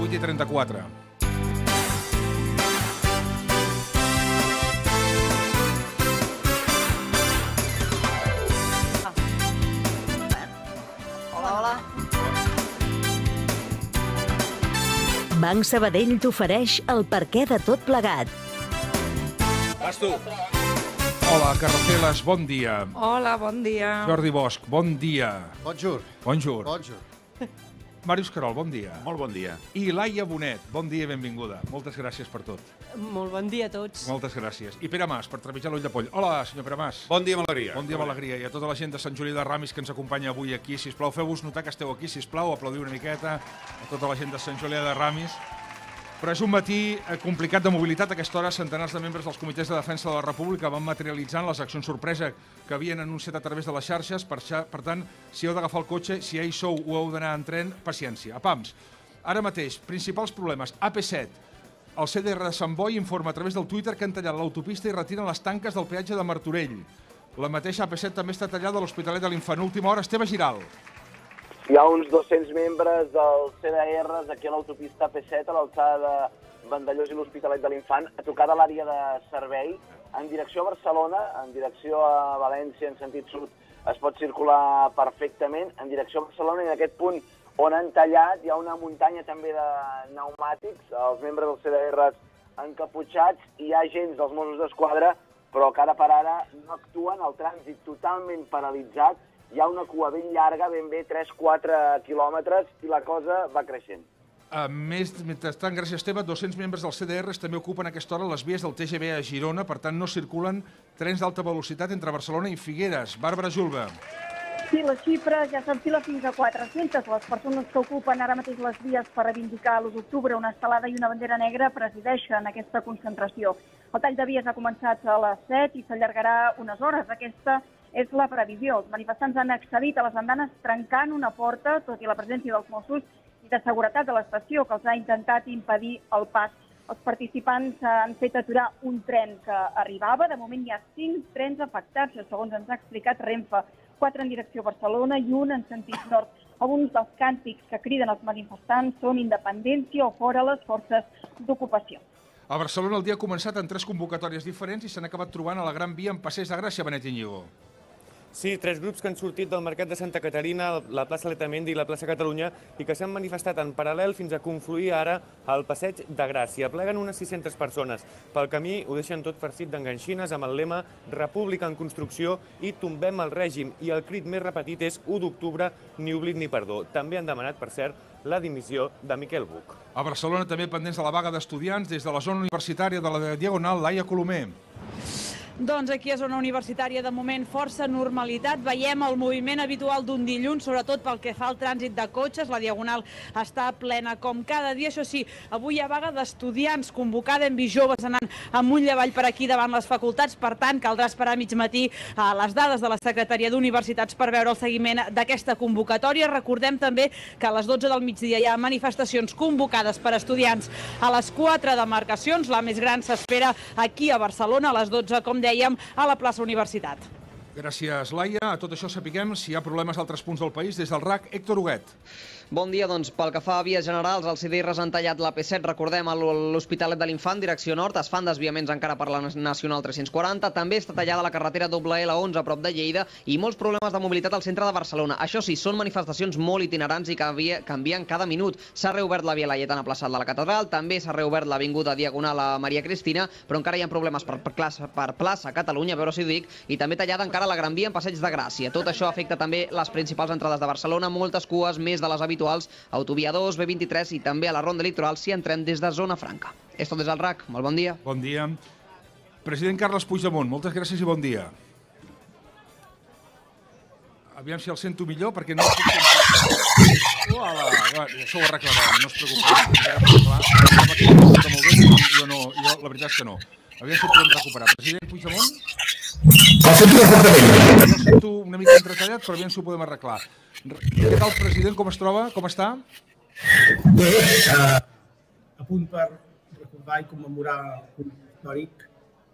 8:34. Hola. Banc Sabadell t'ofereix el perquè de tot plegat. Vas tu. Hola, Carroceles, bon dia. Hola, bon dia. Jordi Bosch, bon dia. Bonjour. Bonjour. Bonjour. Màrius Carol, bon dia. Molt bon dia. I Laia Bonet, bon dia i benvinguda. Moltes gràcies per tot. Molt bon dia a tots. Moltes gràcies. I Pere Mas, per trepitjar l'ull de poll. Hola, senyor Pere Mas. Bon dia amb alegria. Bon dia amb alegria. I a tota la gent de Sant Julià de Ramis que ens acompanya avui aquí, sisplau, feu-vos notar que esteu aquí, sisplau, aplaudiu una miqueta a tota la gent de Sant Julià de Ramis. Però és un matí complicat de mobilitat. A aquesta hora, centenars de membres dels comitès de defensa de la República van materialitzant les accions sorpresa que havien anunciat a través de les xarxes. Per tant, si heu d'agafar el cotxe, si ja hi sou o heu d'anar en tren, paciència. A pams. Ara mateix, principals problemes. AP7. El CDR de Sant Boi informa a través del Twitter que han tallat l'autopista i retiren les tanques del peatge de Martorell. La mateixa AP7 també està tallada a l'Hospitalet de l'Infant. Última hora, Esteve Giral. Hi ha uns 200 membres dels CDRs aquí a l'autopista P7, a l'alçada de Vandellós i l'Hospitalet de l'Infant, a tocar de l'àrea de servei, en direcció a Barcelona, en direcció a València, en sentit sud, es pot circular perfectament, en direcció a Barcelona, i en aquest punt on han tallat hi ha una muntanya també de pneumàtics, els membres dels CDRs encaputxats, i hi ha agents dels Mossos d'Esquadra, però que ara per ara no actuen, el trànsit totalment paralitzat. Hi ha una cua ben llarga, ben bé 3-4 quilòmetres, i la cosa va creixent. A més, mentrestant, gràcies, Esteve, 200 membres dels CDRs també ocupen a aquesta hora les vies del TGV a Girona, per tant no circulen trens d'alta velocitat entre Barcelona i Figueres. Bàrbara Julba. Sí, les xifres ja s'enfilen fins a 400. Les persones que ocupen ara mateix les vies per reivindicar l'1 d'octubre, una estelada i una bandera negra, presideixen aquesta concentració. El tall de vies ha començat a les 7 i s'allargarà unes hores. Aquesta és la previsió. Els manifestants han accedit a les andanes trencant una porta, tot i la presència dels Mossos i de seguretat de l'estació, que els ha intentat impedir el pas. Els participants han fet aturar un tren que arribava. De moment hi ha 5 trens afectats, segons ens ha explicat Renfe. 4 en direcció a Barcelona i un en sentit nord. Alguns dels càntics que criden els manifestants són independència o fora les forces d'ocupació. A Barcelona el dia ha començat en 3 convocatòries diferents i s'han acabat trobant a la Gran Via en Passeig de Gràcia, Benet Íñigo. Sí, 3 grups que han sortit del Mercat de Santa Caterina, la plaça Letamendi i la plaça Catalunya i que s'han manifestat en paral·lel fins a confluir ara al Passeig de Gràcia. Pleguen unes 600 persones. Pel camí ho deixen tot farcit d'enganxines amb el lema República en construcció i tombem el règim. I el crit més repetit és 1 d'octubre, ni oblit ni perdó. També han demanat, per cert, la dimissió de Miquel Buch. A Barcelona també pendents de la vaga d'estudiants des de la zona universitària de la Diagonal, Laia Colomer. Doncs aquí a zona universitària, de moment, força normalitat. Veiem el moviment habitual d'un dilluns, sobretot pel que fa al trànsit de cotxes. La Diagonal està plena com cada dia. Això sí, avui hi ha vaga d'estudiants convocada. Hem vist joves anant amunt i avall per aquí davant les facultats. Per tant, caldrà esperar a mig matí a les dades de la Secretaria d'Universitats per veure el seguiment d'aquesta convocatòria. Recordem també que a les 12 del migdia hi ha manifestacions convocades per estudiants a les 4 demarcacions. La més gran s'espera aquí a Barcelona, a les 12, com dèiem, a la plaça Universitat. Gràcies, Laia. A tot això sapiguem si hi ha problemes a altres punts del país. Des del RAC, Héctor Huguet. Bon dia, doncs pel que fa a vies generals, els CDRs han tallat la P7, recordem, a l'Hospitalet de l'Infant, direcció nord, es fan desviaments encara per la Nacional 340, també està tallada la carretera L11 a prop de Lleida i molts problemes de mobilitat al centre de Barcelona. Això sí, són manifestacions molt itinerants i canvien cada minut. S'ha reobert la via Laietana plaçat de la Catedral, també s'ha reobert l'avinguda Diagonal a Maria Cristina, però encara hi ha problemes per plaça Catalunya, a veure si ho dic, i també tallada encara la Gran Via en Passeig de Gràcia. Tot això afecta també les principals entrades de Barcelona, moltes cues, més de les habituals, Autovia 2, B23 i també a la Ronda Litoral si entrem des de Zona Franca. Esto des del RAC. Molt bon dia. Bon dia. President Carles Puigdemont, moltes gràcies i bon dia. Aviam si el sento millor, perquè no el puc sentir. Uala, això ho arreglarem, no es preocupi. Jo la veritat és que no. Aviam si ho podem recuperar. President Puigdemont? Jo sento una mica entretallat, però aviam si ho podem arreglar. Què tal, president? Com es troba? Com està? Bé, a punt per recordar i commemorar un històric.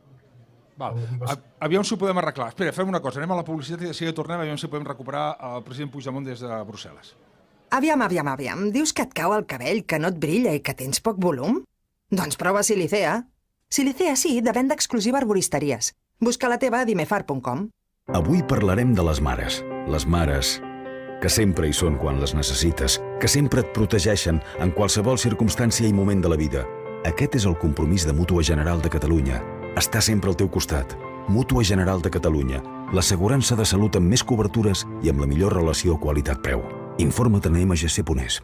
Aviam si ho podem arreglar. Espera, fem una cosa. Anem a la publicitat i de seguida tornem. Aviam si podem recuperar el president Puigdemont des de Brussel·les. Aviam. Dius que et cau el cabell, que no et brilla i que tens poc volum? Doncs prova Silicea. Silicea sí, de venda exclusiva a arboristeries. Busca la teva a dimefar.com. Avui parlarem de les mares. Les mares que sempre hi són quan les necessites, que sempre et protegeixen en qualsevol circumstància i moment de la vida. Aquest és el compromís de Mútua General de Catalunya. Està sempre al teu costat. Mútua General de Catalunya. L'assegurança de salut amb més cobertures i amb la millor relació qualitat-preu. Informa't a MGC.es.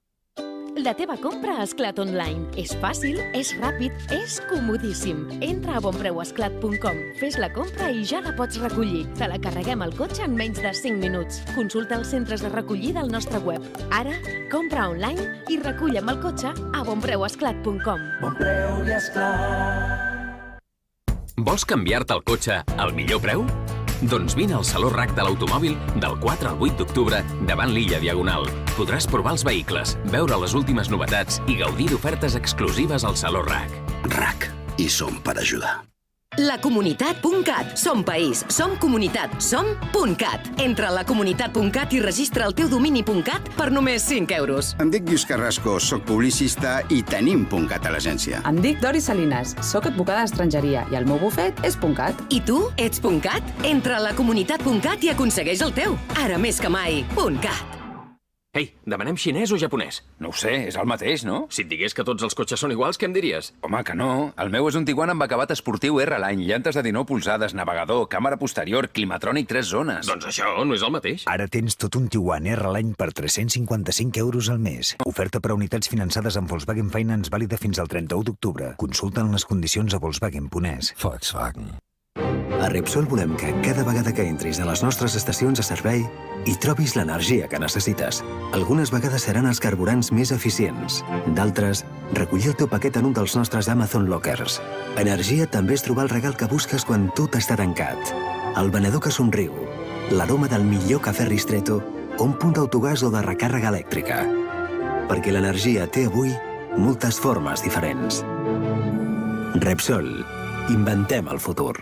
La teva compra a Esclat Online. És fàcil, és ràpid, és comodíssim. Entra a bonpreuesclat.com, fes la compra i ja la pots recollir. Te la carreguem al cotxe en menys de 5 minuts. Consulta els centres de recollida al nostre web. Ara, compra online i recull amb el cotxe a bonpreuesclat.com. Bonpreu i Esclat. Vols canviar-te el cotxe al millor preu? Doncs vine al Saló RAC de l'Automòbil del 4 al 8 d'octubre davant l'Illa Diagonal. Podràs provar els vehicles, veure les últimes novetats i gaudir d'ofertes exclusives al Saló RAC. RAC. I som per ajudar. Lacomunitat.cat. Som país, som comunitat, som .cat. Entra a lacomunitat.cat i registra el teu domini.cat per només 5 euros. Em dic Lluís Carrasco, soc publicista i tenim .cat a l'agència. Em dic Dori Salinas, soc advocada d'estrangeria i el meu bufet és .cat. I tu, ets .cat? Entra a lacomunitat.cat i aconsegueix el teu. Ara més que mai, .cat. Ei, demanem xinès o japonès? No ho sé, és el mateix, no? Si et digués que tots els cotxes són iguals, què em diries? Home, que no. El meu és un Tiguan amb acabat esportiu R-Line, llantes de 19 polzades, navegador, càmera posterior, climatrònic 3 zones. Doncs això no és el mateix. Ara tens tot un Tiguan R-Line per 355 euros al mes. Oferta per a unitats finançades amb Volkswagen Finance vàlida fins al 31 d'octubre. Consulten les condicions a Volkswagen.es. Volkswagen. A Repsol volem que cada vegada que entris a les nostres estacions de servei hi trobis l'energia que necessites. Algunes vegades seran els carburants més eficients. D'altres, recollir el teu paquet en un dels nostres Amazon Lockers. Energia també és trobar el regal que busques quan tot està tancat. El venedor que somriu. L'aroma del millor cafè Ristretto o un punt d'autogàs o de recàrrega elèctrica. Perquè l'energia té avui moltes formes diferents. Repsol. Inventem el futur.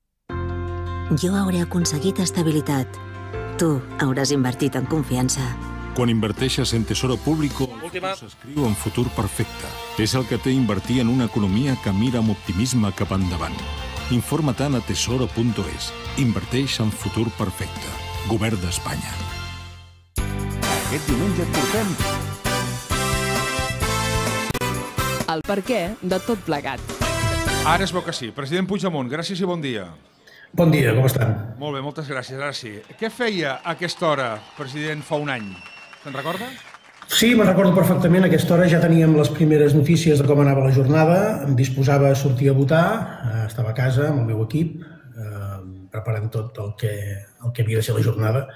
Jo hauré aconseguit estabilitat. Tu hauràs invertit en confiança. Quan inverteixes en Tesoro Público, s'escriu en futur perfecte. És el que té invertir en una economia que mira amb optimisme cap endavant. Informa-te'n a tesoro.es. Inverteix en futur perfecte. Govern d'Espanya. Aquest diumenge et portem El perquè de tot plegat. Ara es veu que sí. President Puigdemont, gràcies i bon dia. Bon dia, com estan? Molt bé, moltes gràcies. Ara sí. Què feia a aquesta hora, president, fa un any? Se'n recorda? Sí, me'n recordo perfectament. A aquesta hora ja teníem les primeres notícies de com anava la jornada. Em disposava a sortir a votar. Estava a casa amb el meu equip, preparant tot el que havia de ser la jornada.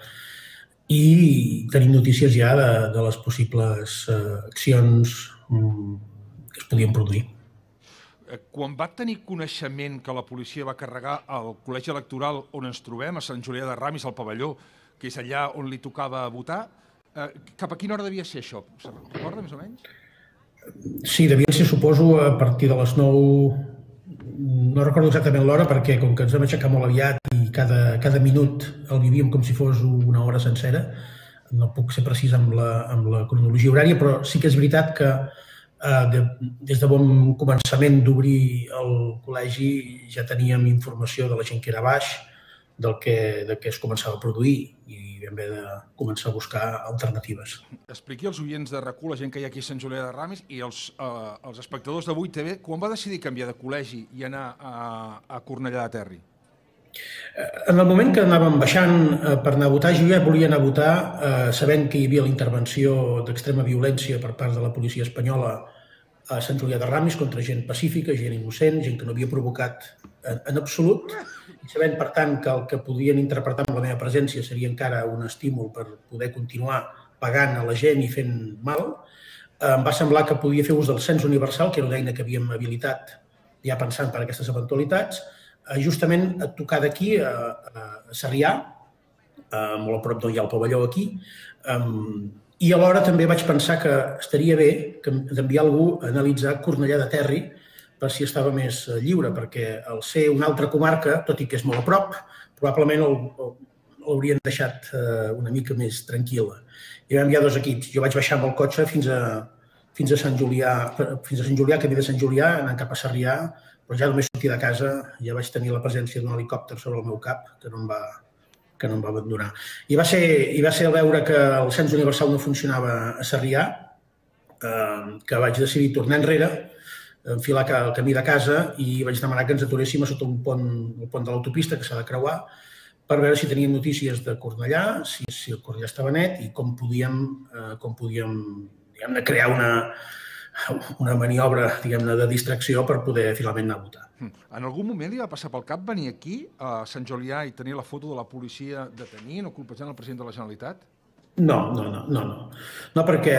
I tenim notícies ja de les possibles accions que es podien produir. Quan va tenir coneixement que la policia va carregar al col·legi electoral on ens trobem, a Sant Julià de Ramis, al pavelló, que és allà on li tocava votar, cap a quina hora devia ser això? Se'n recorda, més o menys? Sí, devia ser, suposo, a partir de les 9... No recordo exactament l'hora, perquè com que ens vam aixecar molt aviat i cada minut el vivíem com si fos una hora sencera, no puc ser precís amb la cronologia horària, però sí que és veritat que des de bon començament d'obrir el col·legi ja teníem informació de la gent que era baix, del que es començava a produir i vam haver de començar a buscar alternatives. Expliqui als oients de RAC1, la gent que hi ha aquí a Sant Julià de Ramis i els espectadors de 8TV, quan va decidir canviar de col·legi i anar a Cornellà de Terri? En el moment que anàvem baixant per anar a votar, jo ja volia anar a votar sabent que hi havia la intervenció d'extrema violència per part de la policia espanyola a Sant Julià de Ramis contra gent pacífica, gent innocent, gent que no havia provocat en absolut, i sabent, per tant, que el que podien interpretar amb la meva presència seria encara un estímul per poder continuar pagant a la gent i fent mal, em va semblar que podia fer ús del cens universal, que era una eina que havíem habilitat ja pensant per aquestes eventualitats, justament a tocar d'aquí, a Sarrià, molt a prop d'on hi ha el pavelló aquí, i alhora també vaig pensar que estaria bé d'enviar algú a analitzar Cornellà de Terri per si estava més lliure, perquè al ser una altra comarca, tot i que és molt a prop, probablement l'haurien deixat una mica més tranquil·la. Hi vam enviar 2 equips. Jo vaig baixar amb el cotxe fins a Sant Julià, camí de Sant Julià, anant cap a Sarrià, però ja només sortir de casa ja vaig tenir la presència d'un helicòpter sobre el meu cap, que no em va abandonar. I va ser al veure que el cens universal no funcionava a Sarrià, que vaig decidir tornar enrere, enfilar el camí de casa i vaig demanar que ens aturéssim a sota el pont de l'autopista que s'ha de creuar per veure si teníem notícies de Cornellà, si el Cornellà estava net i com podíem crear una maniobra de distracció per poder finalment anar a votar. En algun moment li va passar pel cap venir aquí, a Sant Julià, i tenir la foto de la policia detenint o colpejant el president de la Generalitat? No, perquè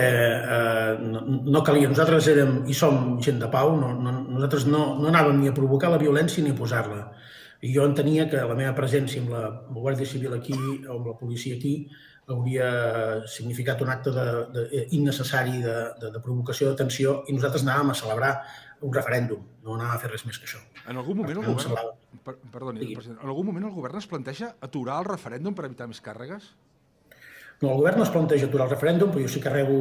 no calia. Nosaltres érem i som gent de pau, nosaltres no anàvem ni a provocar la violència ni a posar-la. I jo entenia que la meva presència amb la Guàrdia Civil aquí o amb la policia aquí hauria significat un acte innecessari de provocació, de tensió, i nosaltres anàvem a celebrar un referèndum, no anàvem a fer res més que això. En algun moment el govern... Perdoni, president. En algun moment el govern es planteja aturar el referèndum per evitar més càrregues? No, el govern no es planteja aturar el referèndum, però jo sí que rebo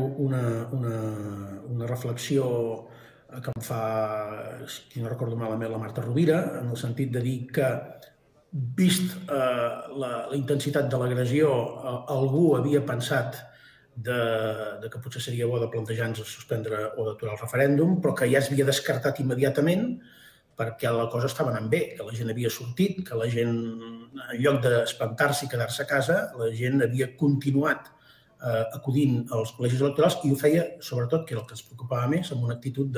una reflexió que em fa, si no recordo malament, la Marta Rovira, en el sentit de dir que, vist la intensitat de l'agressió, algú havia pensat que potser seria bo de plantejar-nos suspendre o d'aturar el referèndum, però que ja es havia descartat immediatament perquè la cosa estava anant bé, que la gent havia sortit, que la gent, en lloc d'espantar-se i quedar-se a casa, la gent havia continuat acudint als col·legis electorals i ho feia, sobretot, que era el que ens preocupava més, amb una actitud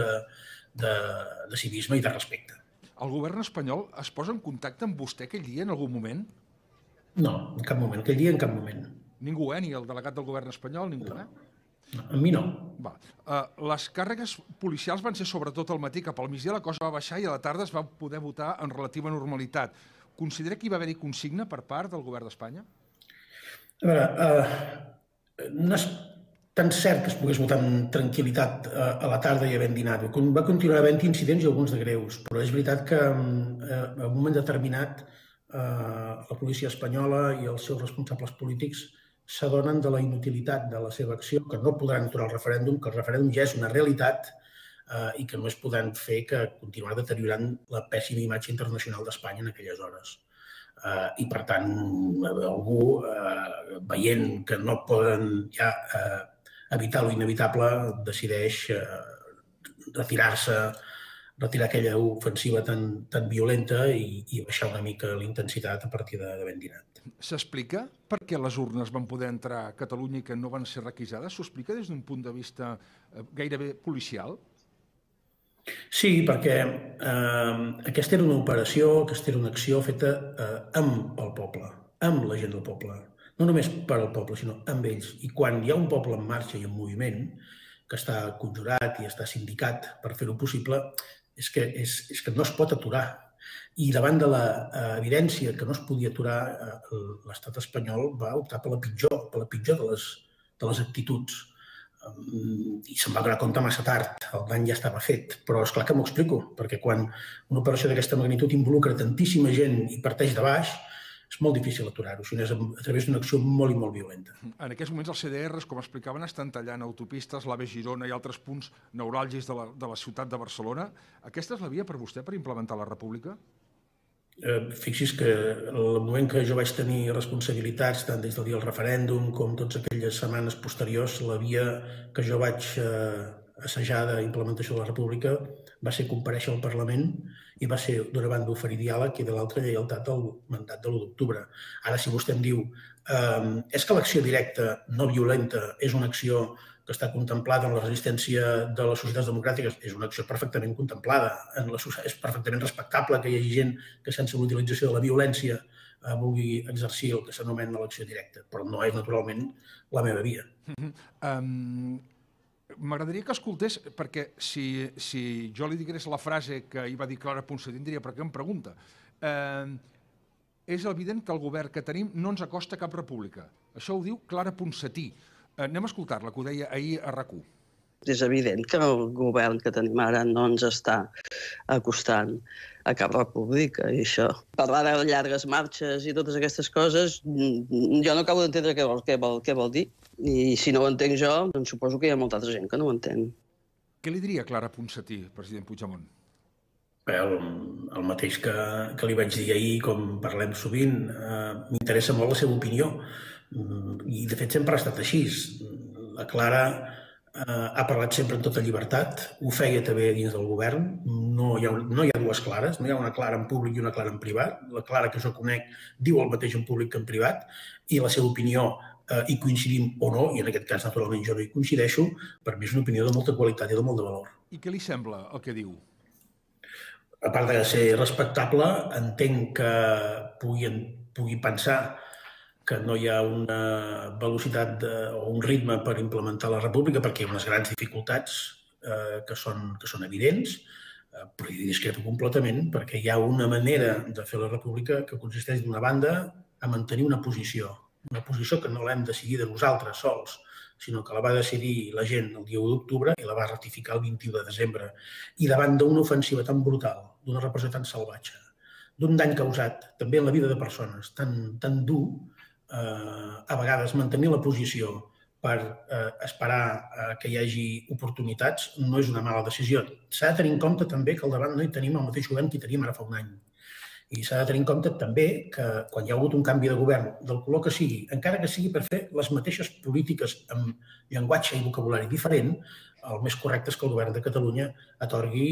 de civisme i de respecte. El govern espanyol es posa en contacte amb vostè aquell dia, en algun moment? No, en cap moment. Aquell dia, en cap moment. Ningú, ni el delegat del govern espanyol, ningú, Amb mi no. Les càrregues policials van ser sobretot al matí, cap al migdia la cosa va baixar i a la tarda es va poder votar en relativa normalitat. Considera que hi va haver-hi consigna per part del govern d'Espanya? A veure, no és tan cert que es pogués votar amb tranquil·litat a la tarda i havent dinat. Va continuar havent incidents i alguns de greus, però és veritat que en un moment determinat la policia espanyola i els seus responsables polítics s'adonen de la inutilitat de la seva acció, que no podran aturar el referèndum, que el referèndum ja és una realitat i que només podran fer que continuar deteriorant la pèssima imatge internacional d'Espanya en aquelles hores. I, per tant, algú, veient que no poden ja evitar lo inevitable, decideix retirar aquella ofensiva tan violenta i baixar una mica la intensitat a partir d'haver dinat. S'explica per què les urnes van poder entrar a Catalunya i que no van ser requisades? S'ho explica des d'un punt de vista gairebé policial? Sí, perquè aquesta era una operació, aquesta era una acció feta amb el poble, amb la gent del poble. No només per al poble, sinó amb ells. I quan hi ha un poble en marxa i en moviment, que està conjurat i està sindicat per fer-ho possible, és que no es pot aturar. I davant de l'evidència que no es podia aturar, l'estat espanyol va optar per la pitjor de les actituds. I se'n va donar compte massa tard, el dany ja estava fet. Però és clar que m'ho explico, perquè quan una operació d'aquesta magnitud involucra tantíssima gent i parteix de baix, és molt difícil aturar-ho, si no és a través d'una acció molt i molt violenta. En aquests moments els CDRs, com explicaven, estan tallant autopistes, l'AVE Girona i altres punts neuràlgics de la ciutat de Barcelona. Aquesta és la via per vostè per implementar la república? Fixi's que el moment que jo vaig tenir responsabilitats, tant des del dia del referèndum com totes aquelles setmanes posteriors, la via que jo vaig assajar d'implementació de la república va ser comparèixer al Parlament i va ser, d'una banda, oferir diàleg i de l'altra, lleialtat al mandat de l'1 d'octubre. Ara, si vostè em diu és que l'acció directa, no violenta, és una acció que està contemplada en la resistència de les societats democràtiques, és una acció perfectament contemplada. És perfectament respectable que hi hagi gent que sense l'utilització de la violència vulgui exercir el que s'anomena l'acció directa, però no és, naturalment, la meva via. M'agradaria que escoltés, perquè si jo li digués la frase que hi va dir Clara Ponsatí, diria, per què em pregunta? És evident que el govern que tenim no ens acosta a cap república. Això ho diu Clara Ponsatí. Anem a escoltar-la, que ho deia ahir a RAC1. És evident que el govern que tenim ara no ens està acostant a cap república, i això. Parlar de llargues marxes i totes aquestes coses, jo no acabo d'entendre què vol dir. I si no ho entenc jo, doncs suposo que hi ha molta altra gent que no ho entén. Què li diria Clara Ponsatí, president Puigdemont? El mateix que li vaig dir ahir, com parlem sovint, m'interessa molt la seva opinió. I, de fet, sempre ha estat així. La Clara ha parlat sempre en tota llibertat, ho feia també dins del govern. No hi ha dues Clares, no hi ha una Clara en públic i una Clara en privat. La Clara que jo conec diu el mateix en públic que en privat, i la seva opinió, hi coincidim o no, i en aquest cas, naturalment, jo no hi coincideixo, per mi és una opinió de molta qualitat i de molt de valor. I què li sembla el que diu? A part de ser respectable, entenc que pugui pensar que no hi ha una velocitat o un ritme per implementar la república perquè hi ha unes grans dificultats que són evidents, però jo discrepo completament perquè hi ha una manera de fer la república que consisteix, d'una banda, a mantenir una posició que no l'hem decidida nosaltres sols, sinó que la va decidir la gent el dia 1 d'octubre i la va ratificar el 21 de desembre. I davant d'una ofensiva tan brutal, d'una repressió tan salvatge, d'un dany causat també en la vida de persones tan dur, a vegades mantenir la posició per esperar que hi hagi oportunitats no és una mala decisió. S'ha de tenir en compte també que al davant no hi tenim el mateix govern que hi teníem ara fa un any. I s'ha de tenir en compte també que quan hi ha hagut un canvi de govern, del color que sigui, encara que sigui per fer les mateixes polítiques amb llenguatge i vocabulari diferent, el més correcte és que el govern de Catalunya atorgui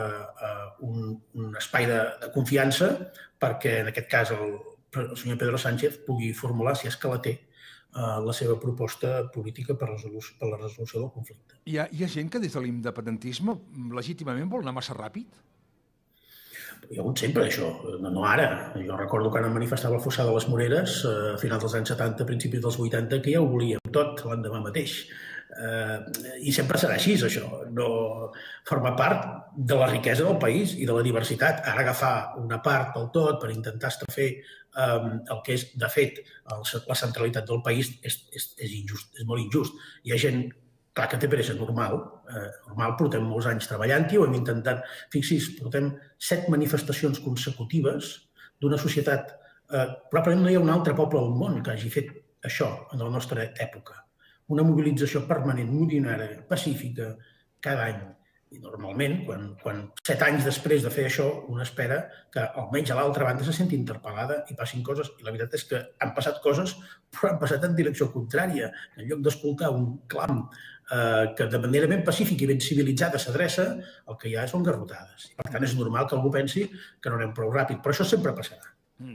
un espai de confiança perquè, en aquest cas, el senyor Pedro Sánchez pugui formular, si és que la té, la seva proposta política per la resolució del conflicte. Hi ha gent que des de l'independentisme legítimament vol anar massa ràpid? Hi ha hagut sempre això, no ara. Jo recordo quan em manifestava al Fossar de les Moreres, a finals dels anys 70, principis dels 80, que ja ho volíem tot l'endemà mateix. I sempre serà així, això. No forma part de la riquesa del país i de la diversitat. Ara agafar una part del tot per intentar estrafer el que és, de fet, la centralitat del país és injust, és molt injust. Hi ha gent, clar que té pressa, normal, portem molts anys treballant-hi, ho hem intentat. Fixi's, portem 7 manifestacions consecutives d'una societat. Probablement no hi ha un altre poble al món que hagi fet això en la nostra època. Una mobilització permanent, multinària, pacífica, cada any. I normalment, quan 7 anys després de fer això, un espera que almenys a l'altra banda se senti interpel·lada i passin coses. I la veritat és que han passat coses, però han passat en direcció contrària. En lloc d'escoltar un clam que de manera ben pacífica i ben civilitzada s'adreça, el que hi ha són garrotades. Per tant, és normal que algú pensi que no anem prou ràpid, però això sempre passarà.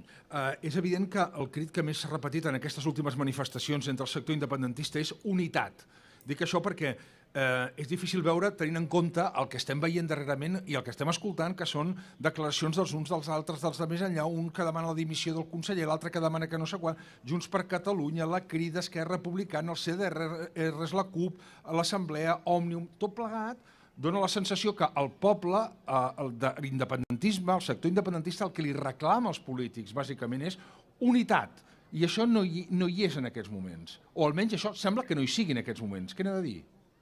És evident que el crit que més s'ha repetit en aquestes últimes manifestacions entre el sector independentista és unitat. Dic això perquè és difícil veure, tenint en compte el que estem veient darrerament i el que estem escoltant, que són declaracions dels uns dels altres, dels de més enllà, un que demana la dimissió del conseller, l'altre que demana que no sé quan, Junts per Catalunya, la Crida, Esquerra Republicana, el CDR, la CUP, l'Assemblea, Òmnium, tot plegat, dona la sensació que el poble, l'independentisme, el sector independentista, el que li reclama als polítics, bàsicament, és unitat. I això no hi és en aquests moments. O almenys això sembla que no hi sigui en aquests moments. Què n'he de dir?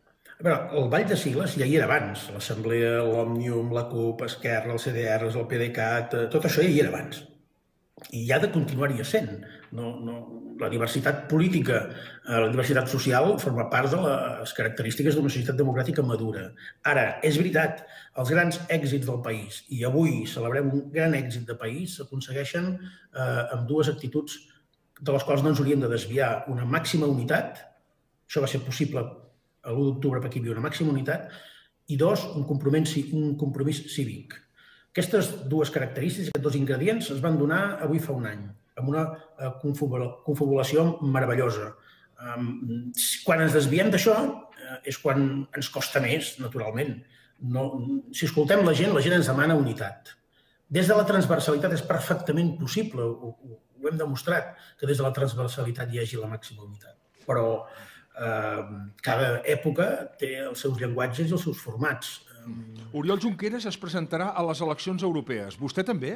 El ball de sigles ja hi era abans. L'Assemblea, l'Òmnium, la CUP, Esquerra, el CDR, el PDeCAT, tot això ja hi era abans. I hi ha de continuar-hi essent. La diversitat política, la diversitat social forma part de les característiques d'una societat democràtica madura. Ara, és veritat, els grans èxits del país, i avui celebrem un gran èxit de país, s'aconsegueixen amb dues actituds de les quals no ens hauríem de desviar. Una màxima unitat, això va ser possible l'1 d'octubre perquè hi havia una màxima unitat, i dos, un compromís cívic. Aquestes dues característiques, aquests dos ingredients, es van donar avui fa un any, amb una confabulació meravellosa. Quan ens desviem d'això és quan ens costa més, naturalment. Si escoltem la gent ens demana unitat. Des de la transversalitat és perfectament possible, ho hem demostrat, que des de la transversalitat hi hagi la màxima unitat. Però cada època té els seus llenguatges i els seus formats. Oriol Junqueras es presentarà a les eleccions europees. Vostè també?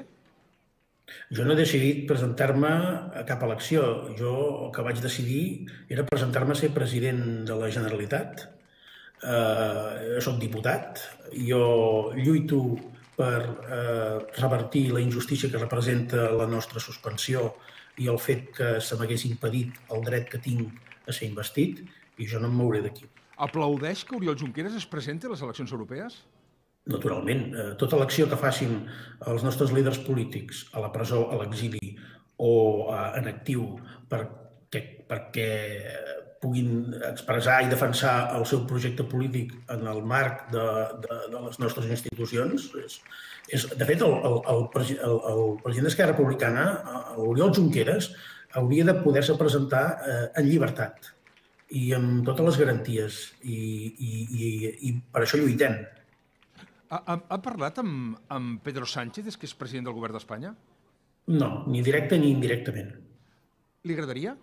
Jo no he decidit presentar-me a cap elecció. Jo el que vaig decidir era presentar-me a ser president de la Generalitat. Jo soc diputat. Jo lluito per revertir la injustícia que representa la nostra suspensió i el fet que se m'hagués impedit el dret que tinc a ser investit, i jo no em mouré d'aquí. Aplaudeix que Oriol Junqueras es presenti a les eleccions europees? Naturalment. Tota l'acció que facin els nostres líders polítics a la presó, a l'exili o en actiu perquè puguin expressar i defensar el seu projecte polític en el marc de les nostres institucions. De fet, el president d'Esquerra Republicana, Oriol Junqueras, hauria de poder-se presentar en llibertat i amb totes les garanties, i per això lluitem. Ha parlat amb Pedro Sánchez, que és president del govern d'Espanya? No, ni directe ni indirectament. Li agradaria?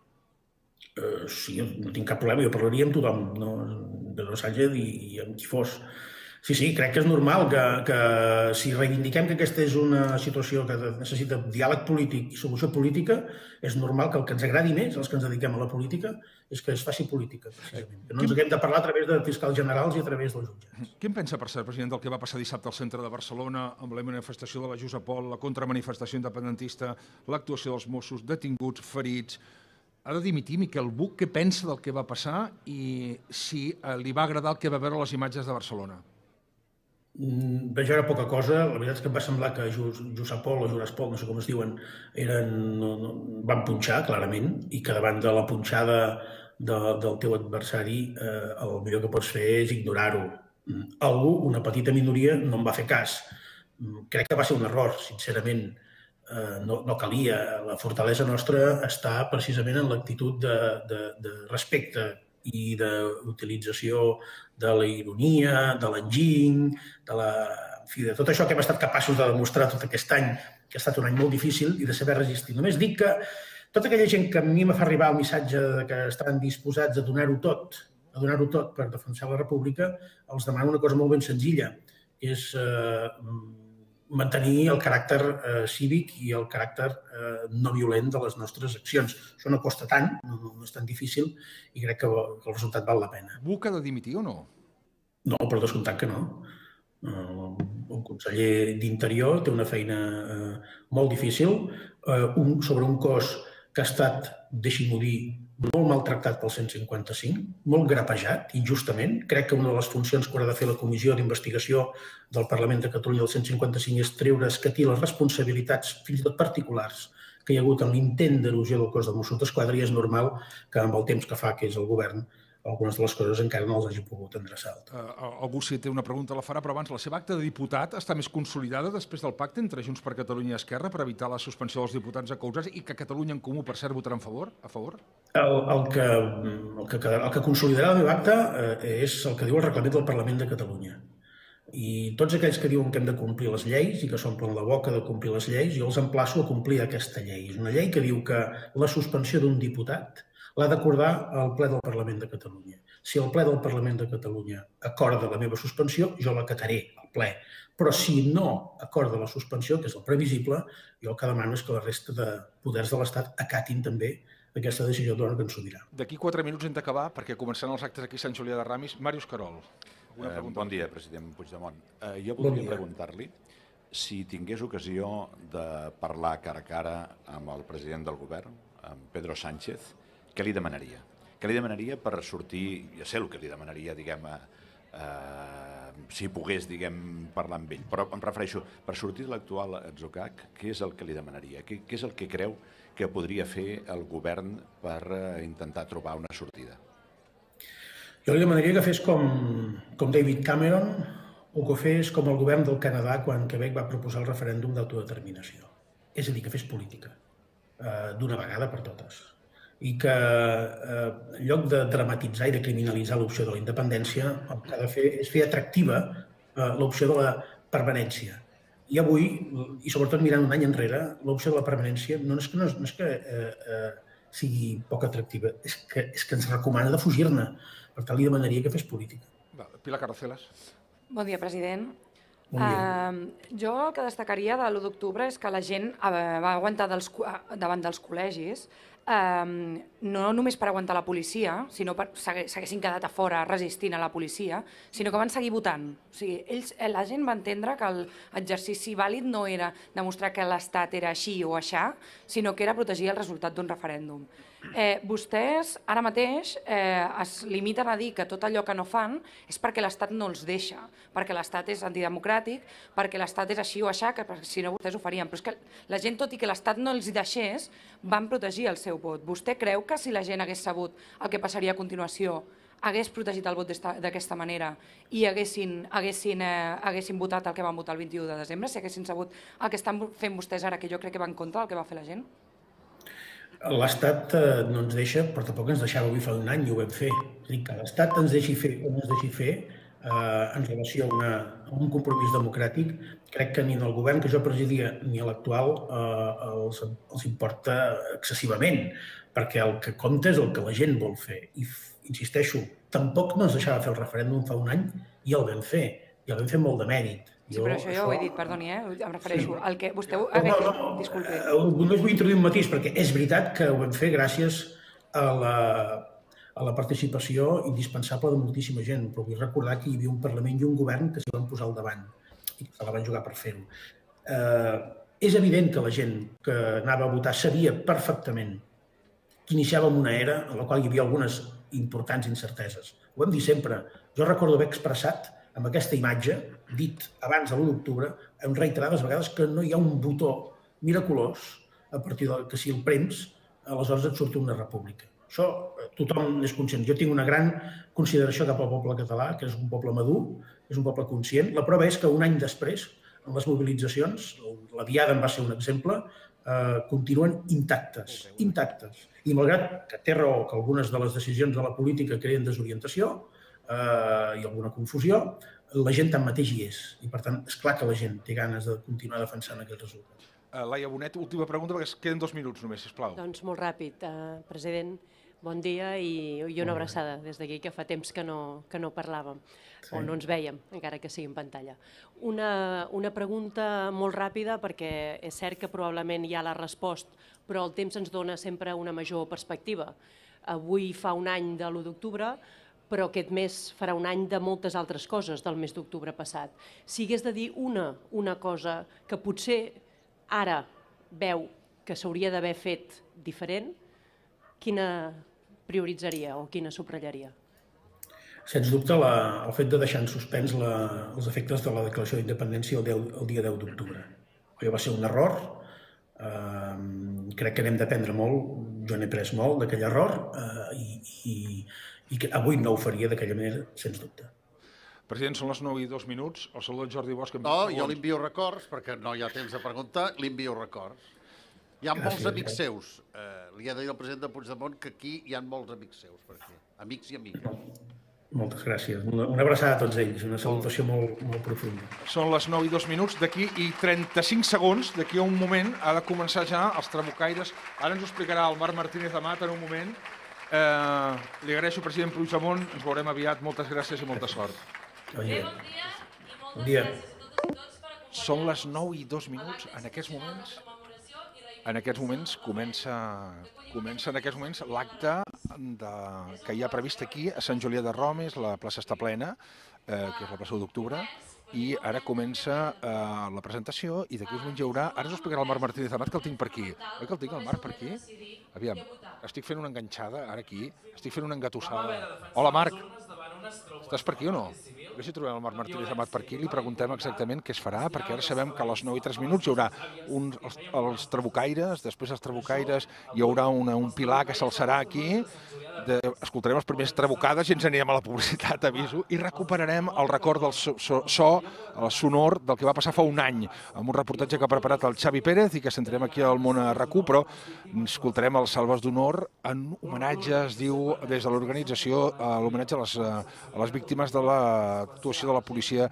Sí, no tinc cap problema, jo parlaria amb tothom, amb Pedro Sánchez i amb qui fos. Sí, crec que és normal que si reivindiquem que aquesta és una situació que necessita diàleg polític i solució política, és normal que el que ens agradi més, els que ens dediquem a la política, és que es faci política, precisament. Que no ens haguem de parlar a través de fiscals generals i a través dels jutjats. Què en pensa, per cert, president, del que va passar dissabte al centre de Barcelona amb la manifestació de la Jusapol, Pol, la contramanifestació independentista, l'actuació dels Mossos, detinguts, ferits? Ha de dimitir Miquel Buch? Què pensa del que va passar i si li va agradar el que va veure a les imatges de Barcelona? Vaig veure poca cosa. La veritat és que em va semblar que Jusapol o Juraspol, no sé com es diuen, van punxar, clarament, i que davant de la punxada del teu adversari el millor que pots fer és ignorar-ho. Algú, una petita minoria, no em va fer cas. Crec que va ser un error, sincerament. No calia. La fortalesa nostra està precisament en l'actitud de respecte i d'utilització de la ironia, de l'enginy, de tot això que hem estat capaços de demostrar tot aquest any, que ha estat un any molt difícil, i de saber resistir. Només dic que tota aquella gent que a mi em fa arribar el missatge que estan disposats a donar-ho tot per defensar la República, els demano una cosa molt ben senzilla, és mantenir el caràcter cívic i el caràcter no violent de les nostres accions. Això no costa tant, no és tan difícil, i crec que el resultat val la pena. Buch ha de dimitir o no? No, per descomptat que no. El conseller d'Interior té una feina molt difícil sobre un cos que ha estat, deixi-m'ho dir, molt maltractat pel 155, molt grapejat, injustament. Crec que una de les funcions que haurà de fer la Comissió d'Investigació del Parlament de Catalunya del 155 és treure escatir les responsabilitats, fins i tot particulars, que hi ha hagut en l'intent d'erosió del cos de Mossos d'Esquadra, i és normal que amb el temps que fa, que és el govern, algunes de les coses encara no les hagi pogut endreçar. Algú si té una pregunta la farà, però abans, la seva acta de diputat està més consolidada després del pacte entre Junts per Catalunya i Esquerra per evitar la suspensió dels diputats acausats i que Catalunya en Comú, per cert, votarà a favor? El que consolidarà la meva acta és el que diu el reglament del Parlament de Catalunya. I tots aquells que diuen que hem de complir les lleis i que s'omplen la boca de complir les lleis, jo els emplaço a complir aquesta llei. És una llei que diu que la suspensió d'un diputat l'ha d'acordar el ple del Parlament de Catalunya. Si el ple del Parlament de Catalunya acorda la meva suspensió, jo l'acataré al ple. Però si no acorda la suspensió, que és el previsible, jo el que demano és que la resta de poders de l'Estat acatin també aquesta decisió d'òrgan sobirà. D'aquí 4 minuts hem d'acabar, perquè començaran els actes aquí a Sant Julià de Ramis. Màrius Carol. Bon dia, president Puigdemont. Jo voldria preguntar-li si tingués ocasió de parlar cara a cara amb el president del govern, amb Pedro Sánchez, què li demanaria? Què li demanaria per sortir, ja sé el que li demanaria, diguem-ne, si pogués, parlar amb ell, però em refereixo, per sortir de l'actual Atzucac, què és el que li demanaria? Què és el que creu que podria fer el govern per intentar trobar una sortida? Jo li demanaria que fes com David Cameron o que fes com el govern del Canadà quan Quebec va proposar el referèndum d'autodeterminació. És a dir, que fes política, d'una vegada per totes. I que en lloc de dramatitzar i de criminalitzar l'opció de la independència, el que ha de fer és fer atractiva l'opció de la permanència. I avui, i sobretot mirant un any enrere, l'opció de la permanència no és que sigui poc atractiva, és que ens recomana de fugir-ne. Per tant, li demanaria que fes política. Pilar Carrocelas. Bon dia, president. Bon dia. Jo el que destacaria de l'1 d'octubre és que la gent va aguantar davant dels col·legis no només per aguantar la policia, sinó per s'haguessin quedat a fora resistint a la policia, sinó que van seguir votant. O sigui, la gent va entendre que l'exercici vàlid no era demostrar que l'Estat era així o aixà, sinó que era protegir el resultat d'un referèndum. Vostès ara mateix es limiten a dir que tot allò que no fan és perquè l'Estat no els deixa, perquè l'Estat és antidemocràtic, perquè l'Estat és així o aixà, que si no vostès ho farien. Però és que la gent, tot i que l'Estat no els deixés, van protegir el seu vot. Vostè creu que si la gent hagués sabut el que passaria a continuació, hagués protegit el vot d'aquesta manera i haguessin votat el que van votar el 21 de desembre, si haguessin sabut el que estan fent vostès ara, que jo crec que va en contra del que va fer la gent? L'Estat no ens deixa, però tampoc ens deixava avui fa un any i ho vam fer. És a dir, que l'Estat ens deixi fer o no ens deixi fer en relació a un compromís democràtic, crec que ni en el govern que jo presidia ni a l'actual els importa excessivament, perquè el que compta és el que la gent vol fer. I insisteixo, tampoc no ens deixava fer el referèndum fa un any i el vam fer. I el vam fer molt de mèrit. Sí, però això ja ho he dit, perdoni, em refereixo al que vostè ho hagués dit. Disculpi. Només vull introduir un matís, perquè és veritat que ho vam fer gràcies a la participació indispensable de moltíssima gent, però vull recordar que hi havia un Parlament i un govern que s'hi van posar al davant i que se la van jugar per fer-ho. És evident que la gent que anava a votar sabia perfectament que iniciàvem una era en la qual hi havia algunes importants incerteses. Ho hem dit sempre. Jo recordo haver expressat amb aquesta imatge, dit abans de l'1 d'octubre, en reiterades vegades que no hi ha un botó miraculós a partir que si el prems, aleshores et surt una república. Això tothom n'és conscient. Jo tinc una gran consideració cap al poble català, que és un poble madur, és un poble conscient. La prova és que un any després, en les mobilitzacions, la Diada en va ser un exemple, continuen intactes. I malgrat que té raó que algunes de les decisions de la política creen desorientació, i alguna confusió, la gent tanmateix hi és. I, per tant, és clar que la gent té ganes de continuar defensant aquests resultats. Laia Bonet, última pregunta, perquè queden 2 minuts només, sisplau. Doncs molt ràpid. President, bon dia i una abraçada des d'aquí, que fa temps que no parlàvem o no ens vèiem, encara que sigui en pantalla. Una pregunta molt ràpida, perquè és cert que probablement hi ha la resposta, però el temps ens dona sempre una major perspectiva. Avui fa un any de l'1 d'octubre, però aquest mes farà un any de moltes altres coses del mes d'octubre passat. Si hagués de dir una cosa que potser ara veu que s'hauria d'haver fet diferent, quina prioritzaria o quina subratllaria? Sens dubte, el fet de deixar en suspens els efectes de la declaració d'independència el dia 10 d'octubre. Allò va ser un error, crec que n'hem d'aprendre molt, jo n'he pres molt d'aquell error i que avui no ho faria d'aquella manera, sens dubte. President, són les 9 i 2 minuts. El salut del Jordi Bosch. No, jo li envio records, perquè no hi ha temps de preguntar, li envio records. Hi ha molts amics seus. Li ha de dir al president de Puigdemont que aquí hi ha molts amics seus, per aquí. Amics i amigues. Moltes gràcies. Una abraçada a tots ells, una salutació molt profunda. Són les 9 i 2 minuts. D'aquí i 35 segons, d'aquí a un moment, ha de començar ja els trabucaires. Ara ens ho explicarà el Marc Martínez Amat en un moment. Li agraeixo, president Puigdemont. Ens veurem aviat. Moltes gràcies i molta sort. Bon dia i moltes gràcies a tots. Són les 9 i 2 minuts. En aquests moments comença l'acte que hi ha previst aquí a Sant Julià de Ramis, la plaça està plena, que és la plaça d'octubre, i ara comença la presentació i d'aquí us hi haurà... Ara us explicarà el Marc Martínez Amat, que el tinc per aquí. Oi que el tinc, el Marc, per aquí? Aviam, estic fent una enganxada, ara aquí, estic fent una engatussada. Hola, Marc, estàs per aquí o no? A veure si trobem el Marc Martínez Amat per aquí, li preguntem exactament què es farà, perquè ara sabem que a les 9 i 3 minuts hi haurà els trabucaires, després dels trabucaires hi haurà un pilar que s'alçarà aquí, escoltarem les primeres trabucades i ens anirem a la publicitat, aviso, i recuperarem el record del el sonor del que va passar fa un any, amb un reportatge que ha preparat el Xavi Pérez i que centrem aquí al món a RAC1, però escoltarem els salves d'honor en homenatge, es diu, des de l'organització, l'homenatge a les víctimes de l'actuació de la policia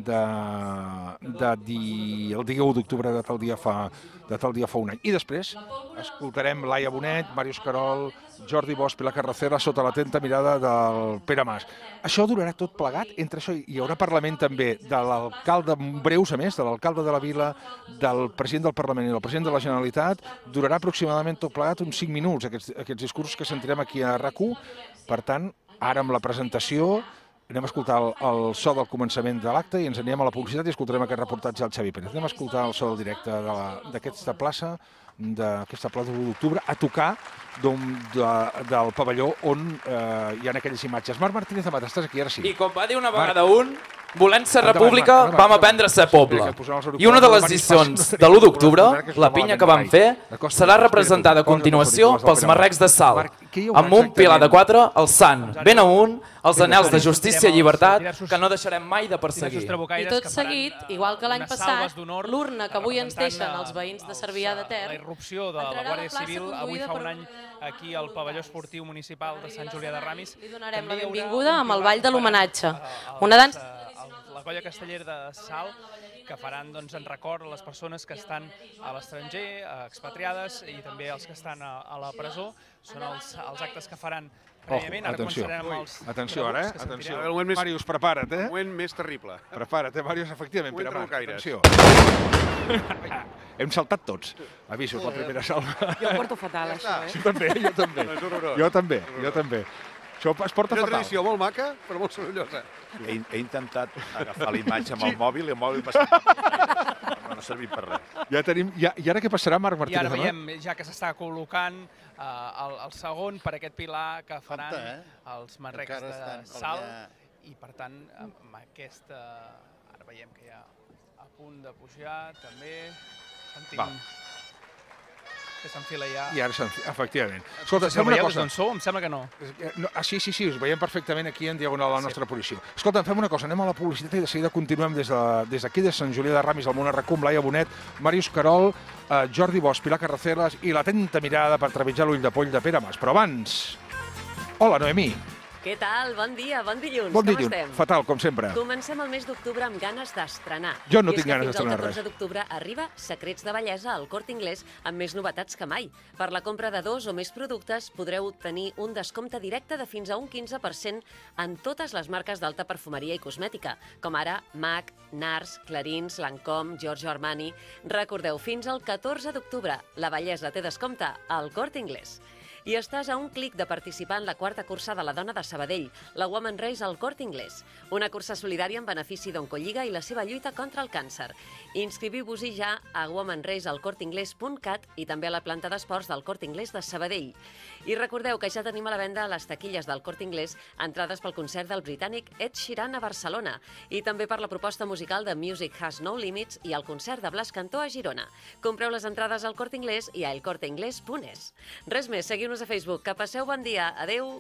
el dia 1 d'octubre de tal dia fa un any. I després escoltarem Laia Bonet, Màrius Carol, Jordi Bosch, Pilar Carracera, sota l'atenta mirada del Pere Mas. Això durarà tot plegat? Entre això hi haurà Parlament també de l'alcalde, breus a més, de l'alcalde de la vila, del president del Parlament i del president de la Generalitat. Durarà aproximadament tot plegat uns 5 minuts, aquests discursos que sentirem aquí a RAC1. Per tant, ara amb la presentació anem a escoltar el so del començament de l'acte i ens anirem a la publicitat i escoltarem aquest reportatge del Xavi Pérez. Anem a escoltar el so del directe d'aquesta plaça, d'aquesta plaça de l'1 d'octubre, a tocar del pavelló on hi ha aquelles imatges. Marc Martínez Amat, estàs aquí, ara sí. I com va dir una vegada volent ser república, vam aprendre a ser poble. I una de les lliçons de l'1 d'octubre, la pinya que vam fer, serà representada a continuació pels marrecs de sal, amb un pilar de 4, el sant, ben amunt, els anhels de justícia i llibertat que no deixarem mai de perseguir. I tot seguit, igual que l'any passat, l'urna que avui ens deixen els veïns de Cervià de Ter la irrupció de la Guàrdia Civil avui fa un any aquí al pavelló esportiu municipal de Sant Julià de Ramis. Li donarem la benvinguda amb el ball de l'homenatge. Una dansa... La colla castellera de Sal, que faran en record a les persones que estan a l'estranger, expatriades, i també els que estan a la presó. Són els actes que faran prèviament. Atenció ara, atenció. Màrius, prepara't, El moment més terrible. Prepara't, Màrius, efectivament. Atenció. Hem saltat tots. Avisos, la primera salva. Jo ho porto fatal, això, Jo també. Això es porta fatal. Una tradició molt maca, però molt sorollosa. He intentat agafar la imatge amb el mòbil i el mòbil no ha servit per res. I ara què passarà, Marc Martínez? I ara veiem, ja que s'està col·locant el segon per aquest pilar que faran els marrecs de Sal, i per tant, amb aquesta... Ara veiem que ja a punt de pujar, també sentim... que s'enfila ja... I ara s'enfila, efectivament. Escolta, fem una cosa. Em sembla que no. Sí, us veiem perfectament aquí en diagonal a la nostra posició. Escolta, fem una cosa, anem a la publicitat i de seguida continuem des d'aquí, de Sant Julià de Ramis, al món RAC1, Laia Bonet, Màrius Querol, Jordi Bosch, Pilar Carraceres i l'atenta mirada per trepitjar l'ull de poll de Pere Mas. Però abans... Hola, Noemí. Què tal? Bon dia, bon dilluns. Bon dilluns. Com estem? Fatal, com sempre. Comencem el mes d'octubre amb ganes d'estrenar. Jo no tinc ganes d'estrenar res. Fins al 14 d'octubre arriba Secrets de Bellesa al Corte Inglés amb més novetats que mai. Per la compra de 2 o més productes podreu obtenir un descompte directe de fins a un 15% en totes les marques d'alta perfumeria i cosmètica, com ara MAC, NARS, Clarins, Lancôme, Giorgio Armani. Recordeu, fins al 14 d'octubre, la bellesa té descompte al Corte Inglés. I estàs a un clic de participar en la 4a cursa de la dona de Sabadell, la Women Race al Corte Inglés, una cursa solidària en benefici d'Oncolliga i la seva lluita contra el càncer. Inscriviu-vos-hi ja a womenracealcorteinglés.cat i també a la planta d'esports del Corte Inglés de Sabadell. I recordeu que ja tenim a la venda a les taquilles del Corte Inglés entrades pel concert del britànic Ed Sheeran a Barcelona i també per la proposta musical de Music Has No Limits i el concert de Blas Cantó a Girona. Compreu les entrades al Corte Inglés i a elcorteinglés.es. Res més, seguiu-nos a Facebook. Que passeu bon dia. Adeu.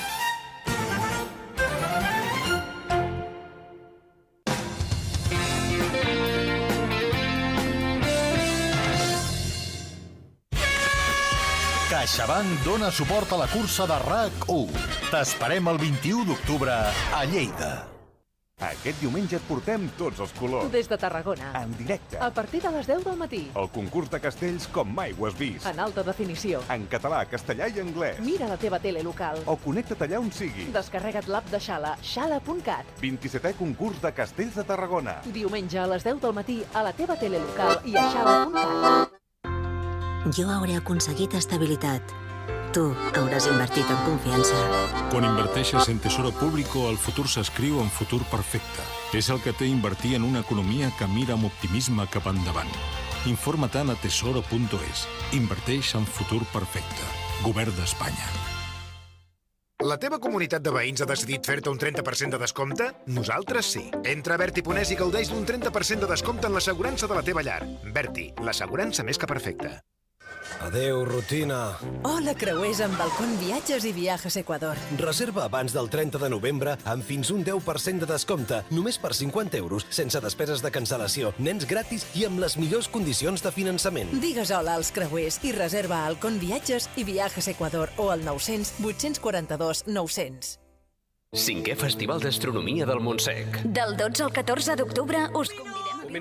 CaixaBank dona suport a la cursa de RAC1. T'esperem el 21 d'octubre a Lleida. Aquest diumenge et portem tots els colors. Des de Tarragona. En directe. A partir de les 10 del matí. El concurs de castells com mai ho has vist. En alta definició. En català, castellà i anglès. Mira la teva tele local. O connecta't allà on sigui. Descarrega't l'app de Xala, xala.cat. 27è concurs de castells de Tarragona. Diumenge a les 10 del matí a la teva tele local i a xala.cat. Jo hauré aconseguit estabilitat. Tu hauràs invertit en confiança. Quan inverteixes en Tesoro Público, el futur s'escriu en futur perfecte. És el que té invertir en una economia que mira amb optimisme cap endavant. Informa-te'n a tesoro.es. Inverteix en futur perfecte. Govern d'Espanya. La teva comunitat de veïns ha decidit fer-te un 30% de descompte? Nosaltres sí. Entra a Berti.es i gaudeix d'un 30% de descompte en l'assegurança de la teva llar. Berti, l'assegurança més que perfecta. Adeu, rutina. Hola, creuers amb Balcón Viatges i Viajes Ecuador. Reserva abans del 30 de novembre amb fins un 10% de descompte, només per 50 euros, sense despeses de cancel·lació, nens gratis i amb les millors condicions de finançament. Digues hola als creuers i reserva a Balcón Viatges i Viajes Ecuador o al 900 842 900. 5è Festival d'Astronomia del Montsec. Del 12 al 14 d'octubre us convidem a Un minut.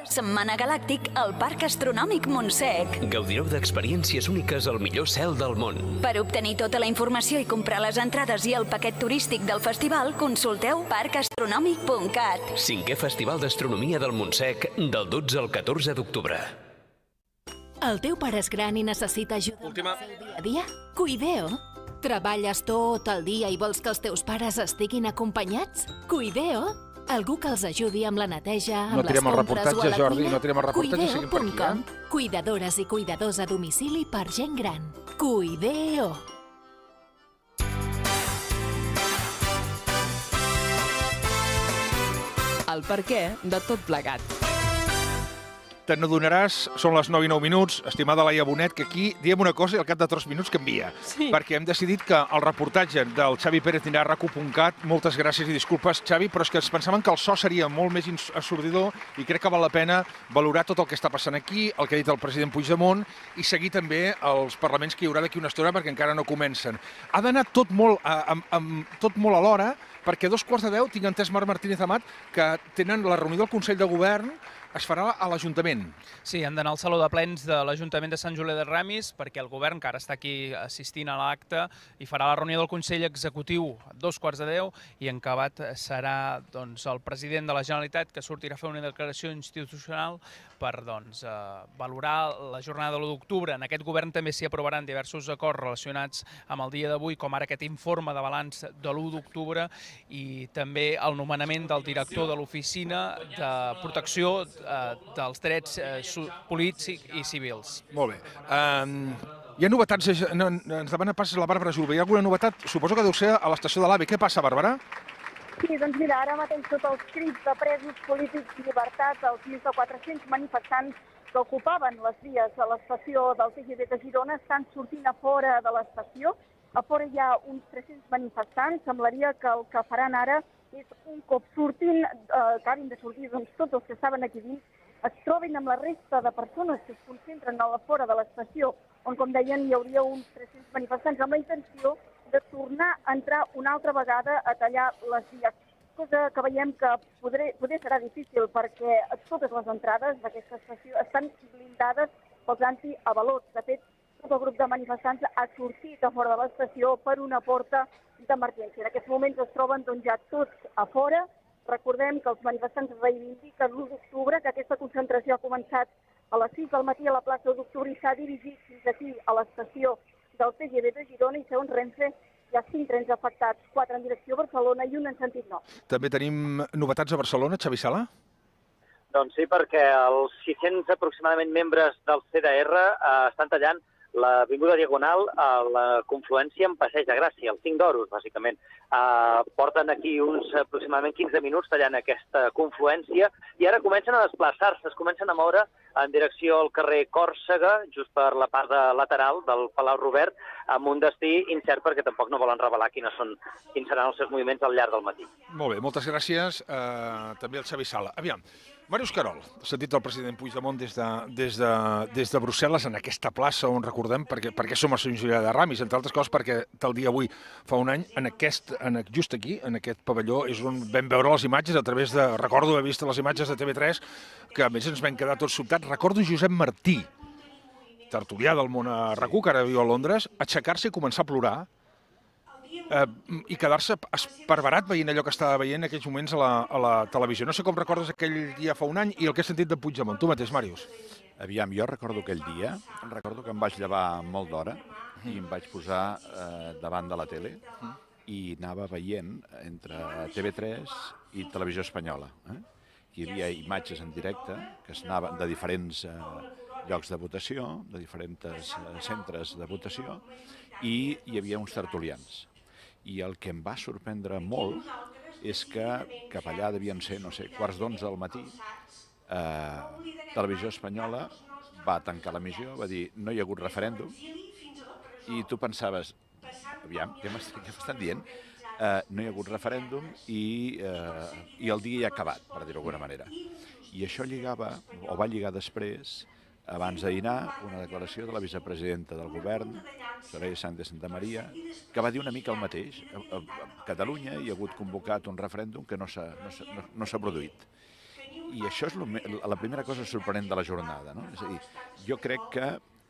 Setmana Galàctic al Parc Astronòmic Montsec. Gaudireu d'experiències úniques al millor cel del món. Per obtenir tota la informació i comprar les entrades i el paquet turístic del festival, consulteu parcastronòmic.cat. 5è Festival d'Astronomia del Montsec, del 12 al 14 d'octubre. El teu pare és gran i necessita ajuda amb el seu dia a dia? Cuideo. Treballes tot el dia i vols que els teus pares estiguin acompanyats? Cuideo. Algú que els ajudi amb la neteja, amb les compres o a la cuina? Cuideo.com. Cuidadores i cuidadors a domicili per gent gran. Cuideo. El perquè de tot plegat. Te n'adonaràs, són les 9 i 9 minuts, estimada Laia Bonet, que aquí diem una cosa i al cap de 3 minuts canvia. Sí. Perquè hem decidit que el reportatge del Xavi Pérez anirà a RAC1.cat. Moltes gràcies i disculpes, Xavi, però és que ens pensaven que el so seria molt més assordidor i crec que val la pena valorar tot el que està passant aquí, el que ha dit el president Puigdemont, i seguir també els parlaments que hi haurà d'aquí una estona perquè encara no comencen. Ha d'anar tot molt alhora, perquè a 9:45 tinc entès Marc Martínez Amat que tenen la reunió del Consell de Govern es farà a l'Ajuntament. Sí, hem d'anar al Saló de Plens de l'Ajuntament de Sant Julià de Ramis perquè el govern, que ara està aquí assistint a l'acte, hi farà la reunió del Consell Executiu a 9:45 i en acabat serà el president de la Generalitat que sortirà a fer una declaració institucional per valorar la jornada de l'1 d'octubre. En aquest govern també s'hi aprovaran diversos acords relacionats amb el dia d'avui, com ara aquest informe de balanç de l'1 d'octubre i també el nomenament del director de l'Oficina de Protecció dels Drets Polítics i Civils. Molt bé. Hi ha novetats, ens demana pas la Bàrbara Julve. Hi ha alguna novetat? Suposo que deu ser a l'estació de l'AVE. Què passa, Bàrbara? Sí, doncs mira, ara mateix tots els crits de presos polítics i llibertats, els més de 400 manifestants que ocupaven les vies a l'estació del TGV de Girona estan sortint a fora de l'estació. A fora hi ha uns 300 manifestants. Semblaria que el que faran ara és un cop acabin de sortir tots els que estaven aquí dins, es trobin amb la resta de persones que es concentren a la fora de l'estació, on, com deien, hi hauria uns 300 manifestants amb la intenció de tornar a entrar una altra vegada a tallar les vies. Cosa que veiem que poder serà difícil perquè totes les entrades d'aquesta estació estan blindades pels antiavalots. De fet, tot el grup de manifestants ha sortit a fora de l'estació per una porta d'emergència. En aquests moments es troben ja tots a fora. Recordem que els manifestants reivindiquen l'1 d'octubre, que aquesta concentració ha començat a les 6 del matí a la plaça d'Octubre i s'ha dirigit fins aquí a l'estació del TGV de Girona i, segons Renfe, hi ha 5 trens afectats, 4 en direcció a Barcelona i un en sentit nord. També tenim novetats a Barcelona, Xavi Sala? Doncs sí, perquè els 600 aproximadament membres del CDR estan tallant l'Avinguda Diagonal a la confluència amb Passeig de Gràcia, el 5 d'Oros, bàsicament. Porten aquí uns aproximadament 15 minuts tallant aquesta confluència i ara comencen a desplaçar-se, es comencen a moure en direcció al carrer Còrsega, just per la part lateral del Palau Robert, amb un destí incert perquè tampoc no volen revelar quins seran els seus moviments al llarg del matí. Molt bé, moltes gràcies. També el Xavi Sala. Aviam, Màrius Querol, ha sentit el president Puigdemont des de Brussel·les en aquesta plaça on recordem perquè som a Sant Julià de Ramis, entre altres coses perquè tal dia avui fa un any, just aquí, en aquest pavelló, és on vam veure les imatges a través de... Recordo haver vist les imatges de TV3, que a més ens vam quedar tots sobtats. Recordo Josep Martí, tertulià del món a RAC1, que ara viu a Londres, aixecar-se i començar a plorar i quedar-se esparverat veient allò que estava veient en aquells moments a la televisió. No sé com recordes aquell dia fa un any i el que he sentit de Puigdemont. Tu mateix, Màrius. Aviam, jo recordo aquell dia, recordo que em vaig llevar molt d'hora i em vaig posar davant de la tele i anava veient entre TV3 i Televisió Espanyola. Hi havia imatges en directe que anaven de diferents llocs de votació, de diferents centres de votació, i hi havia uns tertulians. I el que em va sorprendre molt és que cap allà devien ser, no sé, 11:15 del matí, Televisió Espanyola va tancar l'emissió, va dir no hi ha hagut referèndum, i tu pensaves, aviam, què m'estan dient? No hi ha hagut referèndum i el dia ja ha acabat, per dir-ho d'alguna manera. I això lligava, o va lligar després, abans de dinar, una declaració de la vicepresidenta del govern, Soraya Sánchez de Santa Maria, que va dir una mica el mateix. A Catalunya hi ha hagut convocat un referèndum que no s'ha produït. I això és la primera cosa sorprenent de la jornada, no? És a dir, jo crec que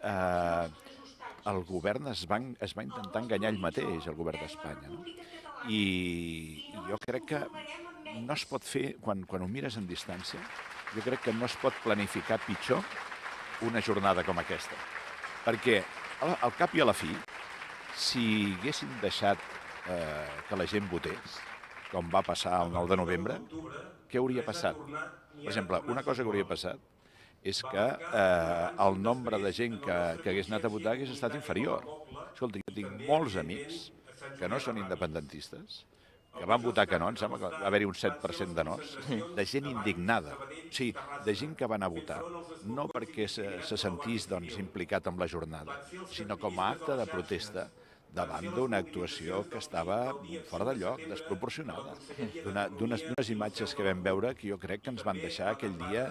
el govern es va intentar enganyar ell mateix, el govern d'Espanya, no? I jo crec que no es pot fer, quan ho mires en distància, jo crec que no es pot planificar pitjor una jornada com aquesta. Perquè, al cap i a la fi, si haguessin deixat que la gent votés, com va passar el 9 de novembre, què hauria passat? Per exemple, una cosa que hauria passat és que el nombre de gent que hagués anat a votar hagués estat inferior. Escolta, jo tinc molts amics que no són independentistes, que van votar que no, em sembla que va haver-hi un 7% de nos, de gent indignada, o sigui, de gent que va anar a votar, no perquè se sentís implicat amb la jornada, sinó com a acte de protesta davant d'una actuació que estava fora de lloc, desproporcionada, d'unes imatges que vam veure que jo crec que ens van deixar aquell dia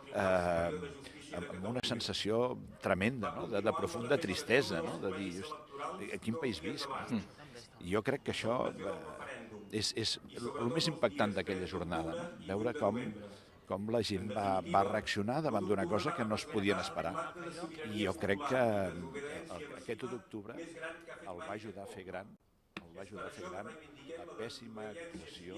amb una sensació tremenda, de profunda tristesa, de dir, a quin país visc? I jo crec que això és el més impactant d'aquella jornada, veure com la gent va reaccionar davant d'una cosa que no es podien esperar. I jo crec que aquest 1 d'octubre el va ajudar a fer gran la pèssima actuació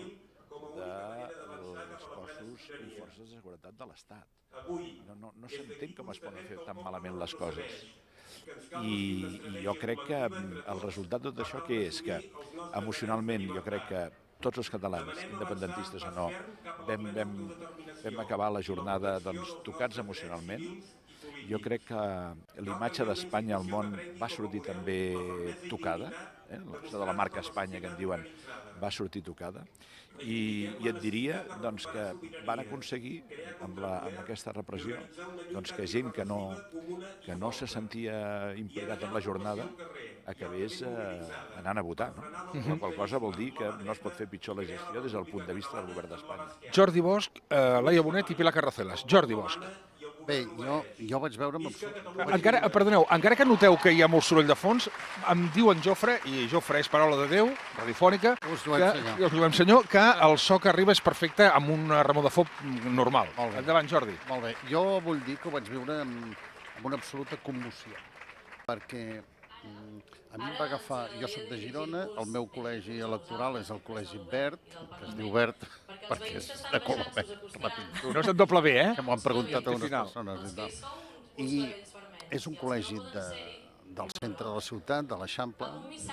dels cossos i forces de seguretat de l'Estat. No s'entén com es poden fer tan malament les coses. I jo crec que el resultat de tot això què és? Que emocionalment jo crec que tots els catalans, independentistes o no, vam acabar la jornada tocats emocionalment. Jo crec que l'imatge d'Espanya al món va sortir també tocada, de la marca Espanya que en diuen va sortir tocada, i et diria que van aconseguir amb aquesta repressió que gent que no se sentia implicat en la jornada acabés anant a votar. La qual cosa vol dir que no es pot fer pitjor la gestió des del punt de vista del govern d'Espanya. Jordi Bosch, Laia Bonet i Pilar Carracelas. Jordi Bosch. Bé, jo vaig veure... Perdoneu, encara que noteu que hi ha molt soroll de fons, em diu en Jofre, i Jofre és paraula de Déu, radiofònica, que el so que arriba és perfecte amb una remor de foc normal. Endavant, Jordi. Molt bé. Jo vull dir que ho vaig viure amb una absoluta commoció, perquè a mi em va agafar... Jo soc de Girona, el meu col·legi electoral és el Col·legi Verd, que es diu Verd perquè és de color verd. No és en doble B, Que m'ho han preguntat a unes persones i tal. I és un col·legi del centre de la ciutat, de l'Eixample,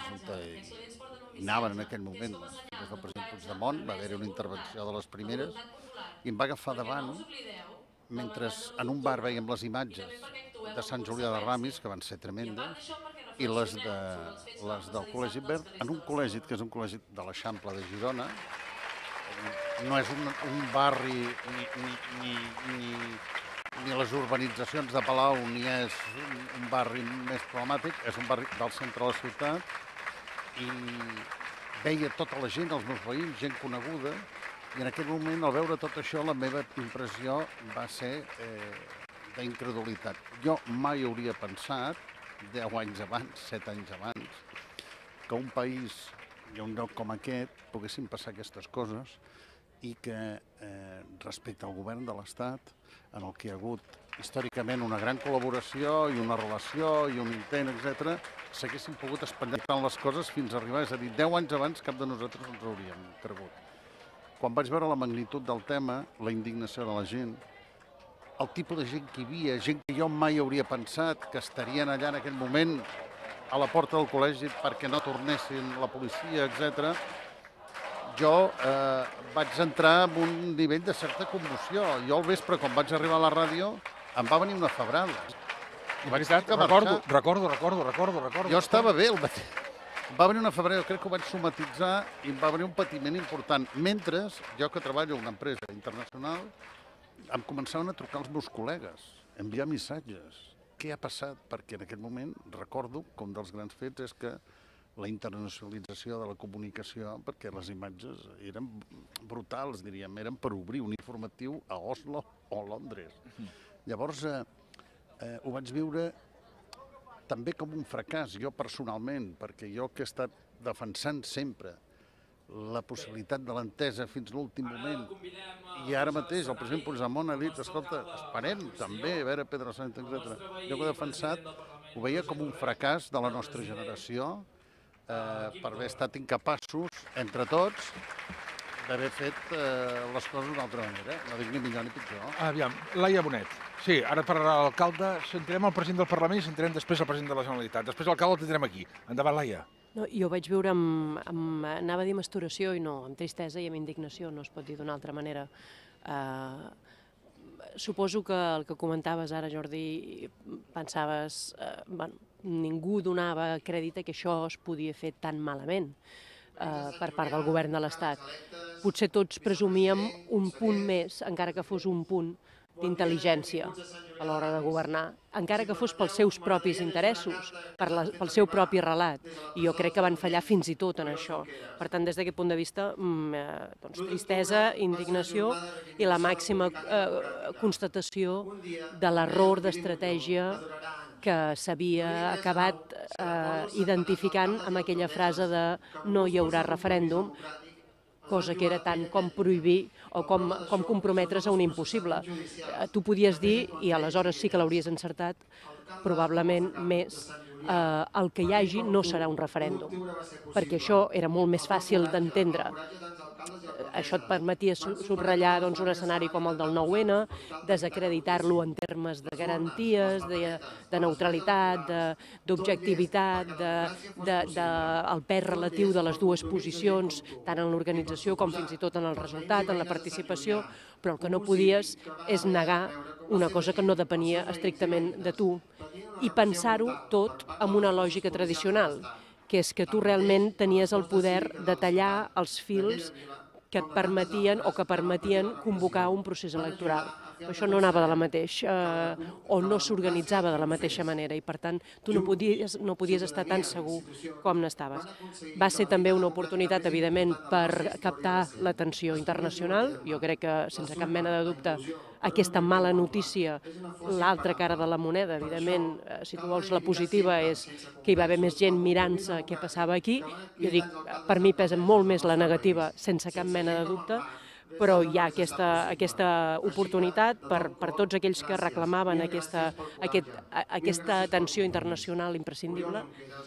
i anaven en aquell moment les filles del president Puigdemont, va haver-hi una intervenció de les primeres, i em va agafar davant, mentre en un bar veiem les imatges de Sant Julià de Ramis, que van ser tremendes, i les del Col·legi Verd, en un col·legi que és un col·legi de l'Eixample de Girona, no és un barri ni les urbanitzacions de Palau ni és un barri més problemàtic, és un barri del centre de la ciutat, i veia tota la gent, els meus veïns, gent coneguda, i en aquell moment, al veure tot això, la meva impressió va ser d'incredulitat. Jo mai hauria pensat, 10 anys abans, 7 anys abans, que un país i un lloc com aquest poguessin passar aquestes coses i que respecte al govern de l'Estat, en el que hi ha hagut històricament una gran col·laboració i una relació i un intent, etc., s'haguessin pogut espatllar tant les coses fins a arribar, és a dir, 10 anys abans cap de nosaltres ens hauríem cregut. Quan vaig veure la magnitud del tema, la indignació de la gent, el tipus de gent que hi havia, gent que jo mai hauria pensat que estarien allà en aquell moment a la porta del col·legi perquè no tornessin la policia, etc. Jo vaig entrar en un nivell de certa commoció. Jo al vespre, quan vaig arribar a la ràdio, em va venir una febrada. Recordo. Jo estava bé el matí. Em va venir una febrada, jo crec que ho vaig somatitzar i em va venir un patiment important. Mentre jo, que treballo en una empresa internacional, em començaven a trucar els meus col·legues, enviar missatges. Què ha passat? Perquè en aquell moment recordo que un dels grans fets és que la internacionalització de la comunicació, perquè les imatges eren brutals, diríem, eren per obrir un informatiu a Oslo o a Londres. Llavors, ho vaig viure també com un fracàs, jo personalment, perquè jo que he estat defensant sempre la possibilitat de l'entesa fins l'últim moment. I ara mateix el president Puigdemont ha dit, escolta, esperem també a veure Pedro Sánchez, etc. Jo ho he defensat, ho veia com un fracàs de la nostra generació per haver estat incapaços, entre tots, d'haver fet les coses d'una altra manera. No dic ni millor ni pitjor. Aviam, Laia Bonet. Sí, ara parlarà l'alcalde, sentirem el president del Parlament i sentirem després el president de la Generalitat. Després l'alcalde el tindrem aquí. Endavant, Laia. No, jo vaig viure anava a dir masturació i no, amb tristesa i amb indignació, no es pot dir d'una altra manera. Suposo que el que comentaves ara, Jordi, pensaves, ningú donava crèdit que això es podia fer tan malament per part del govern de l'Estat. Potser tots presumíem un punt més, encara que fos un punt, d'intel·ligència a l'hora de governar, encara que fos pels seus propis interessos, pel seu propi relat. I jo crec que van fallar fins i tot en això. Per tant, des d'aquest punt de vista, tristesa, indignació i la màxima constatació de l'error d'estratègia que s'havia acabat identificant amb aquella frase de no hi haurà referèndum, cosa que era tant com prohibir o com comprometre's a un impossible. Tu podies dir, i aleshores sí que l'hauries encertat, probablement més, el que hi hagi no serà un referèndum, perquè això era molt més fàcil d'entendre. Això et permetia subratllar un escenari com el del 9-N, desacreditar-lo en termes de garanties, de neutralitat, d'objectivitat, del pes relatiu de les dues posicions, tant en l'organització com fins i tot en el resultat, en la participació, però el que no podies és negar una cosa que no depenia estrictament de tu i pensar-ho tot amb una lògica tradicional, que és que tu realment tenies el poder de tallar els fils que et permetien o que permetien convocar un procés electoral. Això no anava de la mateixa, o no s'organitzava de la mateixa manera, i per tant tu no podies estar tan segur com n'estaves. Va ser també una oportunitat, evidentment, per captar l'atenció internacional. Jo crec que, sense cap mena de dubte, aquesta mala notícia, l'altra cara de la moneda, evidentment, si tu vols la positiva, és que hi va haver més gent mirant-se què passava aquí. Jo dic, per mi pesa molt més la negativa, sense cap mena de dubte, però hi ha aquesta oportunitat per tots aquells que reclamaven aquesta atenció internacional imprescindible.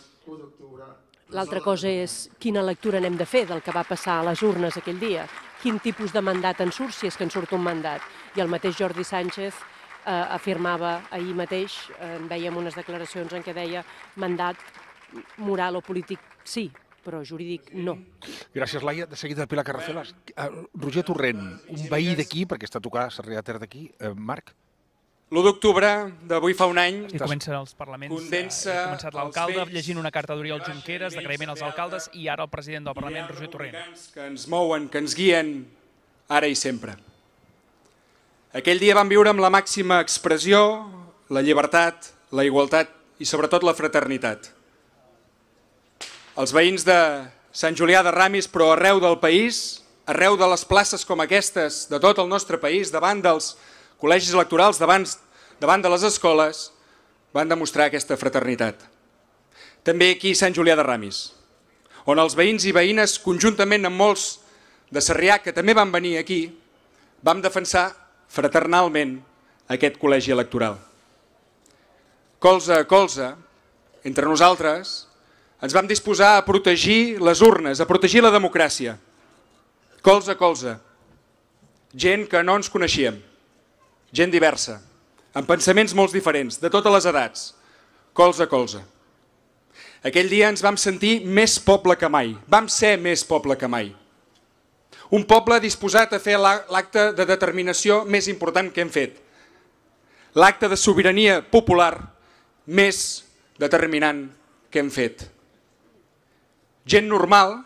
L'altra cosa és quina lectura n'hem de fer del que va passar a les urnes aquell dia, quin tipus de mandat en surt, si és que en surt un mandat. I el mateix Jordi Sánchez afirmava ahir mateix, vèiem unes declaracions en què deia mandat moral o polític sí, però jurídic no. Gràcies, Laia. De seguida, Pilar Carracelas. Roger Torrent, un veí d'aquí, perquè està a tocar Sarrià de Ter d'aquí. Marc? L'1 d'octubre d'avui fa un any... I comencen els parlaments. Ha començat l'alcalde llegint una carta d'Oriol Junqueras, d'agraïment als alcaldes, i ara el president del Parlament, Roger Torrent. Que ens mouen, que ens guien, ara i sempre. Aquell dia vam viure amb la màxima expressió, la llibertat, la igualtat i sobretot la fraternitat. Els veïns de Sant Julià de Ramis, però arreu del país, arreu de les places com aquestes, de tot el nostre país, davant dels col·legis electorals, davant de les escoles, van demostrar aquesta fraternitat. També aquí a Sant Julià de Ramis, on els veïns i veïnes, conjuntament amb molts de Sarrià, que també van venir aquí, vam defensar fraternalment aquest col·legi electoral. Colze a colze, entre nosaltres, ens vam disposar a protegir les urnes, a protegir la democràcia. Colze a colze. Gent que no ens coneixíem. Gent diversa, amb pensaments molt diferents, de totes les edats. Colze a colze. Aquell dia ens vam sentir més poble que mai. Vam ser més poble que mai. Un poble disposat a fer l'acte de determinació més important que hem fet. L'acte de sobirania popular més determinant que hem fet. Gent normal,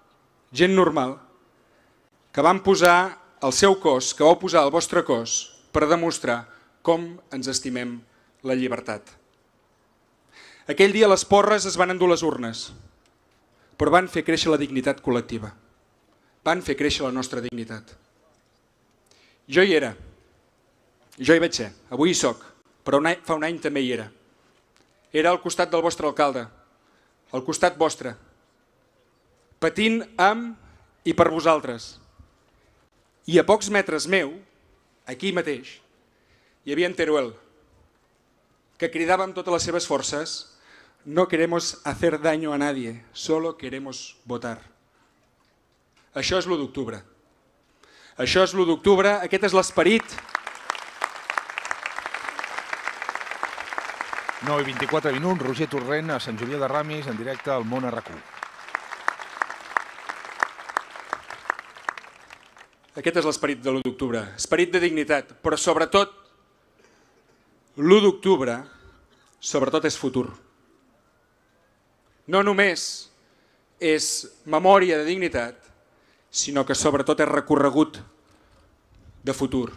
que van posar el seu cos, que vau posar el vostre cos per demostrar com ens estimem la llibertat. Aquell dia les porres es van endur les urnes, però van fer créixer la dignitat col·lectiva. Van fer créixer la nostra dignitat. Jo hi era, jo hi vaig ser, avui hi soc, però fa un any també hi era. Era al costat del vostre alcalde, al costat vostre, patint amb i per vosaltres. I a pocs metres meu, aquí mateix, hi havia en Teruel, que cridava amb totes les seves forces: no queremos hacer daño a nadie, solo queremos votar. Això és l'1 d'octubre. Això és l'1 d'octubre, aquest és l'esperit. 9:24 minuts, Roger Torrent a Sant Julià de Ramis, en directe al Món a RAC1. Aquest és l'esperit de l'1 d'octubre, esperit de dignitat, però sobretot l'1 d'octubre, sobretot és futur. No només és memòria de dignitat, sinó que sobretot és recorregut de futur.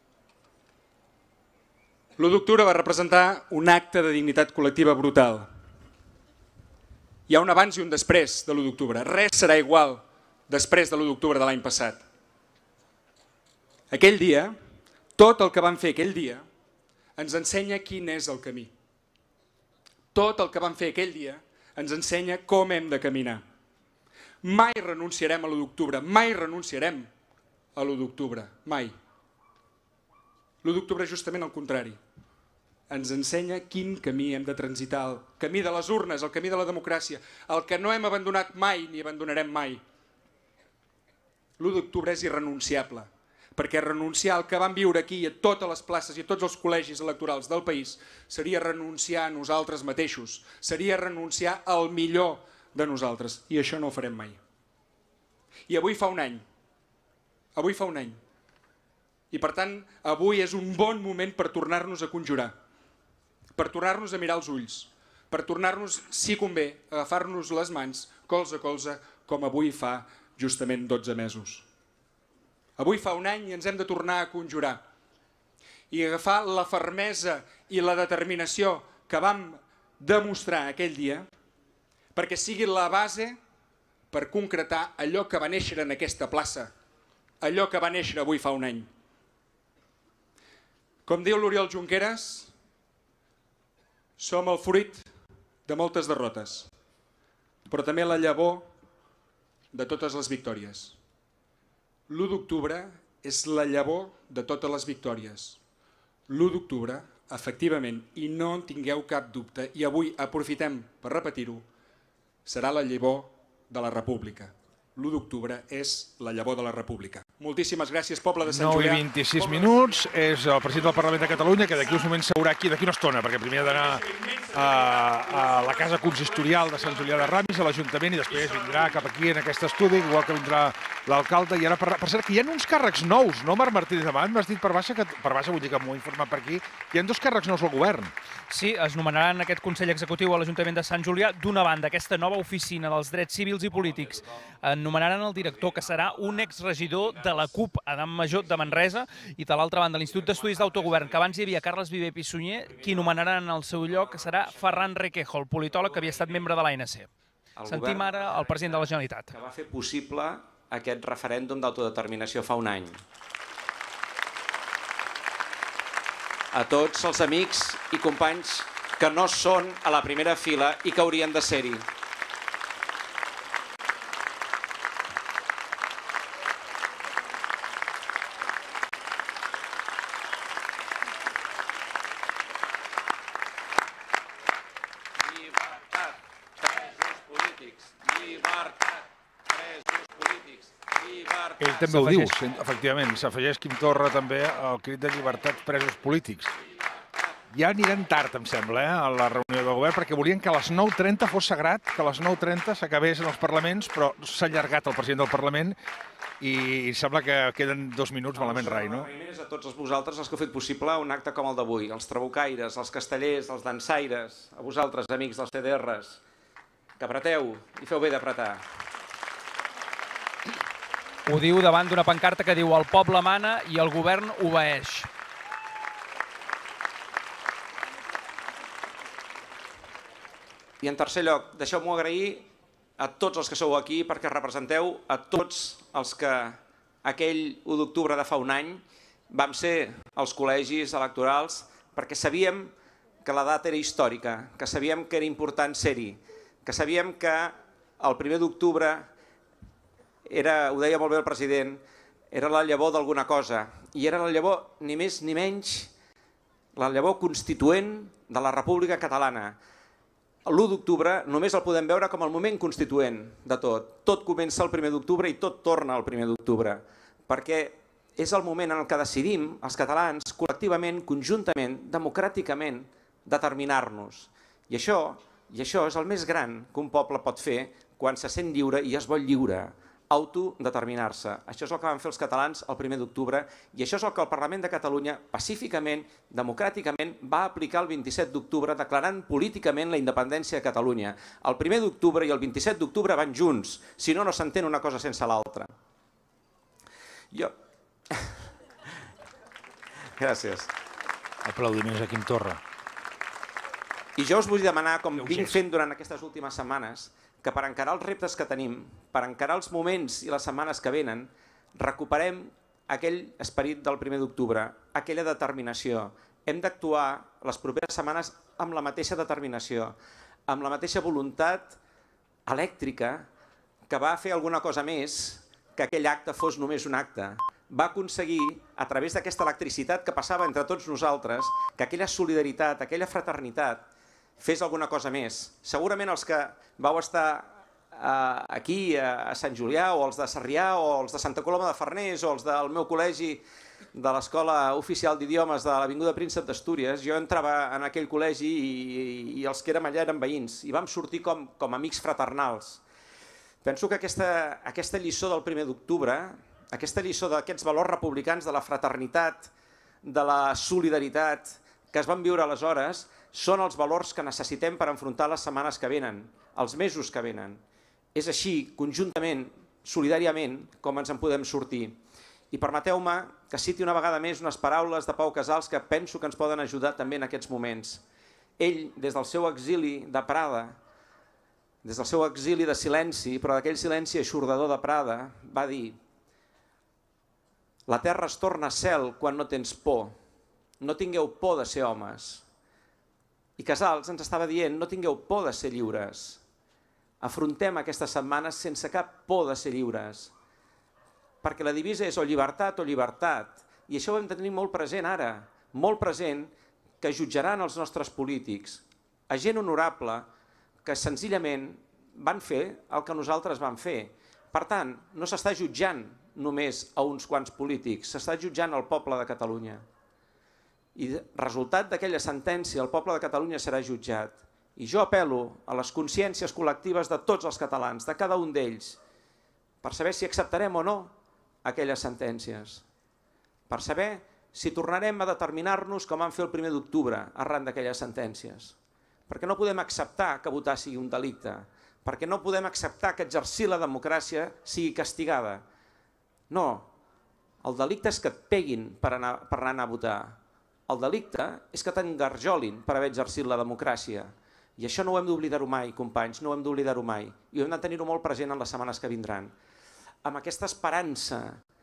L'1 d'octubre va representar un acte de dignitat col·lectiva brutal. Hi ha un abans i un després de l'1 d'octubre. Res serà igual després de l'1 d'octubre de l'any passat. Aquell dia, tot el que vam fer aquell dia, ens ensenya quin és el camí. Tot el que vam fer aquell dia ens ensenya com hem de caminar. Mai renunciarem a l'1 d'octubre, mai renunciarem a l'1 d'octubre, mai. L'1 d'octubre és justament el contrari. Ens ensenya quin camí hem de transitar, el camí de les urnes, el camí de la democràcia, el que no hem abandonat mai ni abandonarem mai. L'1 d'octubre és irrenunciable, perquè renunciar al que vam viure aquí a totes les places i a tots els col·legis electorals del país seria renunciar a nosaltres mateixos, seria renunciar al millor de nosaltres, i això no ho farem mai. I avui fa un any. Avui fa un any. I per tant, avui és un bon moment per tornar-nos a conjurar, per tornar-nos a mirar els ulls, per tornar-nos, si convé, a agafar-nos les mans, colze a colze, com avui fa justament 12 mesos. Avui fa un any i ens hem de tornar a conjurar i agafar la fermesa i la determinació que vam demostrar aquell dia perquè sigui la base per concretar allò que va néixer en aquesta plaça, allò que va néixer avui fa un any. Com diu l'Oriol Junqueras, som el fruit de moltes derrotes, però també la llavor de totes les victòries. L'1 d'octubre és la llavor de totes les victòries. L'1 d'octubre, efectivament, i no en tingueu cap dubte, i avui aprofitem per repetir-ho, serà la llavor de la República. L'1 d'octubre és la llavor de la República. Moltíssimes gràcies, poble de Sant Julià. 9:26 minuts, és el president del Parlament de Catalunya, que d'aquí uns moments seurà aquí, d'aquí una estona, perquè primer ha d'anar a la casa consistorial de Sant Julià de Ramis, a l'Ajuntament, i després vindrà cap aquí, en aquest estudi, igual que vindrà l'alcalde. I ara, per cert, que hi ha uns càrrecs nous, no, Marc Martínez Amat? M'has dit per baixa, vull dir que m'ho he informat per aquí, hi ha 2 càrrecs nous al govern. Sí, es nomenaran aquest Consell Executiu a l'Ajuntament de Sant Julià. D'una banda, aquesta nova oficina dels drets civils i polítics nomenaran el director, que serà un exregidor de la CUP, Adam Major, de Manresa, i de l'altra banda, l'Institut d'Estudis d'Autogovern, que abans hi havia Carles Viver Pissunyer, qui nomenaran en el seu lloc, que serà Ferran Requejo, el politòleg que havia estat membre de l'ANC. Sentim ara el president de la Generalitat. Que va fer possible aquest referèndum d'autodeterminació fa un any. A tots els amics i companys que no són a la primera fila i que haurien de ser-hi. Ell també ho diu, efectivament, s'afegeix Quim Torra també al crit de llibertat presos polítics. Ja aniran tard, em sembla, a la reunió del govern, perquè volien que a les 9:30 fos sagrat, que a les 9:30 s'acabés en els parlaments, però s'ha allargat el president del Parlament i sembla que queden 2 minuts malament rai, no? Agraïments a tots vosaltres els que heu fet possible un acte com el d'avui, els trabucaires, els castellers, els dansaires, a vosaltres, amics dels CDRs, que apreteu i feu bé d'apretar. Ho diu davant d'una pancarta que diu "El poble mana i el govern obeeix". I en tercer lloc, deixeu-m'ho agrair a tots els que sou aquí perquè representeu a tots els que aquell 1 d'octubre de fa un any vam ser als col·legis electorals perquè sabíem que la data era històrica, que sabíem que era important ser-hi, que sabíem que el 1 d'octubre ho deia molt bé el president, era la llavor d'alguna cosa, i era la llavor ni més ni menys, la llavor constituent de la República Catalana. L'1 d'octubre només el podem veure com el moment constituent de tot. Tot comença el 1 d'octubre i tot torna al 1 d'octubre, perquè és el moment en què decidim, els catalans, col·lectivament, conjuntament, democràticament, determinar-nos. I això és el més gran que un poble pot fer quan se sent lliure i es vol lliure, autodeterminar-se. Això és el que van fer els catalans el 1 d'octubre i això és el que el Parlament de Catalunya pacíficament, democràticament, va aplicar el 27 d'octubre declarant políticament la independència de Catalunya. El 1 d'octubre i el 27 d'octubre van junts, si no, no s'entén una cosa sense l'altra. Gràcies. Aplaudiments a Quim Torra. I jo us vull demanar, com vinc fent durant aquestes últimes setmanes, que per encarar els reptes que tenim, per encarar els moments i les setmanes que venen, recuperem aquell esperit del 1 d'octubre, aquella determinació. Hem d'actuar les properes setmanes amb la mateixa determinació, amb la mateixa voluntat elèctrica que va fer alguna cosa més que aquell acte fos només un acte. Va aconseguir, a través d'aquesta electricitat que passava entre tots nosaltres, que aquella solidaritat, aquella fraternitat, fes alguna cosa més. Segurament els que vau estar aquí a Sant Julià, o els de Sarrià, o els de Santa Coloma de Farners, o els del meu col·legi de l'Escola Oficial d'Idiomes de l'Avinguda Príncep d'Astúries, jo entrava en aquell col·legi i els que érem allà eren veïns, i vam sortir com amics fraternals. Penso que aquesta lliçó del 1 d'octubre, aquesta lliçó d'aquests valors republicans, de la fraternitat, de la solidaritat que es van viure aleshores, són els valors que necessitem per enfrontar les setmanes que venen, els mesos que venen. És així, conjuntament, solidàriament, com ens en podem sortir. I permeteu-me que citi una vegada més unes paraules de Pau Casals que penso que ens poden ajudar també en aquests moments. Ell, des del seu exili de Prada, des del seu exili de silenci, però d'aquell silenci eixordador de Prada, va dir: la terra es torna cel quan no tens por. No tingueu por de ser homes. I Casals ens estava dient: no tingueu por de ser lliures. Afrontem aquestes setmanes sense cap por de ser lliures. Perquè la divisa és o llibertat o llibertat. I això ho hem de tenir molt present ara, molt present, que jutjaran els nostres polítics, a gent honorable que senzillament van fer el que nosaltres vam fer. Per tant, no s'està jutjant només a uns quants polítics, s'està jutjant al poble de Catalunya. I resultat d'aquella sentència, el poble de Catalunya serà jutjat. I jo apel·lo a les consciències col·lectives de tots els catalans, de cada un d'ells, per saber si acceptarem o no aquelles sentències, per saber si tornarem a determinar-nos com vam fer el 1 d'octubre arran d'aquelles sentències. Perquè no podem acceptar que votar sigui un delicte, perquè no podem acceptar que exercir la democràcia sigui castigada. No, el delicte és que et peguin per anar a votar. El delicte és que t'engarjolin per haver exercit la democràcia. I això no ho hem d'oblidar-ho mai, companys, no ho hem d'oblidar-ho mai. I ho hem de tenir-ho molt present en les setmanes que vindran. Amb aquesta esperança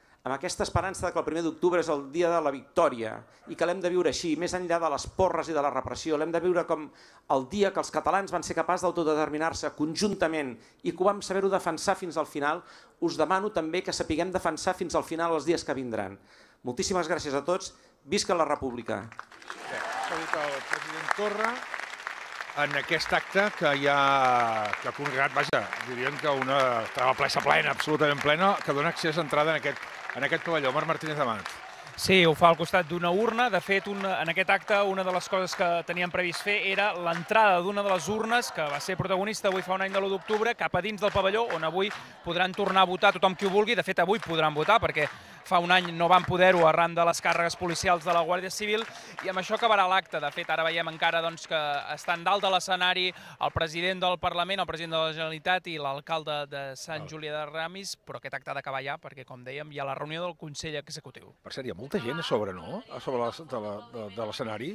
de que el 1 d'octubre és el dia de la victòria i que l'hem de viure així, més enllà de les porres i de la repressió, l'hem de viure com el dia que els catalans van ser capaços d'autodeterminar-se conjuntament i que ho vam saber-ho defensar fins al final, us demano també que sapiguem defensar fins al final els dies que vindran. Moltíssimes gràcies a tots. Visca la República. S'ha dit el president Torra en aquest acte que ha congregat, vaja, diríem que estava plena, absolutament plena, que dona accés a entrada en aquest pavelló. Marc Martínez Amat. Sí, ho fa al costat d'una urna. De fet, en aquest acte, una de les coses que teníem previst fer era l'entrada d'una de les urnes, que va ser protagonista avui fa un any de l'1 d'octubre, cap a dins del pavelló, on avui podran tornar a votar tothom qui ho vulgui. De fet, avui podran votar, perquè fa un any no van poder-ho arran de les càrregues policials de la Guàrdia Civil, i amb això acabarà l'acte. De fet, ara veiem encara que estan dalt de l'escenari el president del Parlament, el president de la Generalitat i l'alcalde de Sant Julià de Ramis, però aquest acte ha d'acabar ja, perquè, com dèiem, hi ha la reunió del Consell Executiu. Per cert, hi ha molta gent a sobre, no? A sobre de l'escenari.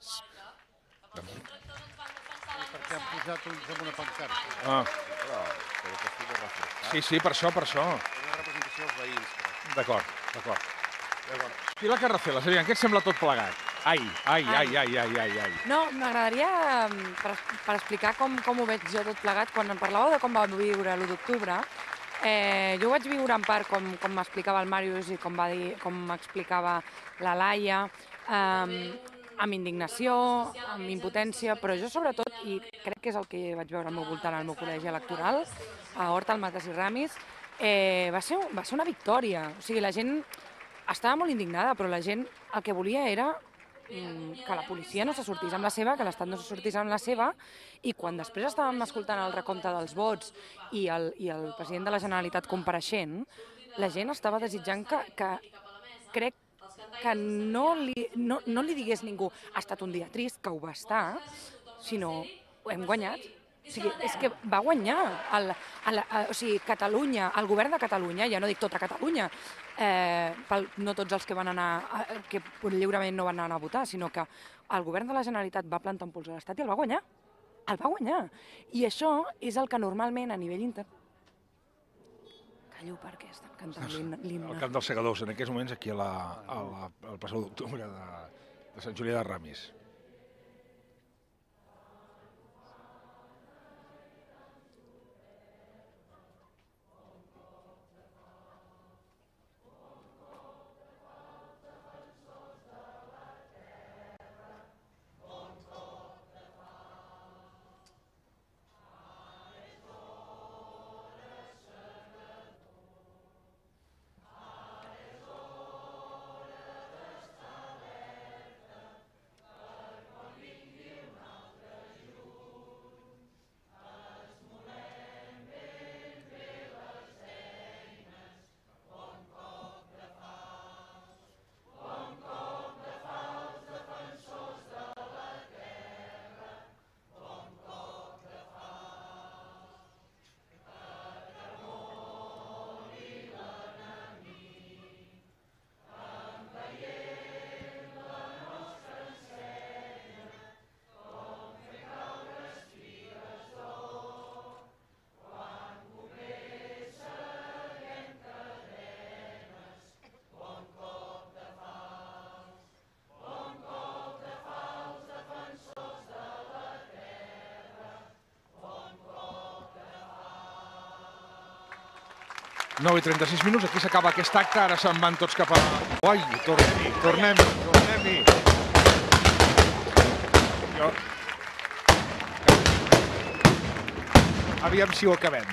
Perquè han posat ulls amb una pancarta. Sí, per això. Una representació dels veïns. D'acord. Pilar Carracelas, aviam, què et sembla tot plegat? Ai. No, m'agradaria, per explicar com ho veig jo tot plegat, quan em parlàveu de com va viure l'1 d'octubre, Jo ho vaig viure en part com m'explicava el Màrius i com m'explicava la Laia, amb indignació, amb impotència, però jo sobretot, i crec que és el que vaig veure al meu voltant al meu col·legi electoral, a Horta, al Matas i Ramis, va ser una victòria. O sigui, la gent estava molt indignada, però la gent el que volia era que la policia no se sortís amb la seva, que l'Estat no se sortís amb la seva, i quan després estàvem escoltant el recompte dels vots i el president de la Generalitat compareixent, la gent estava desitjant que crec que no li digués ningú ha estat un dia trist, que ho va estar, sinó hem guanyat. O sigui, és que va guanyar Catalunya, el govern de Catalunya, ja no dic tota Catalunya, no tots els que van anar, que lliurement no van anar a votar, sinó que el govern de la Generalitat va plantar un pols a l'Estat i el va guanyar. El va guanyar. I això és el que normalment a nivell Callo perquè estan cantant l'himne. Al Camp dels Segadors, en aquests moments, aquí al passau d'octubre de Sant Julià de Ramis. Nou i 36 minuts, aquí s'acaba aquest acte, ara se'n van tots cap a... Uai, tornem-hi. Aviam si ho acabem.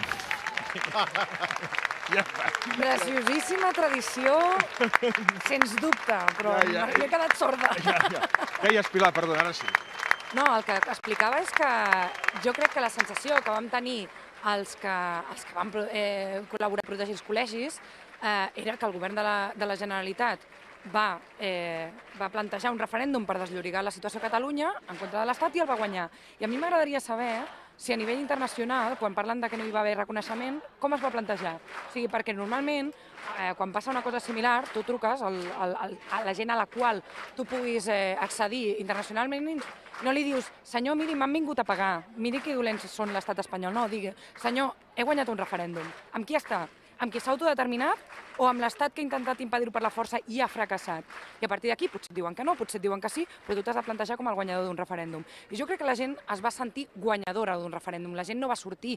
Preciosíssima tradició, sens dubte, però m'he quedat sorda. Deies, Pilar, perdona, ara sí. No, el que explicava és que jo crec que la sensació que vam tenir els que van col·laborar a protegir els col·legis era que el govern de la Generalitat va plantejar un referèndum per desllorigar la situació a Catalunya en contra de l'Estat i el va guanyar. I a mi m'agradaria saber si a nivell internacional, quan parlen que no hi va haver reconeixement, com es va plantejar? O sigui, perquè normalment, quan passa una cosa similar, tu truques a la gent a la qual tu puguis accedir internacionalment i no li dius, senyor, miri, m'han vingut a pagar, miri que dolents són l'estat espanyol. No, digui, senyor, he guanyat un referèndum. Amb qui està? Amb qui s'ha autodeterminat o amb l'estat que ha intentat impedir-ho per la força i ha fracassat? I a partir d'aquí potser et diuen que no, potser et diuen que sí, però tu t'has de plantejar com el guanyador d'un referèndum. I jo crec que la gent es va sentir guanyadora d'un referèndum. La gent no va sortir,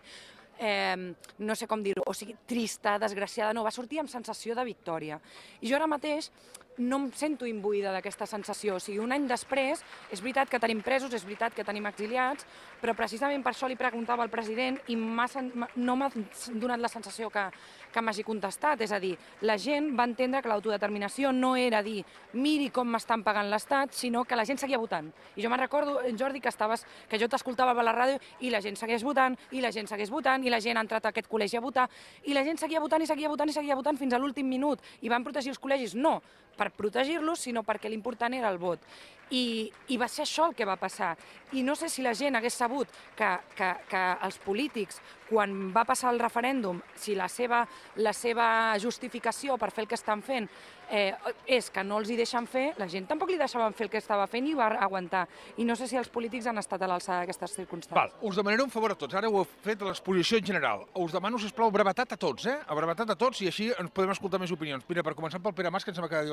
no sé com dir-ho, o sigui, trista, desgraciada, no, va sortir amb sensació de victòria. I jo ara mateix no em sento imbuïda d'aquesta sensació. O sigui, un any després, és veritat que tenim presos, és veritat que tenim exiliats, però precisament per això li preguntava al president i no m'ha donat la sensació que m'hagi contestat. És a dir, la gent va entendre que l'autodeterminació no era dir miri com m'estan pagant l'Estat, sinó que la gent seguia votant. I jo me'n recordo, Jordi, que jo t'escoltava a la ràdio i la gent segueix votant, i la gent segueix votant, i la gent ha entrat a aquest col·legi a votar, i la gent seguia votant i seguia votant i seguia votant fins a l'últim minut. I van protegir els col·legis? No, per protegir-los, sinó perquè l'important era el vot. I va ser això el que va passar. I no sé si la gent hagués sabut que els polítics, quan va passar el referèndum, si la seva justificació per fer el que estan fent és que no els hi deixen fer, la gent tampoc li deixaven fer el que estava fent i va aguantar. I no sé si els polítics han estat a l'alçada d'aquestes circumstàncies. Us demanaré un favor a tots. Ara ho heu fet a l'exposició en general. Us demano, sisplau, brevetat a tots, a brevetat a tots, i així ens podem escoltar més opinions. Mira, per començar pel Pere Mas, que ens va quedar dir alguna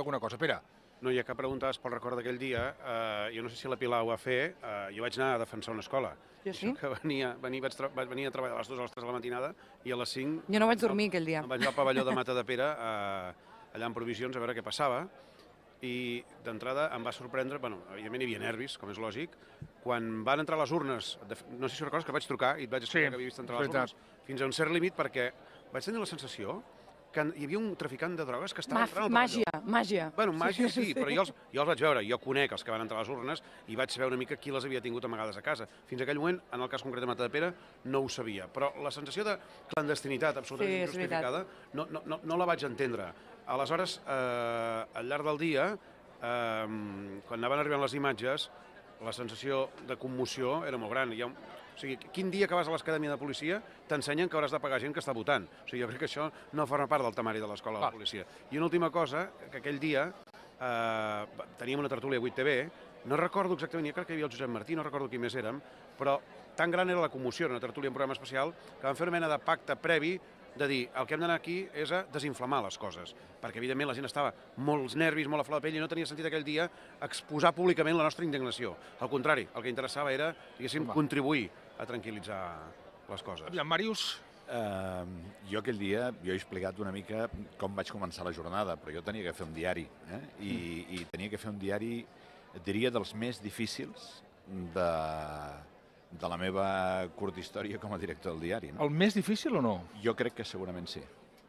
alguna cosa. Pere. No, ja que preguntaves pel record d'aquell dia, jo no sé si la Pilar ho va fer, jo vaig anar a defensar una escola. Jo sí. Que vaig venir a treballar a les 2 o les 3 de la matinada i a les 5... Jo no vaig dormir aquell dia. Vaig anar al pavelló de Mata de Pere, allà en provisions, a veure què passava, i d'entrada em va sorprendre, bueno, evidentment hi havia nervis, com és lògic, quan van entrar les urnes, no sé si recordes que vaig trucar i et vaig explicar que havia vist entrar les urnes, fins a un cert límit, perquè vaig tenir la sensació que hi havia un traficant de drogues que estava entrant al pavelló. Màgia. Bueno, màgia sí, però jo els vaig veure. Jo conec els que van entrar a les urnes i vaig saber una mica qui les havia tingut amagades a casa. Fins aquell moment, en el cas concret de Matadepera, no ho sabia. Però la sensació de clandestinitat absolutament injustificada no la vaig entendre. Aleshores, al llarg del dia, quan anaven arribant les imatges, la sensació de commoció era molt gran. O sigui, quin dia que vas a l'acadèmia de policia t'ensenyen que hauràs de pagar gent que està votant. O sigui, jo crec que això no forma part del temari de l'escola de la policia. I una última cosa, que aquell dia teníem una tertúlia a 8TV, no recordo exactament, jo crec que hi havia el Josep Martí, no recordo qui més érem, però tan gran era la commoció, era una tertúlia, un programa especial, que vam fer una mena de pacte previ de dir, el que hem d'anar aquí és a desinflamar les coses, perquè evidentment la gent estava molts nervis, molt a flor de pell i no tenia sentit aquell dia exposar públicament la nostra indignació. Al contrari, el que interessava era, diguéssim, contribuir a tranquil·litzar les coses. Aviam, Màrius? Jo aquell dia he explicat una mica com vaig començar la jornada, però jo tenia que fer un diari, i tenia que fer un diari, et diria, dels més difícils de la meva curta història com a director del diari. El més difícil o no? Jo crec que segurament sí.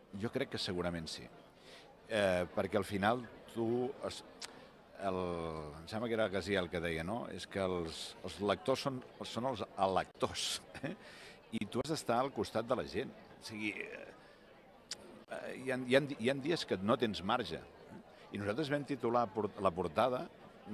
Perquè al final tu... Em sembla que era Gaziel que deia, no? És que els lectors són els electors. I tu has d'estar al costat de la gent. O sigui, hi ha dies que no tens marge. I nosaltres vam titular la portada,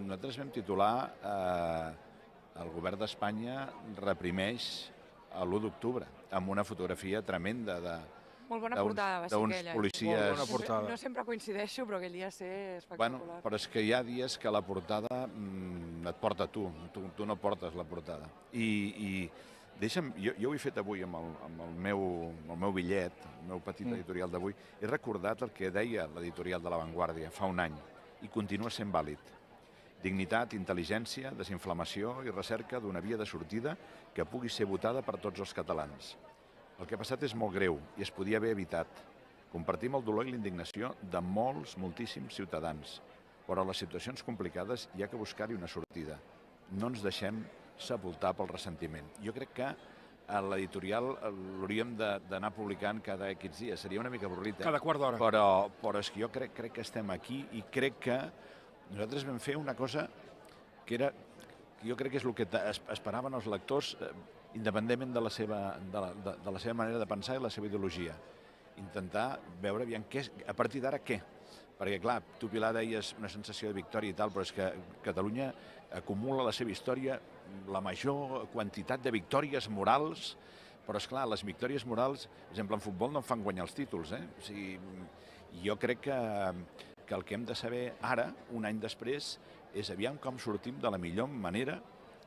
el govern d'Espanya reprimeix l'1 d'octubre, amb una fotografia tremenda molt bona portada va ser aquella. Policies... No sempre coincideixo, però aquell dia ser espectacular. Bueno, però és que hi ha dies que la portada et porta a tu no portes la portada. I deixa'm, jo ho he fet avui amb el meu bitllet, el meu petit editorial d'avui, he recordat el que deia l'editorial de La Vanguardia fa un any, i continua sent vàlid. Dignitat, intel·ligència, desinflamació i recerca d'una via de sortida que pugui ser votada per tots els catalans. El que ha passat és molt greu i es podia haver evitat. Compartim el dolor i la indignació de moltíssims ciutadans, però a les situacions complicades hi ha que buscar-hi una sortida. No ens deixem sepultar pel ressentiment. Jo crec que l'editorial l'hauríem d'anar publicant cada X dies. Seria una mica avorrit, cada quart d'hora. Però és que jo crec que estem aquí i crec que nosaltres vam fer una cosa que jo crec que és el que esperaven els lectors, independentment de la seva manera de pensar i la seva ideologia. Intentar veure a partir d'ara què. Perquè, clar, tu, Pilar, deies una sensació de victòria i tal, però és que Catalunya acumula a la seva història la major quantitat de victòries morals, però, esclar, les victòries morals, per exemple, en futbol no fan guanyar els títols. O sigui, jo crec que el que hem de saber ara, un any després, és aviam com sortim de la millor manera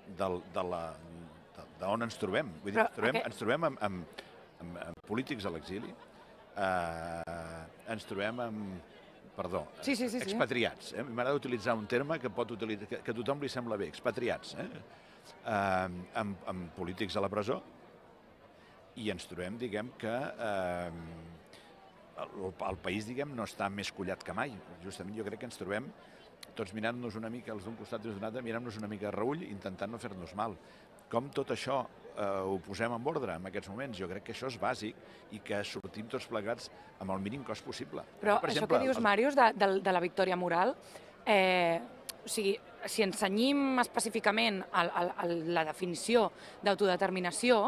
d'on ens trobem. Vull dir, ens trobem amb polítics a l'exili, ens trobem amb, expatriats. M'agrada utilitzar un terme que a tothom li sembla bé, expatriats, amb polítics a la presó, i ens trobem, diguem, que el país, diguem, no està més collat que mai. Justament jo crec que ens trobem tots mirant-nos una mica els d'un costat i els d'un altre, mirant-nos una mica a reull, intentant no fer-nos mal. Com tot això ho posem en ordre en aquests moments? Jo crec que això és bàsic i que sortim tots plegats amb el mínim cost possible. Però això que dius, Màrius, de la victòria moral, o sigui, si ens cenyim específicament a la definició d'autodeterminació,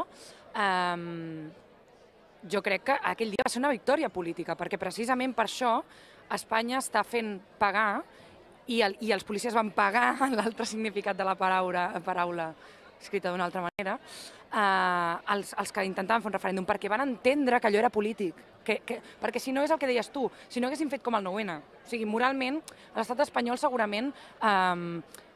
jo crec que aquell dia va ser una victòria política, perquè precisament per això Espanya està fent pagar, i els policies van pagar, l'altre significat de la paraula escrita d'una altra manera, els que intentaven fer un referèndum, perquè van entendre que allò era polític. Perquè si no és el que deies tu, si no haguéssim fet com el 9-N. O sigui, moralment, l'estat espanyol segurament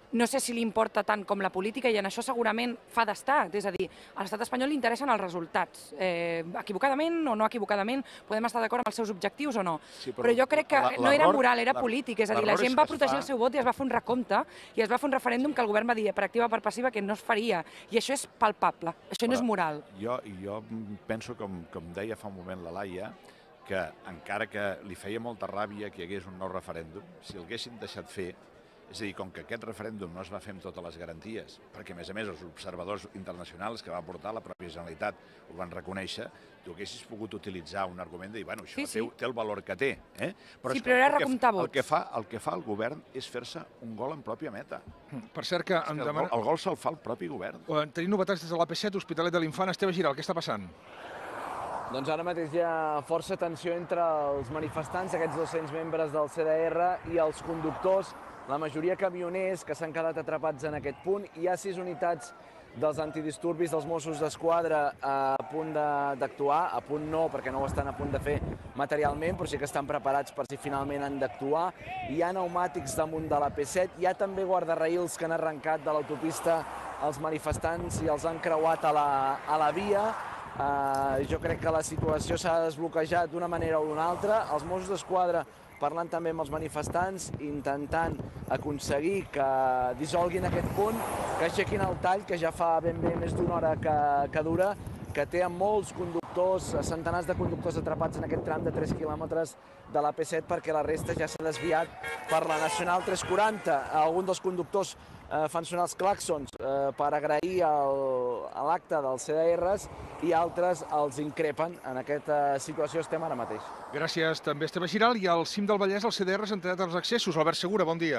no sé si li importa tant com la política i en això segurament fa d'estat. És a dir, a l'estat espanyol li interessen els resultats. Equivocadament o no equivocadament, podem estar d'acord amb els seus objectius o no. Però jo crec que no era moral, era polític. És a dir, la gent va protegir el seu vot i es va fer un recompte i es va fer un referèndum que el govern va dir per activa o per passiva que no es faria. I això és palpable, això no és moral. Jo penso, com deia fa un moment la Laia, que encara que li feia molta ràbia que hi hagués un nou referèndum, si el haguessin deixat fer, és a dir, com que aquest referèndum no es va fer amb totes les garanties, perquè a més els observadors internacionals que va portar la pròpia Generalitat ho van reconèixer, tu haguessis pogut utilitzar un argument de dir, bueno, això té el valor que té. Sí, però era recomptar vots. El que fa el govern és fer-se un gol en pròpia meta. Per cert que... El gol se'l fa el propi govern. Tenim novetats des de l'AP7, Hospitalet de l'Infant. Esteve Giral, què està passant? Doncs ara mateix hi ha força tensió entre els manifestants, aquests 200 membres del CDR i els conductors, la majoria camioners que s'han quedat atrapats en aquest punt. Hi ha 6 unitats dels antidisturbis dels Mossos d'Esquadra a punt d'actuar, a punt no, perquè no ho estan a punt de fer materialment, però sí que estan preparats per si finalment han d'actuar. Hi ha pneumàtics damunt de la P7, hi ha també guardarraïls que han arrencat de l'autopista els manifestants i els han creuat a la via. Jo crec que la situació s'ha desbloquejat d'una manera o d'una altra. Els Mossos d'Esquadra parlant també amb els manifestants, intentant aconseguir que dissolguin aquest punt, que aixequin el tall, que ja fa ben bé més d'una hora que dura, que té molts conductors, centenars de conductors atrapats en aquest tram de 3 quilòmetres de la P7 perquè la resta ja s'ha desviat per la Nacional 340. Alguns dels conductors fan sonar els clàxons per agrair l'acte dels CDRs i altres els increpen. En aquesta situació estem ara mateix. Gràcies també, Esteve Giral. I al cim del Vallès, els CDRs han tallat els accessos. Albert Segura, bon dia.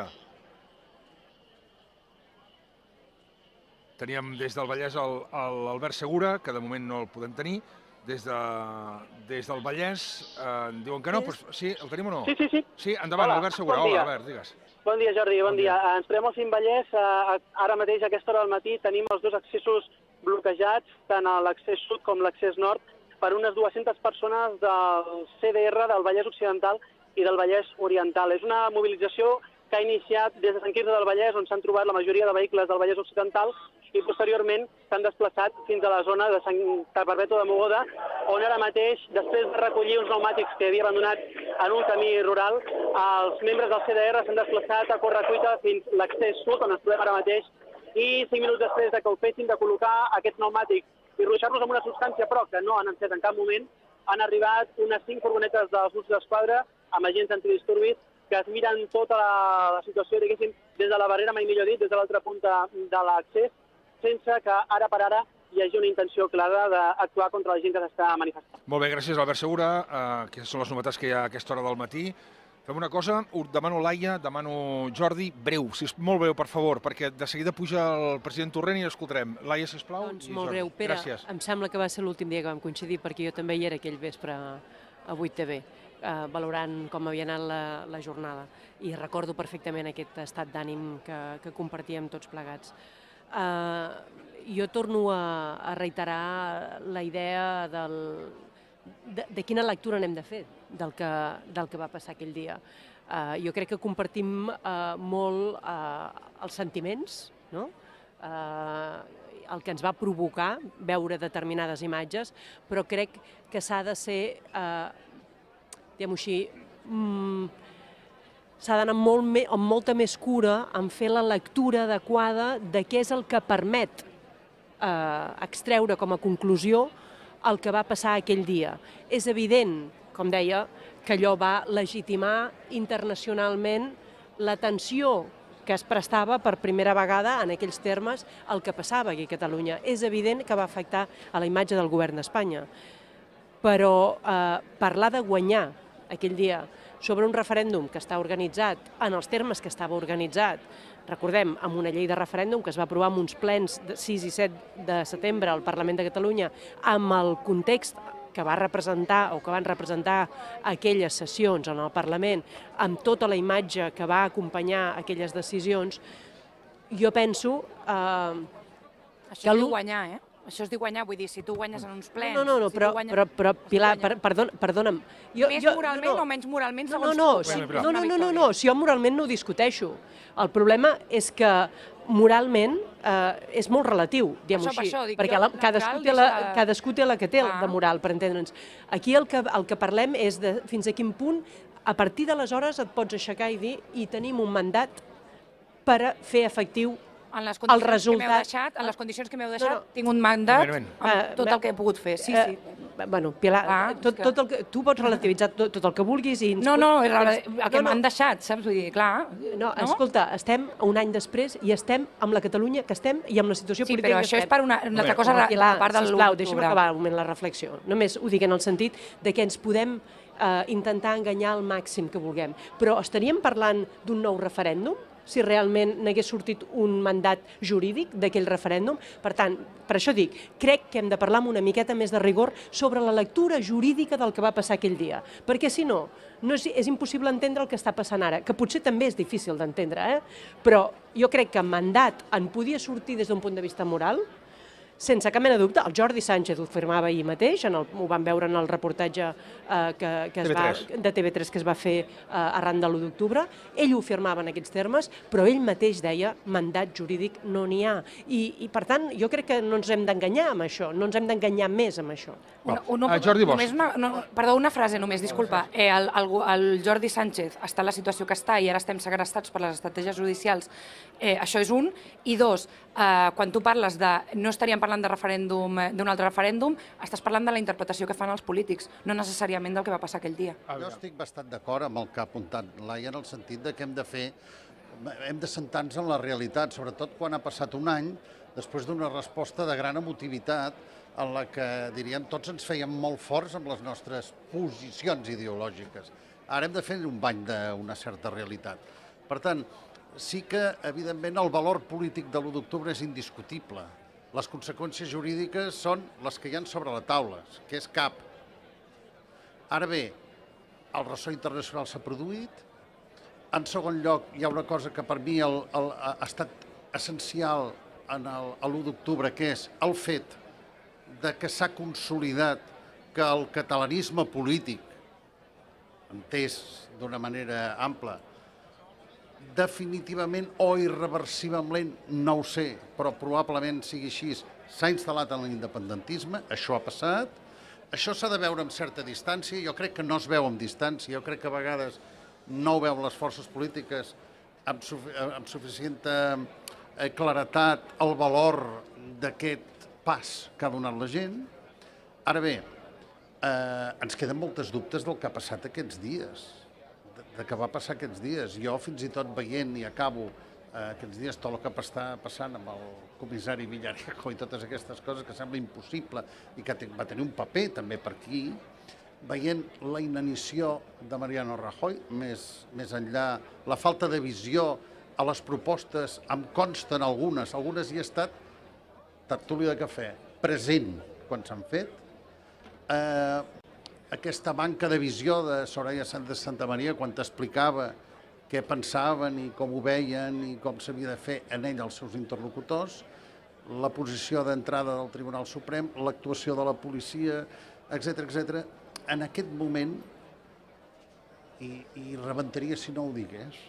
Teníem des del Vallès l'Albert Segura, que de moment no el podem tenir. Des del Vallès diuen que no, però sí, el tenim o no? Sí. Sí, endavant, Albert Segura. Hola, Albert, digues. Bon dia, Jordi, bon dia. Ens trobem al cim Vallès. Ara mateix, a aquesta hora del matí, tenim els 2 accessos bloquejats, tant l'accés sud com l'accés nord, per unes 200 persones del CDR, del Vallès Occidental i del Vallès Oriental. És una mobilització que ha iniciat des de Sant Quirze del Vallès, on s'han trobat la majoria de vehicles del Vallès Occidental, i posteriorment s'han desplaçat fins a la zona de Santa Perpètua de Mogoda, on ara mateix, després de recollir uns pneumàtics que havia abandonat en un camí rural, els membres del CDR s'han desplaçat a correcuita fins a l'accés sud, on ens trobem ara mateix, i 5 minuts després que ho fessin, de col·locar aquests pneumàtics i ruixar-los amb una substància, però que no han encès en cap moment, han arribat unes 5 furgonetes dels Mossos d'Esquadra amb agents antidisturbis que es miren tota la situació, diguéssim, des de la barrera, mai millor dit, des de l'altra punta de l'accés, sense que ara per ara hi hagi una intenció clara d'actuar contra la gent que s'està manifestant. Molt bé, gràcies, Albert Segura. Aquestes són les novetats que hi ha a aquesta hora del matí. Fem una cosa, demano Laia, demano Jordi, breu, molt breu, per favor, perquè de seguida puja el president Torrent i l'escoltarem. Laia, sisplau. Doncs molt breu. Pere, em sembla que va ser l'últim dia que vam coincidir, perquè jo també hi era aquell vespre a 8TV, valorant com havia anat la jornada. I recordo perfectament aquest estat d'ànim que compartíem tots plegats. Jo torno a reiterar la idea de quina lectura n'hem de fer del que va passar aquell dia. Jo crec que compartim molt els sentiments, no? El que ens va provocar veure determinades imatges, però crec que s'ha de ser, diguem-ho així, s'ha d'anar amb molta més cura en fer la lectura adequada de què és el que permet extreure com a conclusió el que va passar aquell dia. És evident, com deia, que allò va legitimar internacionalment l'atenció que es prestava per primera vegada en aquells termes el que passava aquí a Catalunya. És evident que va afectar a la imatge del govern d'Espanya. Però parlar de guanyar aquell dia sobre un referèndum que està organitzat en els termes que estava organitzat, recordem, amb una llei de referèndum que es va aprovar en uns plens de 6 i 7 de setembre al Parlament de Catalunya, amb el context que va representar o que van representar aquelles sessions en el Parlament, amb tota la imatge que va acompanyar aquelles decisions, jo penso Això diu guanyar, eh? Això es diu guanyar, vull dir, si tu guanyes en uns plens... No, però Pilar, perdona'm. Més moralment o menys moralment, segons tu? No, si jo moralment no ho discuteixo. El problema és que moralment és molt relatiu, diguem-ho així, perquè cadascú té la que té de moral, per entendre'ns. Aquí el que parlem és de fins a quin punt, a partir d'aleshores et pots aixecar i dir i tenim un mandat per fer efectiu el resultat. En les condicions que m'heu deixat, tinc un mandat amb tot el que he pogut fer. Bueno, Pilar, tu pots relativitzar tot el que vulguis i... No, el que m'han deixat, saps? Vull dir, clar... No, escolta, estem un any després i estem amb la Catalunya que estem i amb la situació política que estem. Sí, però això és per una altra cosa a part de l'1 d'octubre. Sisplau, deixa'm acabar un moment la reflexió. Només ho dic en el sentit de que ens podem intentar enganyar al màxim que vulguem. Però estaríem parlant d'un nou referèndum? Si realment n'hagués sortit un mandat jurídic d'aquell referèndum. Per tant, per això dic, crec que hem de parlar amb una miqueta més de rigor sobre la lectura jurídica del que va passar aquell dia. Perquè si no, és impossible entendre el que està passant ara, que potser també és difícil d'entendre, però jo crec que mandat en podia sortir des d'un punt de vista moral, sense cap mena de dubte. El Jordi Sánchez ho afirmava ahir mateix, ho vam veure en el reportatge de TV3 que es va fer arran de l'1 d'octubre. Ell ho afirmava en aquests termes, però ell mateix deia mandat jurídic no n'hi ha. I per tant, jo crec que no ens hem d'enganyar amb això, no ens hem d'enganyar més amb això. Jordi Bosch. Perdó, una frase només, disculpa. El Jordi Sánchez està en la situació que està i ara estem segrestats per les estratègies judicials. Això és un. I dos, quan tu parles de no estaríem parlant de referèndum, d'un altre referèndum, estàs parlant de la interpretació que fan els polítics, no necessàriament del que va passar aquell dia. Jo estic bastant d'acord amb el que ha apuntat Laia en el sentit que hem de sentar-nos en la realitat, sobretot quan ha passat un any després d'una resposta de gran emotivitat en la que, diríem, tots ens fèiem molt forts amb les nostres posicions ideològiques. Ara hem de fer un bany d'una certa realitat. Per tant, sí que, evidentment, el valor polític de l'1 d'octubre és indiscutible. Les conseqüències jurídiques són les que hi ha sobre la taula, que és cap. Ara bé, el ressò internacional s'ha produït. En segon lloc, hi ha una cosa que per mi ha estat essencial a l'1 d'octubre, que és el fet que s'ha consolidat que el catalanisme polític, entès d'una manera ampla, definitivament o irreversiblement, no ho sé, però probablement sigui així, s'ha instal·lat en l'independentisme, això ha passat, això s'ha de veure amb certa distància, jo crec que no es veu amb distància, jo crec que a vegades no ho veuen les forces polítiques amb suficient claretat el valor d'aquest pas que ha donat la gent. Ara bé, ens queden moltes dubtes del que ha passat aquests dies, de què va passar aquests dies. Jo fins i tot veient, i acabo, aquests dies tot el que està passant amb el comissari Villarejo i totes aquestes coses que sembla impossible i que va tenir un paper també per aquí, veient la inanició de Mariano Rajoy, més enllà, la falta de visió a les propostes, em consten algunes hi ha estat tertúlia de cafè, present quan s'han fet, aquesta manca de visió de Soraya Sáenz de Santamaría quan t'explicava què pensaven i com ho veien i com s'havia de fer en ell els seus interlocutors, la posició d'entrada del Tribunal Suprem, l'actuació de la policia, etc. En aquest moment, i rebentaria si no ho digués,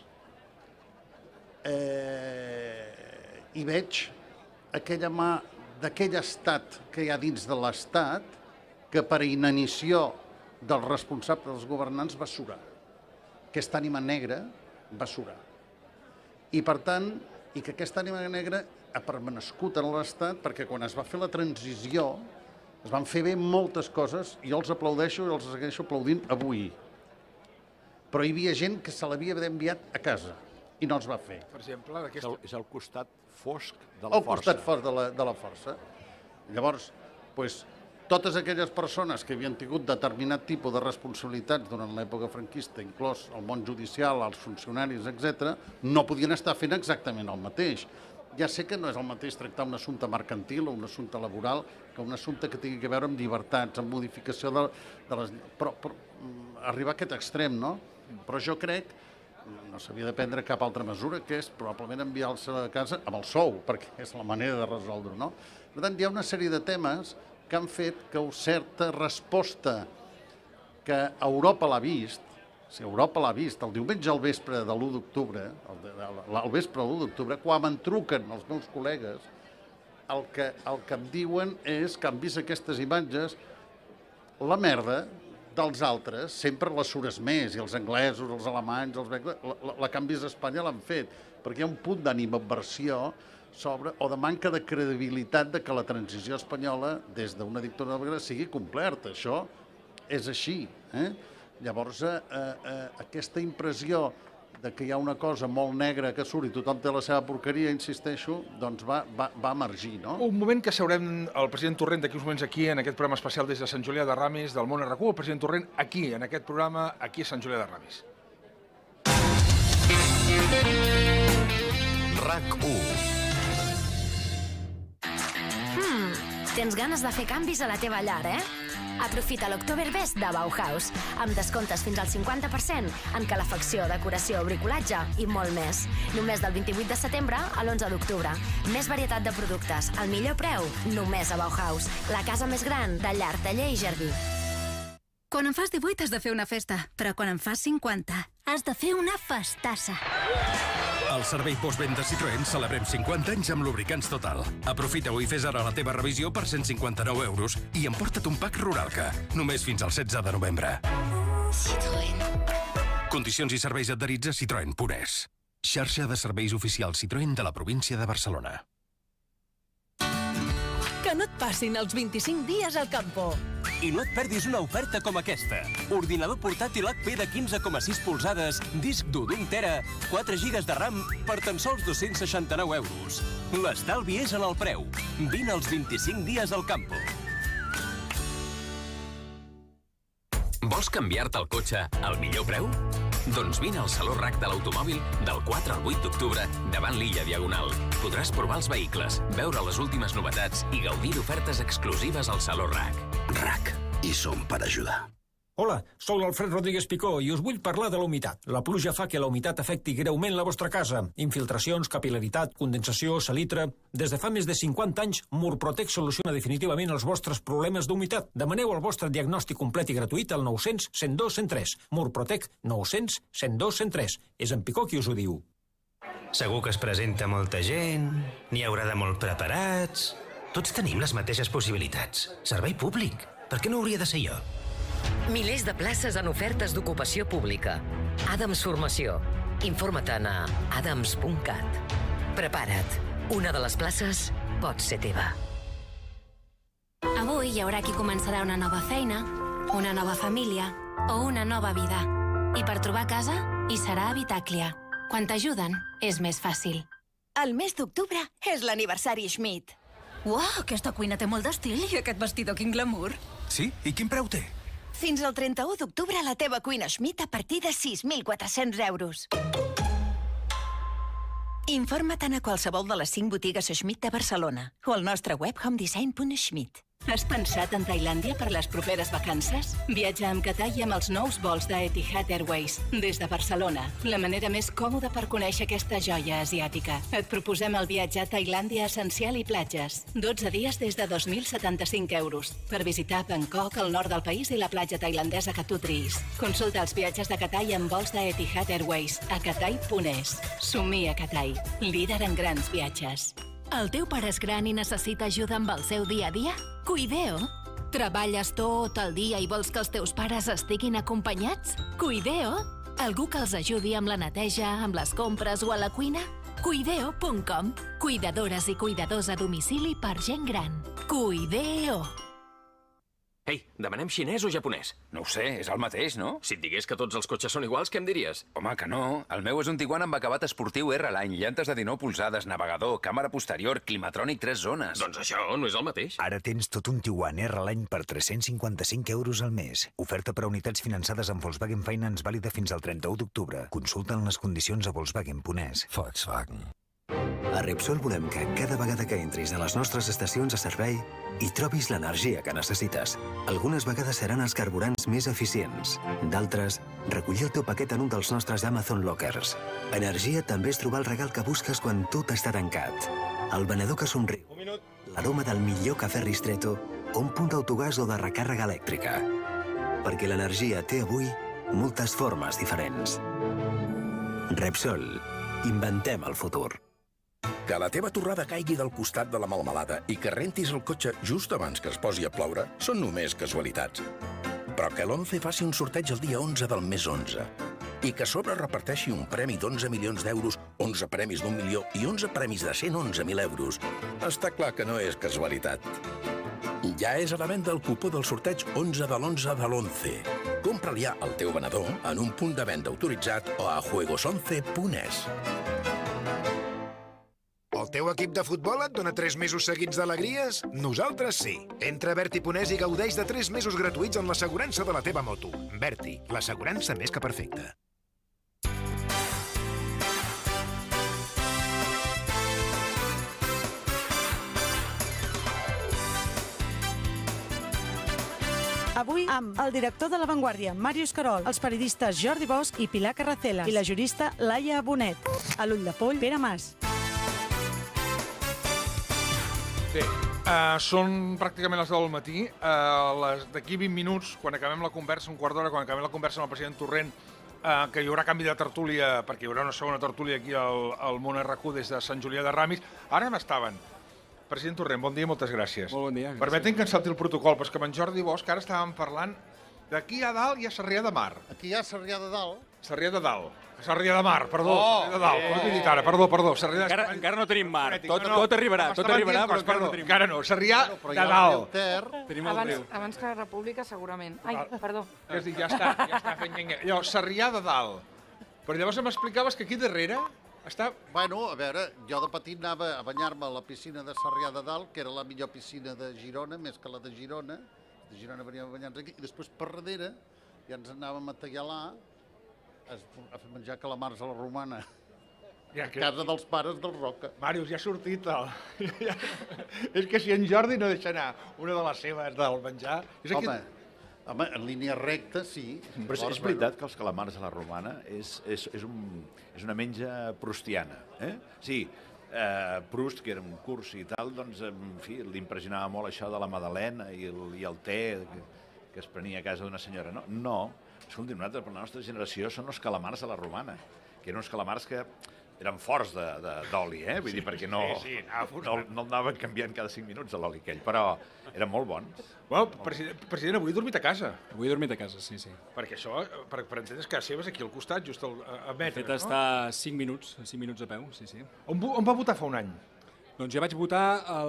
hi veig aquella mà d'aquell estat que hi ha dins de l'estat que per inanició dels responsables dels governants va surar. Aquesta ànima negra va surar. I per tant, i que aquesta ànima negra ha permanescut en l'Estat perquè quan es va fer la transició es van fer bé moltes coses i jo els aplaudeixo i els segueixo aplaudint avui. Però hi havia gent que se l'havia d'haver enviat a casa i no els va fer. Per exemple, és el costat fosc de la força. El costat fosc de la força. Llavors, totes aquelles persones que havien tingut determinat tipus de responsabilitats durant l'època franquista, inclòs el món judicial, els funcionaris, etc., no podien estar fent exactament el mateix. Ja sé que no és el mateix tractar un assumpte mercantil o un assumpte laboral que un assumpte que tingui a veure amb llibertats, amb modificació de les... Però arribar a aquest extrem, no? Però jo crec, no s'havia de prendre cap altra mesura, que és probablement enviar-se a casa amb el sou, perquè és la manera de resoldre-ho, no? Per tant, hi ha una sèrie de temes que han fet que certa resposta que Europa l'ha vist, si Europa l'ha vist, el diumenge al vespre de l'1 d'octubre, al vespre de l'1 d'octubre, quan em truquen els meus col·legues, el que em diuen és que han vist aquestes imatges, la merda dels altres, sempre les sures més, i els anglesos, els alemanys, la que han vist a Espanya l'han fet, perquè hi ha un punt d'animadversió o de manca de credibilitat de que la transició espanyola, des d'una dictadura, sigui completa. Això és així. Llavors, aquesta impressió de que hi ha una cosa molt negra que surt i tothom té la seva porqueria, insisteixo, doncs va emergir, no? Un moment que seurem el president Torrent d'aquí uns moments aquí, en aquest programa especial des de Sant Julià de Ramis, del món RAC1, el president Torrent aquí, en aquest programa, aquí a Sant Julià de Ramis. RAC1. Tens ganes de fer canvis a la teva llar, Aprofita l'Oktoberfest de Bauhaus, amb descomptes fins al 50% en calefacció, decoració, bricolatge i molt més. Només del 28 de setembre a l'11 d'octubre. Més varietat de productes, al millor preu, només a Bauhaus, la casa més gran de llar, taller i jardí. Quan en fas 18 has de fer una festa, però quan en fas 50 has de fer una festassa. Al servei postvenda Citroën celebrem 50 anys amb lubricants Total. Aprofita-ho i fes ara la teva revisió per 159 euros i emporta't un pack Ruralca, només fins al 16 de novembre. Citroën. Condicions i serveis adherits a Citroën.es. Xarxa de serveis oficials Citroën de la província de Barcelona. Que no et passin els 25 dies al campo. I no et perdis una oferta com aquesta. Ordinador portàtil HP de 15,6 polzades, disc dur d'1 tera, 4 GB de RAM per tan sols 269 euros. L'estalvi és en el preu. Vine als 25 dies al campo. Vols canviar-te el cotxe al millor preu? Doncs vine al Saló RAC de l'Automòbil del 4 al 8 d'octubre davant l'Illa Diagonal. Podràs provar els vehicles, veure les últimes novetats i gaudir d'ofertes exclusives al Saló RAC. RAC, hi som per ajudar. Hola, sóc l'Alfred Rodríguez Picó i us vull parlar de la humitat. La pluja fa que la humitat afecti greument la vostra casa. Infiltracions, capil·laritat, condensació, salitre... Des de fa més de 50 anys, Murprotec soluciona definitivament els vostres problemes d'humitat. Demaneu el vostre diagnòstic complet i gratuït al 900 102 103. Murprotec 900 102 103. És en Picó qui us ho diu. Segur que es presenta molta gent, n'hi haurà de molt preparats... Tots tenim les mateixes possibilitats. Servei públic. Per què no hauria de ser jo? Milers de places en ofertes d'ocupació pública. Adams Formació. Informa-te'n a adams.cat. Prepara't. Una de les places pot ser teva. Avui hi haurà qui començarà una nova feina, una nova família o una nova vida. I per trobar casa hi serà Habitaclia. Quan t'ajuden, és més fàcil. El mes d'octubre és l'aniversari Schmidt. Uau, aquesta cuina té molt d'estil i aquest vestidor quin glamour. Sí? I quin preu té? Fins al 31 d'octubre la teva cuina Schmidt a partir de 6.400 euros. Informa't a qualsevol de les 5 botigues Schmidt de Barcelona o al nostre web homedesign.schmidt. Has pensat en Tailàndia per les properes vacances? Viatja amb Qatar amb els nous vols d'Etihad Airways des de Barcelona. La manera més còmoda per conèixer aquesta joia asiàtica. Et proposem el viatge a Tailàndia essencial i platges. 12 dies des de 2.075 euros. Per visitar Bangkok, el nord del país i la platja tailandesa que tu triïs. Consulta els viatges de Qatar amb vols d'Etihad Airways a qatai.es. Somia Qatar, líder en grans viatges. El teu pare és gran i necessita ajuda amb el seu dia a dia? Cuideo. Treballes tot el dia i vols que els teus pares estiguin acompanyats? Cuideo. Algú que els ajudi amb la neteja, amb les compres o a la cuina? Cuideo.com. Cuidadores i cuidadors a domicili per gent gran. Cuideo. Ei, demanem xinès o japonès? No ho sé, és el mateix, no? Si et digués que tots els cotxes són iguals, què em diries? Home, que no. El meu és un Tiguan amb acabat esportiu R-Line, llantes de 19 polzades, navegador, càmera posterior, climatrònic 3 zones. Doncs això no és el mateix. Ara tens tot un Tiguan R-Line per 355 euros al mes. Oferta per a unitats finançades amb Volkswagen Finance vàlida fins al 31 d'octubre. Consulta les condicions a Volkswagen.es. Volkswagen. A Repsol volem que cada vegada que entris a les nostres estacions de servei hi trobis l'energia que necessites. Algunes vegades seran els carburants més eficients. D'altres, recollir el teu paquet en un dels nostres Amazon Lockers. Energia també és trobar el regal que busques quan tot està tancat. El venedor que somriu. L'aroma del millor cafè Ristretto o un punt d'autogàs o de recàrrega elèctrica. Perquè l'energia té avui moltes formes diferents. Repsol. Inventem el futur. Que la teva torrada caigui del costat de la melmelada i que rentis el cotxe just abans que es posi a ploure són només casualitats. Però que l'11 faci un sorteig el dia 11 del mes 11 i que a sobre reparteixi un premi d'11 milions d'euros, 11 premis d'1 milió i 11 premis de 111.000 euros, està clar que no és casualitat. Ja és a la venda el cupó del sorteig 11 de l'11 de l'11. Compra-li ja al teu venedor en un punt de venda autoritzat o a juegos11.es. El teu equip de futbol et dona 3 mesos seguits d'alegries? Nosaltres sí. Entra a Berti.es i gaudeix de 3 mesos gratuïts en l'assegurança de la teva moto. Berti, l'assegurança més que perfecta. Avui amb el director de La Vanguardia, Màrius Carol, els periodistes Jordi Bosch i Pilar Carracelas i la jurista Laia Bonet. A l'ull de poll, Pere Mas. Bé, són pràcticament les 10 del matí. D'aquí 20 minuts, quan acabem la conversa, un quart d'hora, quan acabem la conversa amb el president Torrent, que hi haurà canvi de tertúlia, perquè hi haurà una segona tertúlia aquí al Món RQ des de Sant Julià de Ramis. Ara m'estaven. President Torrent, bon dia i moltes gràcies. Molt bon dia. Permetem que ens salti el protocol, però és que amb en Jordi Bosch ara estàvem parlant d'aquí a dalt hi ha Sarrià de Mar. Aquí hi ha Sarrià de Dalt. Sarrià de Dalt. Sarrià de Mar, perdó. Sarrià de Dalt. Ho he dit ara, perdó. Encara no tenim mar. Tot arribarà, però encara no tenim mar. Encara no, Sarrià de Dalt. Tenim el riu. Abans que la República, segurament. Ai, perdó. És a dir, ja està fent llenguer. Llavors, Sarrià de Dalt. Però llavors m'explicaves que aquí darrere està... Bueno, a veure, jo de petit anava a banyar-me a la piscina de Sarrià de Dalt, que era la millor piscina de Girona, més que la de Girona. De Girona veníem a banyar-nos aquí, i després per darrere ja ens anàvem a Tallalar a fer menjar calamars a la romana. A casa dels pares del Roca. Màrius, ja ha sortit el... És que si en Jordi no deixa anar una de les seves del menjar... Home, en línia recta, sí. Però és veritat que els calamars a la romana és una menja prustiana. Sí, Proust, que era un curs i tal, doncs, en fi, li impressionava molt això de la magdalena i el te que es prenia a casa d'una senyora. No, escolti, nosaltres, per la nostra generació, són els calamars a la romana, que eren uns calamars que eren forts d'oli, vull dir, perquè no anaven canviant cada 5 minuts l'oli aquell, però eren molt bons. Bueno, president, avui he dormit a casa. Avui he dormit a casa, sí. Perquè això, per entendre's, casa seva és aquí al costat, just a metres, no? De fet, està a 5 minuts a peu, sí. On va votar fa un any? Doncs jo vaig votar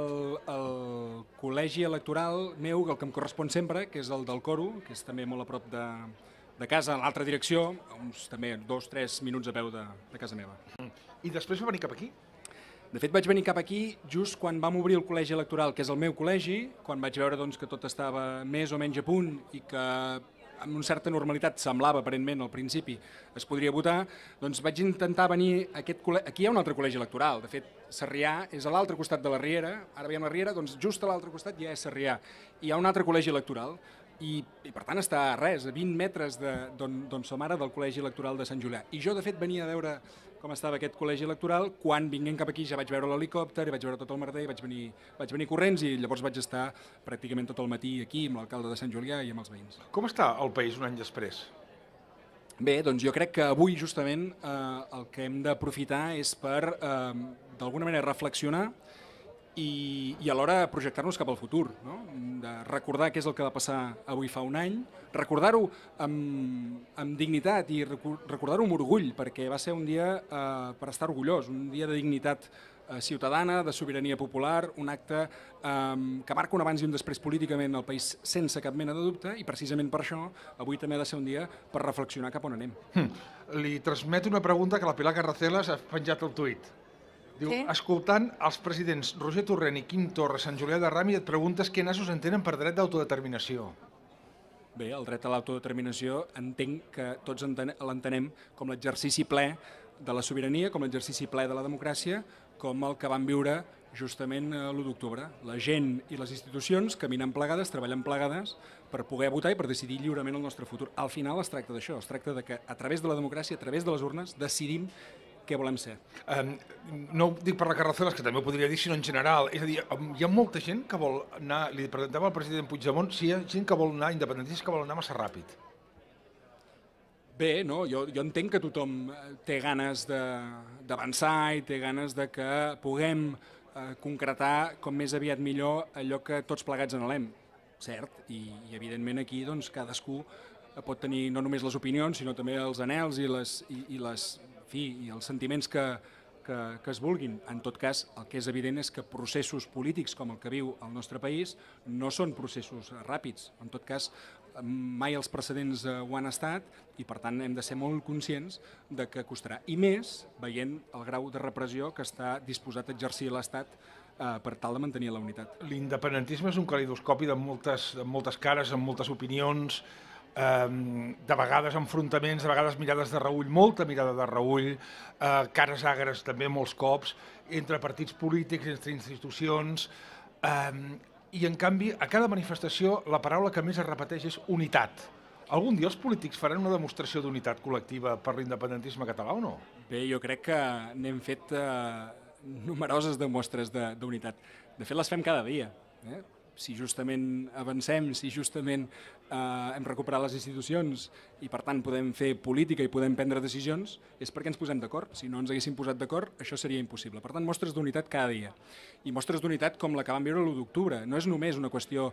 al col·legi electoral meu, el que em correspon sempre, que és el del Coro, que és també molt a prop de casa, en l'altra direcció, uns també 2-3 minuts a peu de casa meva. I després va venir cap aquí? De fet, vaig venir cap aquí just quan vam obrir el col·legi electoral, que és el meu col·legi, quan vaig veure que tot estava més o menys a punt i que amb una certa normalitat semblava, aparentment, al principi, es podria votar, doncs vaig intentar venir a aquest col·legi. Aquí hi ha un altre col·legi electoral. De fet, Sarrià és a l'altre costat de la Riera. Ara veiem la Riera, doncs just a l'altre costat ja és Sarrià. Hi ha un altre col·legi electoral i per tant està a res, a 20 metres d'on som ara, del col·legi electoral de Sant Julià. I jo, de fet, venia a veure com estava aquest col·legi electoral, quan vinguent cap aquí ja vaig veure l'helicòpter i vaig veure tot el merder, vaig venir corrents i llavors vaig estar pràcticament tot el matí aquí amb l'alcalde de Sant Julià i amb els veïns. Com està el país un any després? Bé, doncs jo crec que avui justament el que hem d'aprofitar és per, d'alguna manera, reflexionar i alhora projectar-nos cap al futur, no? De recordar què és el que va passar avui fa un any, recordar-ho amb dignitat i recordar-ho amb orgull, perquè va ser un dia per estar orgullós, un dia de dignitat ciutadana, de sobirania popular, un acte que marca un abans i un després políticament al país sense cap mena de dubte i precisament per això avui també ha de ser un dia per reflexionar cap on anem. Li transmeto una pregunta que la Pilar Carracelas ha penjat al tuit. Diu, escoltant els presidents Roger Torrent i Quim Torra a Sant Julià de Ramis, et preguntes què nassos entenen per dret d'autodeterminació. Bé, el dret a l'autodeterminació entenc que tots l'entenem com l'exercici ple de la sobirania, com l'exercici ple de la democràcia, com el que vam viure justament l'1 d'octubre. La gent i les institucions caminen plegades, treballen plegades per poder votar i per decidir lliurement el nostre futur. Al final es tracta d'això, es tracta de que a través de la democràcia, a través de les urnes, decidim què volem ser. No ho dic per la Carracelas, que també ho podria dir, sinó en general. És a dir, hi ha molta gent que vol anar, li preguntava al president Puigdemont, si hi ha gent que vol anar, independentistes, que vol anar massa ràpid. Bé, no? Jo entenc que tothom té ganes d'avançar i té ganes de que puguem concretar com més aviat millor allò que tots plegats anhelem, cert? I evidentment aquí doncs, cadascú pot tenir no només les opinions, sinó també els anhels i els sentiments que es vulguin. En tot cas, el que és evident és que processos polítics com el que viu el nostre país no són processos ràpids. En tot cas, mai els precedents ho han estat i, per tant, hem de ser molt conscients de que costarà. I més veient el grau de repressió que està disposat a exercir l'Estat per tal de mantenir la unitat. L'independentisme és un calidoscopi de moltes cares, amb moltes opinions, de vegades enfrontaments, de vegades mirades de reüll, molta mirada de reüll, cares agres també molts cops, entre partits polítics, entre institucions, i en canvi a cada manifestació la paraula que més es repeteix és unitat. Algun dia els polítics faran una demostració d'unitat col·lectiva per l'independentisme català o no? Bé, jo crec que n'hem fet numeroses demostres d'unitat. De fet, les fem cada dia. Si justament avancem, si justament hem recuperat les institucions i per tant podem fer política i podem prendre decisions, és perquè ens posem d'acord. Si no ens haguéssim posat d'acord, això seria impossible. Per tant, mostres d'unitat cada dia. I mostres d'unitat com la que vam viure l'1 d'octubre. No és només una qüestió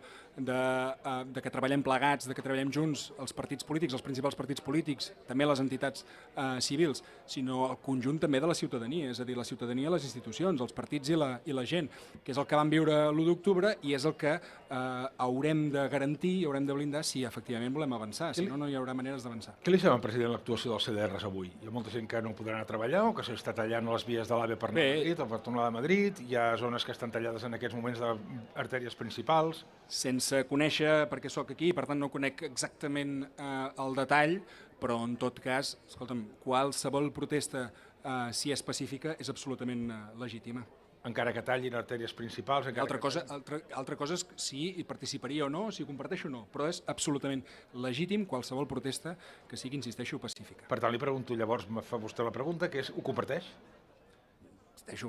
de que treballem plegats, de que treballem junts els partits polítics, els principals partits polítics, també les entitats civils, sinó el conjunt també de la ciutadania, és a dir, la ciutadania, les institucions, els partits i la gent, que és el que vam viure l'1 d'octubre i és el que haurem de garantir i haurem de blindar si efectivament volem avançar, si no, no hi haurà maneres d'avançar. Què li sembla, president, l'actuació dels CDRs avui? Hi ha molta gent que no podrà anar a treballar o que s'està tallant les vies de l'AVE per anar a Madrid o per tornar a Madrid, hi ha zones que estan tallades en aquests moments d'artèries principals. Sense conèixer, perquè sóc aquí, per tant no conec exactament el detall, però en tot cas, escolta'm, qualsevol protesta, si és pacífica, és absolutament legítima. Encara que tallin artèries principals... Altra cosa és si hi participaria o no, si ho comparteixo o no, però és absolutament legítim qualsevol protesta que sigui, insisteixo, pacífica. Per tant, li pregunto llavors, me fa vostè la pregunta, que és, ho comparteix? Insisteixo,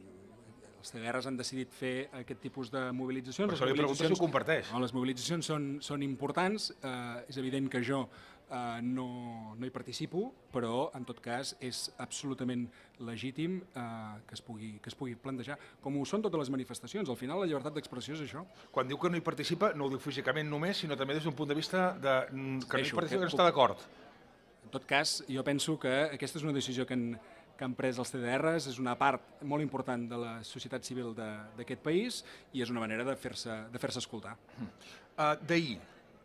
els CDRs han decidit fer aquest tipus de mobilitzacions. Per això li pregunto si ho comparteix. Les mobilitzacions són importants, és evident que jo no hi participo, però en tot cas és absolutament legítim que es pugui plantejar, com ho són totes les manifestacions. Al final la llibertat d'expressió és això. Quan diu que no hi participa, no ho diu físicament només, sinó també des d'un punt de vista que no hi participa, que no està d'acord. En tot cas, jo penso que aquesta és una decisió que han pres els CDRs, és una part molt important de la societat civil d'aquest país i és una manera de fer-se escoltar. D'ahir,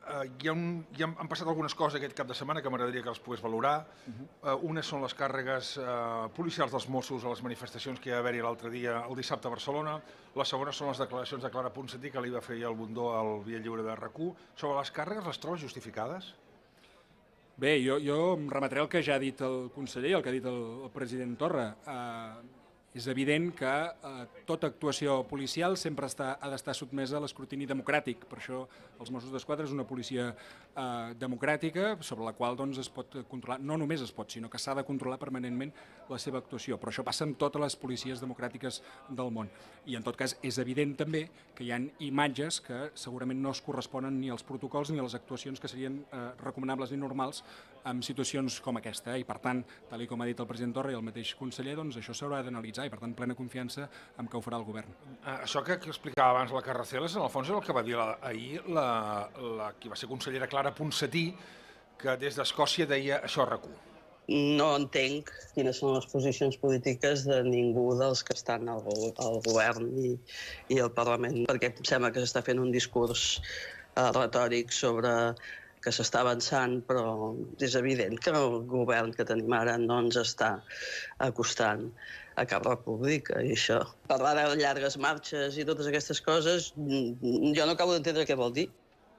han passat algunes coses aquest cap de setmana que m'agradaria que les pogués valorar. Unes són les càrregues policials dels Mossos a les manifestacions que hi va haver-hi l'altre dia, el dissabte a Barcelona. La segona són les declaracions de Clara Ponsatí, que li va fer el Bundó al Via Lliure de RAC1. Sobre les càrregues, les trobes justificades? Bé, jo em remetré al que ja ha dit el conseller, el que ha dit el president Torra. És evident que tota actuació policial sempre ha d'estar sotmesa a l'escrutini democràtic. Per això els Mossos d'Esquadra és una policia democràtica sobre la qual es pot controlar, no només es pot, sinó que s'ha de controlar permanentment la seva actuació. Però això passa amb totes les policies democràtiques del món. I en tot cas és evident també que hi ha imatges que segurament no es corresponen ni als protocols ni a les actuacions que serien recomanables i normals en situacions com aquesta. I per tant, tal com ha dit el president Torra i el mateix conseller, això s'haurà d'analitzar i per tant plena confiança en que ho farà el govern. Això que explicava abans la Carracelas, en el fons és el que va dir ahir qui va ser consellera Clara Ponsatí, que des d'Escòcia deia això a RAC1. No entenc quines són les posicions polítiques de ningú dels que estan al govern i al Parlament, perquè em sembla que s'està fent un discurs retòric sobre que s'està avançant, però és evident que el govern que tenim ara no ens està acostant a cap república i això. Parlar de llargues marxes i totes aquestes coses, jo no acabo d'entendre què vol dir.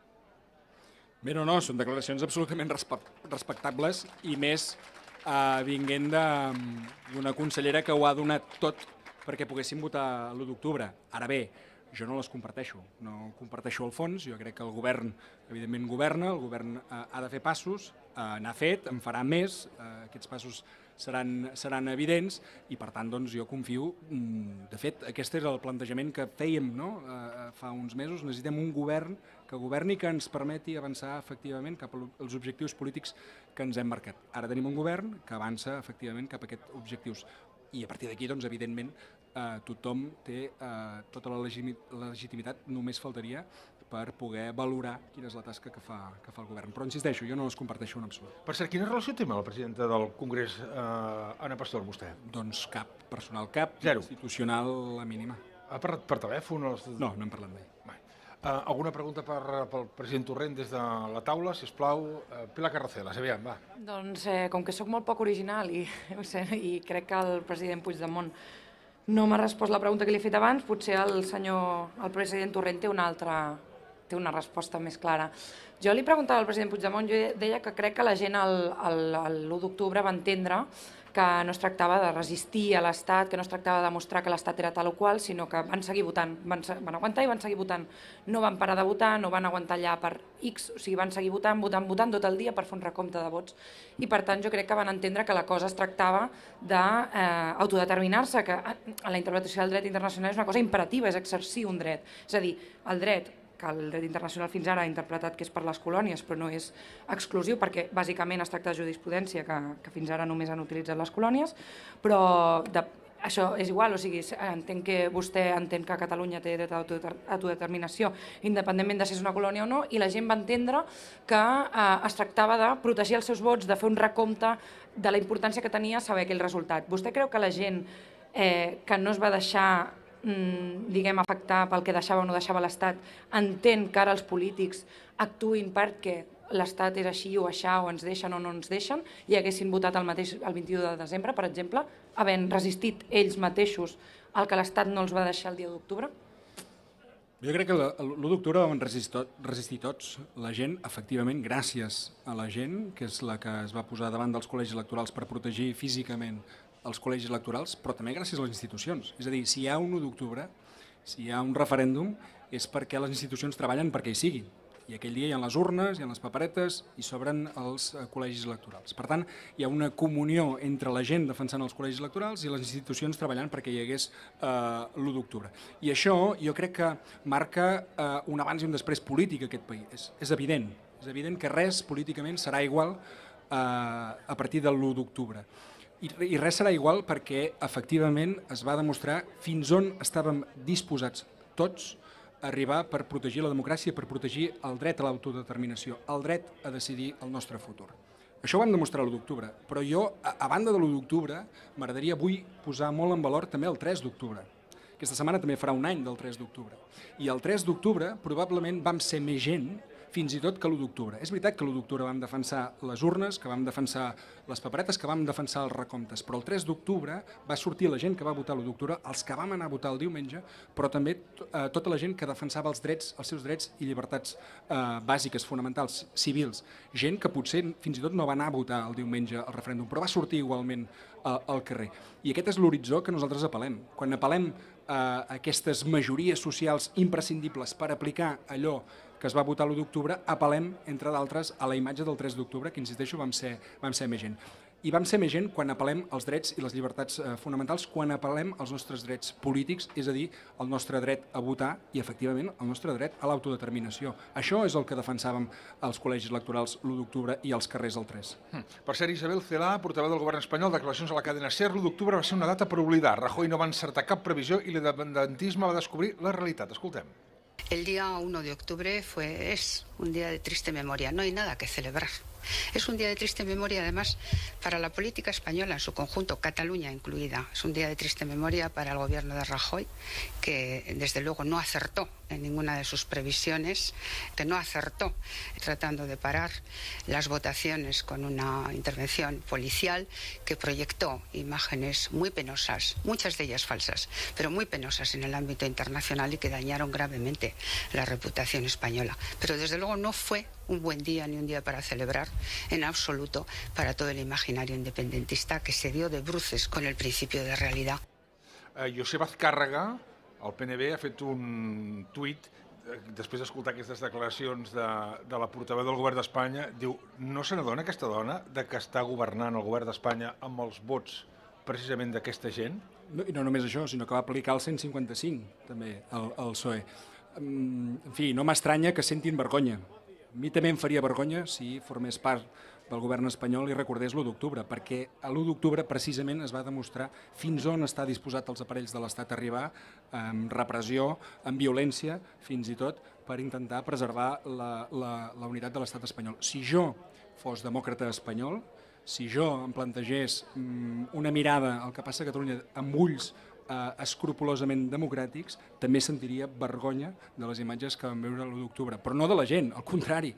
Bé, no, són declaracions absolutament respectables i més vinguent d'una consellera que ho ha donat tot perquè poguéssim votar l'1 d'octubre. Ara bé, jo no les comparteixo, no comparteixo el fons, jo crec que el govern, evidentment governa, el govern ha de fer passos, n'ha fet, en farà més, aquests passos seran evidents i per tant doncs, jo confio, de fet aquest és el plantejament que fèiem fa uns mesos, necessitem un govern que governi i que ens permeti avançar efectivament cap als objectius polítics que ens hem marcat. Ara tenim un govern que avança efectivament cap a aquests objectius i a partir d'aquí, doncs, evidentment, tothom té tota la legitimitat, només faltaria per poder valorar quina és la tasca que fa el govern. Però insisteixo, jo no les comparteixo en absolut. Per cert, quina relació té amb la presidenta del Congrés, Ana Pastor, vostè? Doncs cap, personal cap, zero. Institucional la mínima. Ha parlat per telèfon? No, no hem parlat mai. Alguna pregunta pel president Torrent des de la taula, sisplau? Pilar Carracela, aviam, va. Doncs com que sóc molt poc original i crec que el president Puigdemont no m'ha respost la pregunta que li he fet abans, potser el president Torrent té una resposta més clara. Jo li preguntava al president Puigdemont, jo deia que crec que la gent l'1 d'octubre va entendre que no es tractava de resistir a l'Estat, que no es tractava de demostrar que l'Estat era tal o qual, sinó que van seguir votant, van aguantar i van seguir votant. No van parar de votar, no van aguantar allà per X, o sigui, van seguir votant tot el dia per fer un recompte de vots. I per tant jo crec que van entendre que la cosa es tractava d'autodeterminar-se, que en la interpretació del dret internacional és una cosa imperativa, és exercir un dret. És a dir, el dret que el dret internacional fins ara ha interpretat que és per les colònies, però no és exclusiu, perquè bàsicament es tracta de jurisprudència que fins ara només han utilitzat les colònies, però això és igual, o sigui, entenc que vostè entén que Catalunya té dret a autodeterminació, independentment de si és una colònia o no, i la gent va entendre que es tractava de protegir els seus vots, de fer un recompte de la importància que tenia saber aquell resultat. Vostè creu que la gent que no es va deixar afectar pel que deixava o no deixava l'Estat, entén que ara els polítics actuïn perquè l'Estat és així o aixà, o ens deixen o no ens deixen, i haguessin votat el mateix el 21 de desembre, per exemple, havent resistit ells mateixos el que l'Estat no els va deixar el dia d'octubre? Jo crec que l'1 d'octubre vam resistir tots, la gent, efectivament, gràcies a la gent, que és la que es va posar davant dels col·legis electorals per protegir físicament els col·legis electorals, però també gràcies a les institucions. És a dir, si hi ha un 1 d'octubre, si hi ha un referèndum, és perquè les institucions treballen perquè hi sigui. I aquell dia hi ha les urnes, hi ha les paperetes i s'obren els col·legis electorals. Per tant, hi ha una comunió entre la gent defensant els col·legis electorals i les institucions treballant perquè hi hagués l'1 d'octubre. I això jo crec que marca un abans i un després polític a aquest país. És evident que res políticament serà igual a partir de l'1 d'octubre. I res serà igual perquè, efectivament, es va demostrar fins on estàvem disposats tots a arribar per protegir la democràcia, per protegir el dret a l'autodeterminació, el dret a decidir el nostre futur. Això ho vam demostrar l'1 d'octubre, però jo, a banda de l'1 d'octubre, m'agradaria avui posar molt en valor també el 3 d'octubre. Aquesta setmana també farà un any del 3 d'octubre. I el 3 d'octubre probablement vam ser més gent fins i tot que l'1 d'octubre. És veritat que l'1 d'octubre vam defensar les urnes, que vam defensar les paperetes, que vam defensar els recomptes, però el 3 d'octubre va sortir la gent que va votar l'1 d'octubre, els que vam anar a votar el diumenge, però també tota la gent que defensava els seus drets i llibertats bàsiques, fonamentals, civils. Gent que potser fins i tot no va anar a votar el diumenge al referèndum, però va sortir igualment al carrer. I aquest és l'horitzó que nosaltres apel·lem. Quan apel·lem a aquestes majories socials imprescindibles per aplicar allò que es va votar l'1 d'octubre, apel·lem, entre d'altres, a la imatge del 3 d'octubre, que, insisteixo, vam ser més gent. I vam ser més gent quan apel·lem als drets i les llibertats fonamentals, quan apel·lem als nostres drets polítics, és a dir, el nostre dret a votar i, efectivament, el nostre dret a l'autodeterminació. Això és el que defensàvem als col·legis electorals l'1 d'octubre i als carrers el 3. Per cert, Isabel Celaá, portaveu del govern espanyol, declaracions a la cadena SER, l'1 d'octubre va ser una data per oblidar. Rajoy no va encertar cap previsió i l'independentisme va descobrir la realitat. Escoltem. El día 1 de octubre es un día de triste memoria, no hay nada que celebrar. Es un día de triste memoria, además, para la política española en su conjunto, Cataluña incluida. Es un día de triste memoria para el gobierno de Rajoy, que desde luego no acertó en ninguna de sus previsiones, que no acertó tratando de parar las votaciones con una intervención policial que proyectó imágenes muy penosas, muchas de ellas falsas, pero muy penosas en el ámbito internacional y que dañaron gravemente la reputación española. Pero desde luego no fue un buen día ni un día para celebrar en absoluto para todo el imaginario independentista que se dio de bruces con el principio de realidad. Josep Azcárraga, el PNB, ha fet un tuit després d'escoltar aquestes declaracions de la portaveu del govern d'Espanya. Diu, no se n'adona aquesta dona de que està governant el govern d'Espanya amb els vots precisament d'aquesta gent? I no només això, sinó que va aplicar el 155, també, al PSOE. En fi, no m'estranya que sentin vergonya. A mi també em faria vergonya si formés part del govern espanyol i recordés l'1 d'octubre, perquè a l'1 d'octubre precisament es va demostrar fins on està disposat els aparells de l'Estat a arribar, amb repressió, amb violència, fins i tot per intentar preservar la unitat de l'Estat espanyol. Si jo fos demòcrata espanyol, si jo em plantegés una mirada al que passa a Catalunya amb ulls escrupolosament democràtics, també sentiria vergonya de les imatges que vam veure l'1 d'octubre. Però no de la gent, al contrari.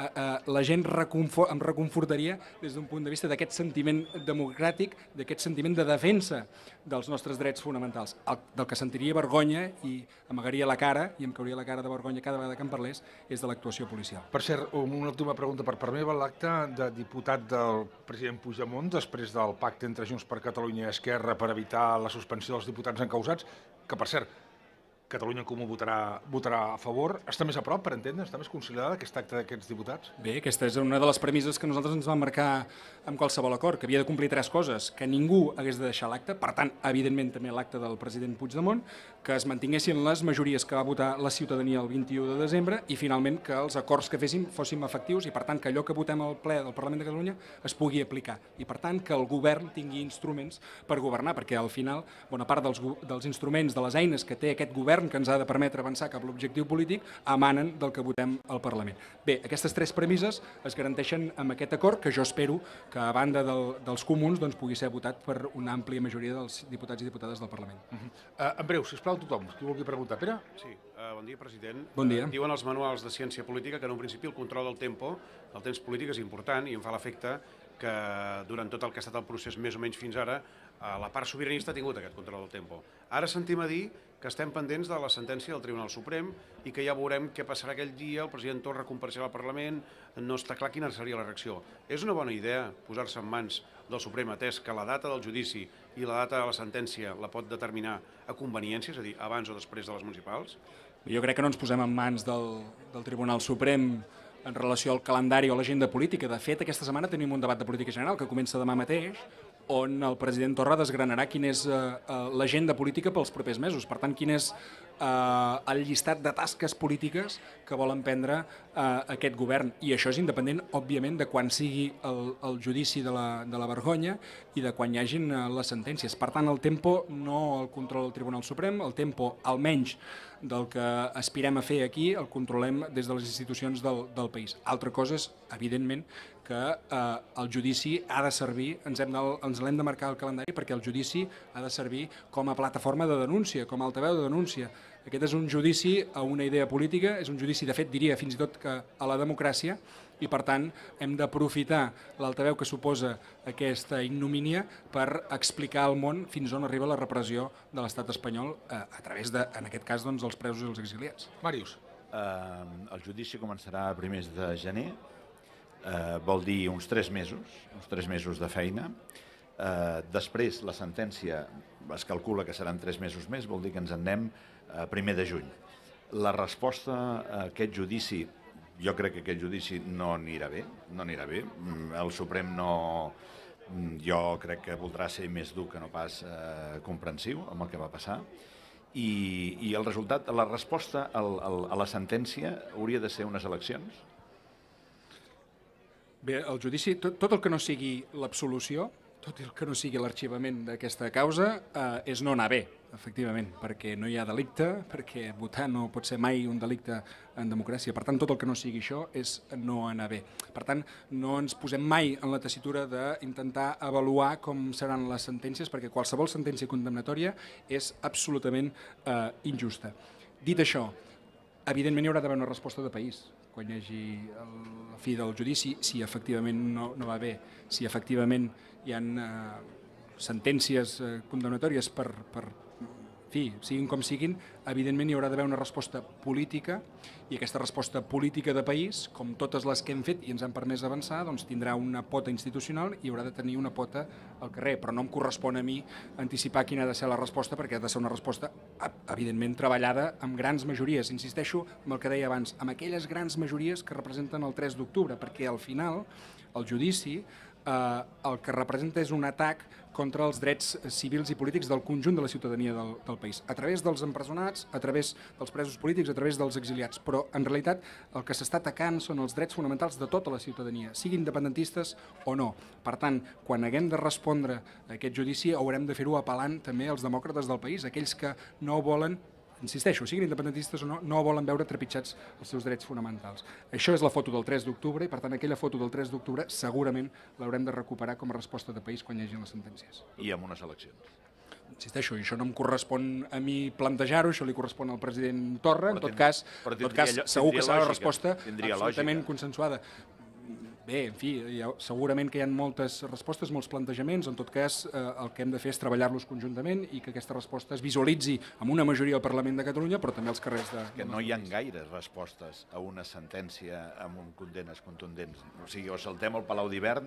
La gent em reconfortaria des d'un punt de vista d'aquest sentiment democràtic, d'aquest sentiment de defensa dels nostres drets fonamentals. Del que sentiria vergonya i amagaria la cara, i em cauria la cara de vergonya cada vegada que en parlés, és de l'actuació policial. Per cert, una última pregunta per part meva. L'acte de diputat del president Puigdemont, després del pacte entre Junts per Catalunya i Esquerra per evitar la suspensió dels diputats encausats, que per cert, Catalunya en Comú votarà a favor, està més a prop, per entendre, està més consolidada aquest acte d'aquests diputats? Bé, aquesta és una de les premisses que nosaltres ens vam marcar amb qualsevol acord, que havia de complir 3 coses: que ningú hagués de deixar l'acte, per tant, evidentment també l'acte del president Puigdemont, que es mantinguessin les majories que va votar la ciutadania el 21 de desembre i, finalment, que els acords que féssim fossin efectius i, per tant, que allò que votem al ple del Parlament de Catalunya es pugui aplicar i, per tant, que el govern tingui instruments per governar, perquè al final bona part dels instruments, de les eines que té aquest govern que ens ha de permetre avançar cap a l'objectiu polític emanen del que votem al Parlament. Bé, aquestes 3 premisses es garanteixen amb aquest acord, que jo espero que a banda dels comuns pugui ser votat per una àmplia majoria dels diputats i diputades del Parlament. En breu, sisplau, tothom, qui vulgui preguntar. Pere? Sí, bon dia, president. Bon dia. Diuen els manuals de ciència política que en un principi el control del temps polític és important i em fa l'efecte que durant tot el que ha estat el procés més o menys fins ara, la part sobiranista ha tingut aquest control del temps. Ara sentim a dir que estem pendents de la sentència del Tribunal Suprem i que ja veurem què passarà aquell dia, el president Torra compareixerà al Parlament, no està clar quina seria la reacció. És una bona idea posar-se en mans del Suprem, atès que la data del judici i la data de la sentència la pot determinar a conveniència, és a dir, abans o després de les municipals? Jo crec que no ens posem en mans del Tribunal Suprem en relació al calendari o l'agenda política. De fet, aquesta setmana tenim un debat de política general que comença demà mateix, on el president Torra desgranarà quina és l'agenda política pels propers mesos. Per tant, quin és el llistat de tasques polítiques que vol emprendre aquest govern. I això és independent, òbviament, de quan sigui el judici de la vergonya i de quan hi hagin les sentències. Per tant, el tempo no el controla el Tribunal Suprem, el tempo, almenys del que aspirem a fer aquí, el controlem des de les institucions del país. Altra cosa és, evidentment, que el judici ha de servir, ens l'hem de marcar al calendari, perquè el judici ha de servir com a plataforma de denúncia, com a altaveu de denúncia. Aquest és un judici a una idea política, és un judici, de fet, diria fins i tot que a la democràcia, i per tant hem d'aprofitar l'altaveu que suposa aquesta ignomínia per explicar al món fins on arriba la repressió de l'estat espanyol a través de, en aquest cas, dels presos i els exiliats. Màrius. El judici començarà a primers de gener, vol dir uns 3 mesos de feina. Després la sentència es calcula que seran 3 mesos més, vol dir que ens en anem a 1 de juny. La resposta a aquest judici, jo crec que aquest judici no anirà bé, el Suprem jo crec que voldrà ser més dur que no pas comprensiu amb el que va passar, i el resultat, la resposta a la sentència hauria de ser unes eleccions. Bé, el judici, tot el que no sigui l'absolució, tot el que no sigui l'arxivament d'aquesta causa, és no anar bé, efectivament, perquè no hi ha delicte, perquè votar no pot ser mai un delicte en democràcia. Per tant, tot el que no sigui això és no anar bé. Per tant, no ens posem mai en la tessitura d'intentar avaluar com seran les sentències, perquè qualsevol sentència condemnatòria és absolutament injusta. Dit això, evidentment hi haurà d'haver una resposta de país quan hi hagi la fi del judici, si efectivament no va bé, si efectivament hi ha sentències condemnatòries per fi, siguin com siguin, evidentment hi haurà d'haver una resposta política i aquesta resposta política de país, com totes les que hem fet i ens han permès avançar, doncs tindrà una pota institucional i haurà de tenir una pota al carrer. Però no em correspon a mi anticipar quina ha de ser la resposta, perquè ha de ser una resposta, evidentment, treballada amb grans majories. Insisteixo en el que deia abans, amb aquelles grans majories que representen el 3 d'octubre, perquè al final el judici el que representa és un atac contra els drets civils i polítics del conjunt de la ciutadania del país, a través dels empresonats, a través dels presos polítics, a través dels exiliats. Però, en realitat, el que s'està atacant són els drets fonamentals de tota la ciutadania, siguin independentistes o no. Per tant, quan haguem de respondre a aquest judici, haurem de fer-ho apel·lant també als demòcrates del país, aquells que no volen, insisteixo, siguin independentistes o no, no volen veure trepitjats els seus drets fonamentals. Això és la foto del 3 d'octubre i, per tant, aquella foto del 3 d'octubre segurament l'haurem de recuperar com a resposta de país quan hi hagi les sentències. I amb unes eleccions. Insisteixo, això no em correspon a mi plantejar-ho, això li correspon al president Torra, en tot cas segur que serà la resposta absolutament consensuada. Bé, en fi, segurament que hi ha moltes respostes, molts plantejaments, en tot cas el que hem de fer és treballar-los conjuntament i que aquesta resposta es visualitzi amb una majoria al Parlament de Catalunya, però també als carrers de... Que no hi ha gaires respostes a una sentència amb condenes contundents. O sigui, o saltem al Palau d'Hivern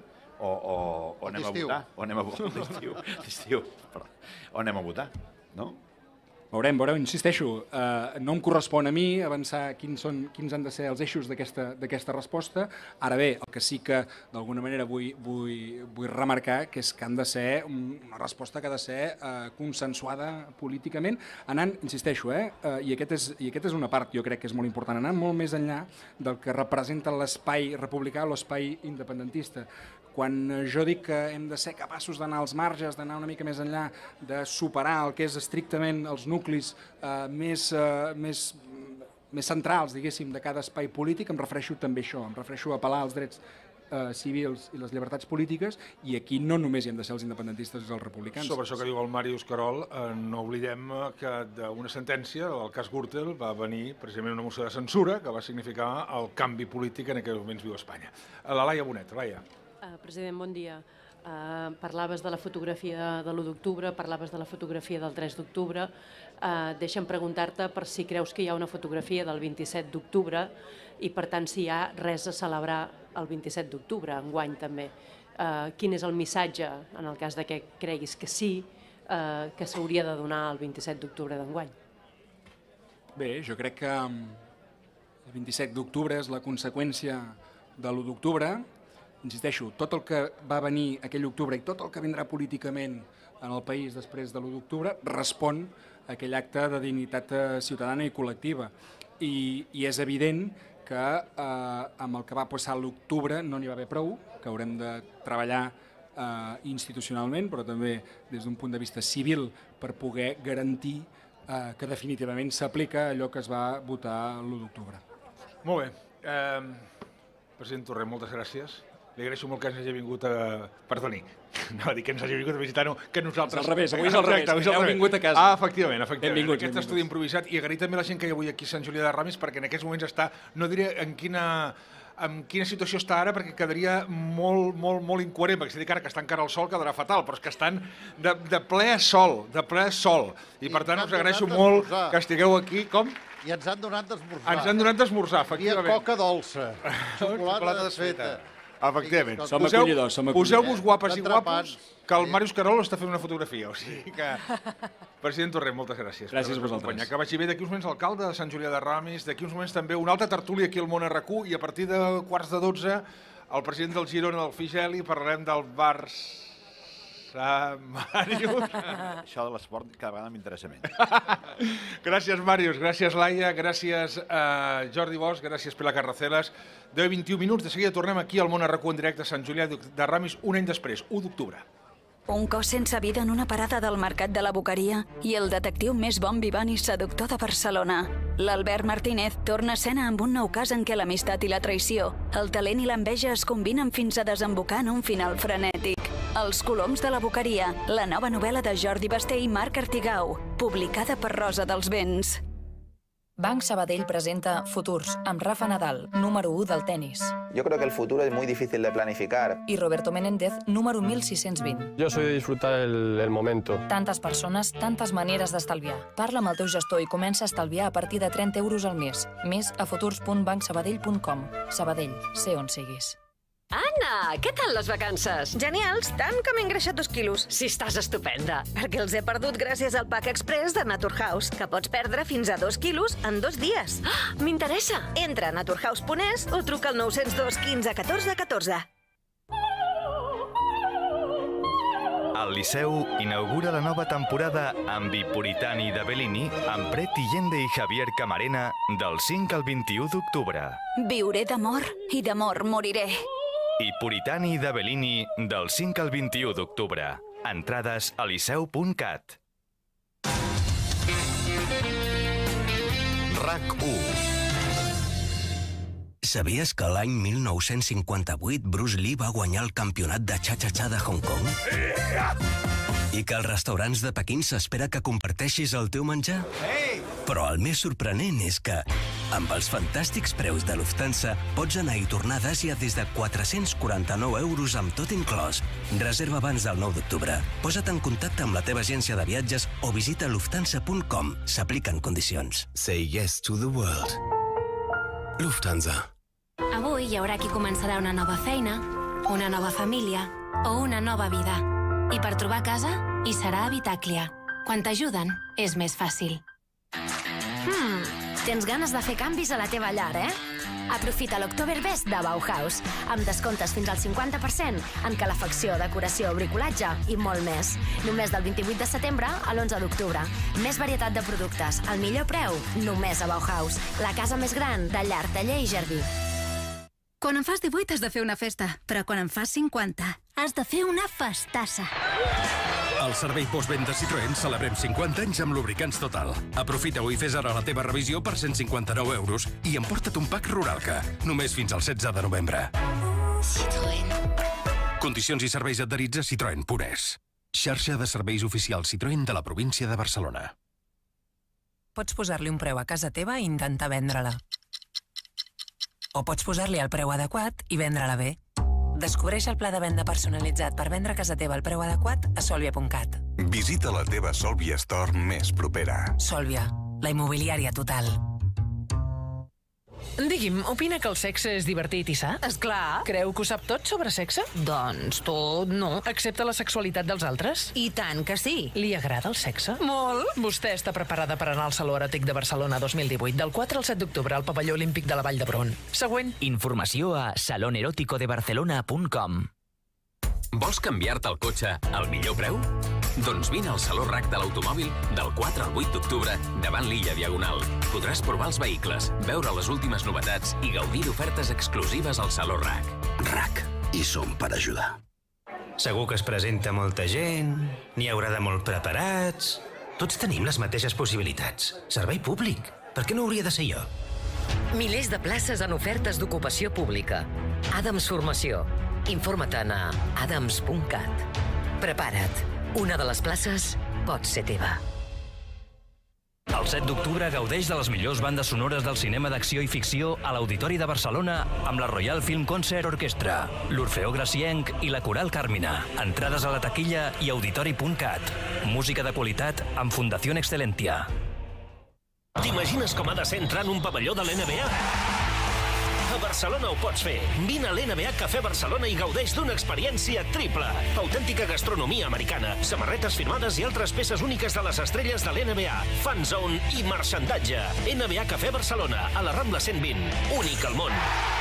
o anem a votar. O anem a votar. L'estiu. O anem a votar, no? Veurem, insisteixo, no em correspon a mi avançar quins han de ser els eixos d'aquesta resposta. Ara bé, el que sí que d'alguna manera vull remarcar que és que han de ser una resposta que ha de ser consensuada políticament, anant, insisteixo, i aquest és una part, jo crec que és molt important, anant molt més enllà del que representa l'espai republicà o l'espai independentista. Quan jo dic que hem de ser capaços d'anar als marges, d'anar una mica més enllà, de superar el que és estrictament els nuclis més centrals, diguéssim, de cada espai polític, em refereixo també a això, em refereixo a apel·lar als drets civils i les llibertats polítiques, i aquí no només hi hem de ser els independentistes i els republicans. Sobre això que diu el Màrius Querol, no oblidem que d'una sentència, el cas Gürtel, va venir precisament una moció de censura que va significar el canvi polític en aquells moments viu a Espanya. La Laia Bonet, Laia. President, bon dia. Parlaves de la fotografia de l'1 d'octubre, parlaves de la fotografia del 3 d'octubre. Deixa'm preguntar-te per si creus que hi ha una fotografia del 27 d'octubre i, per tant, si hi ha res a celebrar el 27 d'octubre, enguany també. Quin és el missatge, en el cas de que creguis que sí, que s'hauria de donar el 27 d'octubre d'enguany? Bé, jo crec que el 27 d'octubre és la conseqüència de l'1 d'octubre. Insisteixo, tot el que va venir aquell octubre i tot el que vindrà políticament en el país després de l'1 d'octubre respon a aquell acte de dignitat ciutadana i col·lectiva. I és evident que amb el que va passar l'octubre no n'hi va haver prou, que haurem de treballar institucionalment, però també des d'un punt de vista civil, per poder garantir que definitivament s'aplica allò que es va votar l'1 d'octubre. Molt bé. President Torrent, moltes gràcies. Li agraeixo molt que ens hagi vingut a... Perdoni, anava a dir que ens hagi vingut a visitar, no, que nosaltres... Al revés, avui és al revés, heu vingut a casa. Efectivament. Aquest estudi improvisat, i agrair també a la gent que hi ha avui aquí a Sant Julià de Ramis, perquè en aquests moments està, no diré en quina situació està ara, perquè quedaria molt incoherent, perquè si dic ara que està encara el sol quedarà fatal, però és que estan de ple sol, i per tant us agraeixo molt que estigueu aquí, com? I ens han donat d'esmorzar. Ens han donat d'esmorzar, efectivament. I coca dolça, xocolata desfeta. Efectivament. Som acollidors. Poseu-vos guapes i guapos, que el Màrius Querol està fent una fotografia. O sigui que... President Torrent, moltes gràcies. Gràcies a vosaltres. Que vagi bé. D'aquí uns moments l'alcalde de Sant Julià de Ramis, d'aquí uns moments també una altra tertúlia aquí al Món RQ, i a partir de 11:15 el president del Girona, del Figeli, parlarem del Barça... Màrius. Això de l'esport cada vegada m'interessa menys. Gràcies, Màrius. Gràcies, Laia. Gràcies, Jordi Bosch. Gràcies, Pilar Carraceles. 10:21 minuts. De seguida tornem aquí al Món RQ en directe a Sant Julià de Ramis un any després, 1 d'octubre. Un cos sense vida en una parada del Mercat de la Boqueria i el detectiu més bon, vivant i seductor de Barcelona. L'Albert Martínez torna a escena amb un nou cas en què l'amistat i la traïció, el talent i l'enveja es combinen fins a desembocar en un final frenètic. Els coloms de la Boqueria, la nova novel·la de Jordi Basté i Marc Artigau, publicada per Rosa dels Vents. Banc Sabadell presenta Futurs, amb Rafa Nadal, número 1 del tenis. Yo creo que el futuro es muy difícil de planificar. I Roberto Menéndez, número 1620. Yo soy de disfrutar el momento. Tantes persones, tantes maneres d'estalviar. Parla amb el teu gestor i comença a estalviar a partir de 30 euros al mes. Més a futurs.bancsabadell.com. Sabadell, sé on siguis. Anna, què tal les vacances? Genials, tant que m'he engreixat 2 quilos. Si estàs estupenda. Perquè els he perdut gràcies al Pack Express de Naturhaus, que pots perdre fins a 2 quilos en 2 dies. M'interessa. Entra a naturhaus.es o truca al 902 15 14 14. El Liceu inaugura la nova temporada amb Ipuritani de Bellini, amb Preti Yende i Javier Camarena del 5 al 21 d'octubre. Viuré d'amor i d'amor moriré. Ipuritani de Bellini del 5 al 21 d'octubre. Entrades a liceu.cat. RAC1. Sabies que l'any 1958 Bruce Lee va guanyar el campionat de Cha-Cha-Cha de Hong Kong? I que als restaurants de Pequín s'espera que comparteixis el teu menjar? Però el més sorprenent és que, amb els fantàstics preus de Lufthansa, pots anar i tornar d'Àsia des de 449 euros amb tot inclòs. Reserva abans del 9 d'octubre. Posa't en contacte amb la teva agència de viatges o visita lufthansa.com. S'apliquen condicions. Say yes to the world. Lufthansa. Avui hi haurà qui començarà una nova feina, una nova família o una nova vida. I per trobar casa, hi serà Habitàclia. Quan t'ajuden, és més fàcil. Tens ganes de fer canvis a la teva llar, eh? Aprofita l'Oktoberfest de Bauhaus, amb descomptes fins al 50% en calefacció, decoració, bricolatge i molt més. Només del 28 de setembre a l'11 d'octubre. Més varietat de productes, al millor preu, només a Bauhaus, la casa més gran de llar, taller i jardí. Quan en fas 18 has de fer una festa, però quan en fas 50 has de fer una festassa. Al servei postvenda Citroën celebrem 50 anys amb lubricants Total. Aprofita-ho i fes ara la teva revisió per 159 euros i emporta't un pack Ruralca. Només fins al 16 de novembre. Citroën. Condicions i serveis adherits a Citroën.es. Xarxa de serveis oficial Citroën de la província de Barcelona. Pots posar-li un preu a casa teva i intentar vendre-la. O pots posar-li el preu adequat i vendre-la bé. Descobreix el pla de venda personalitzat per vendre casa teva al preu adequat a solvia.cat. Visita la teva Solvia Store més propera. Solvia, la immobiliària total. Digui'm, opina que el sexe és divertit i sa? Esclar. Creu que ho sap tot sobre sexe? Doncs tot no. Accepta la sexualitat dels altres? I tant que sí. Li agrada el sexe? Molt. Vostè està preparada per anar al Saló Eròtic de Barcelona 2018, del 4 al 7 d'octubre al Pavelló Olímpic de la Vall d'Hebron. Següent. Informació a saloneroticodebarcelona.com. Vols canviar-te el cotxe al millor preu? Doncs vine al Saló RAC de l'Automòbil del 4 al 8 d'octubre davant l'Illa Diagonal. Podràs provar els vehicles, veure les últimes novetats i gaudir d'ofertes exclusives al Saló RAC. RAC. I som per ajudar. Segur que es presenta molta gent, n'hi haurà de molt preparats... Tots tenim les mateixes possibilitats. Servei públic. Per què no hauria de ser jo? Milers de places en ofertes d'ocupació pública. Adams Formació. Informa-te'n a adams.cat. Prepara't. Una de les places pot ser teva. El 7 d'octubre gaudeix de les millors bandes sonores del cinema d'acció i ficció a l'Auditori de Barcelona amb la Royal Film Concert Orquestra, l'Orfeó Gracienc i la Coral Carmina. Entrades a la taquilla i auditori.cat. Música de qualitat amb Fundació Excelentia. T'imagines com ha de ser entrar en un pavelló de l'NBA? A Barcelona ho pots fer. Vine a l'NBA Cafè Barcelona i gaudeix d'una experiència triple. Autèntica gastronomia americana, samarretes firmades i altres peces úniques de les estrelles de l'NBA, fanzone i marxandatge. NBA Cafè Barcelona, a la Rambla 120. Únic al món.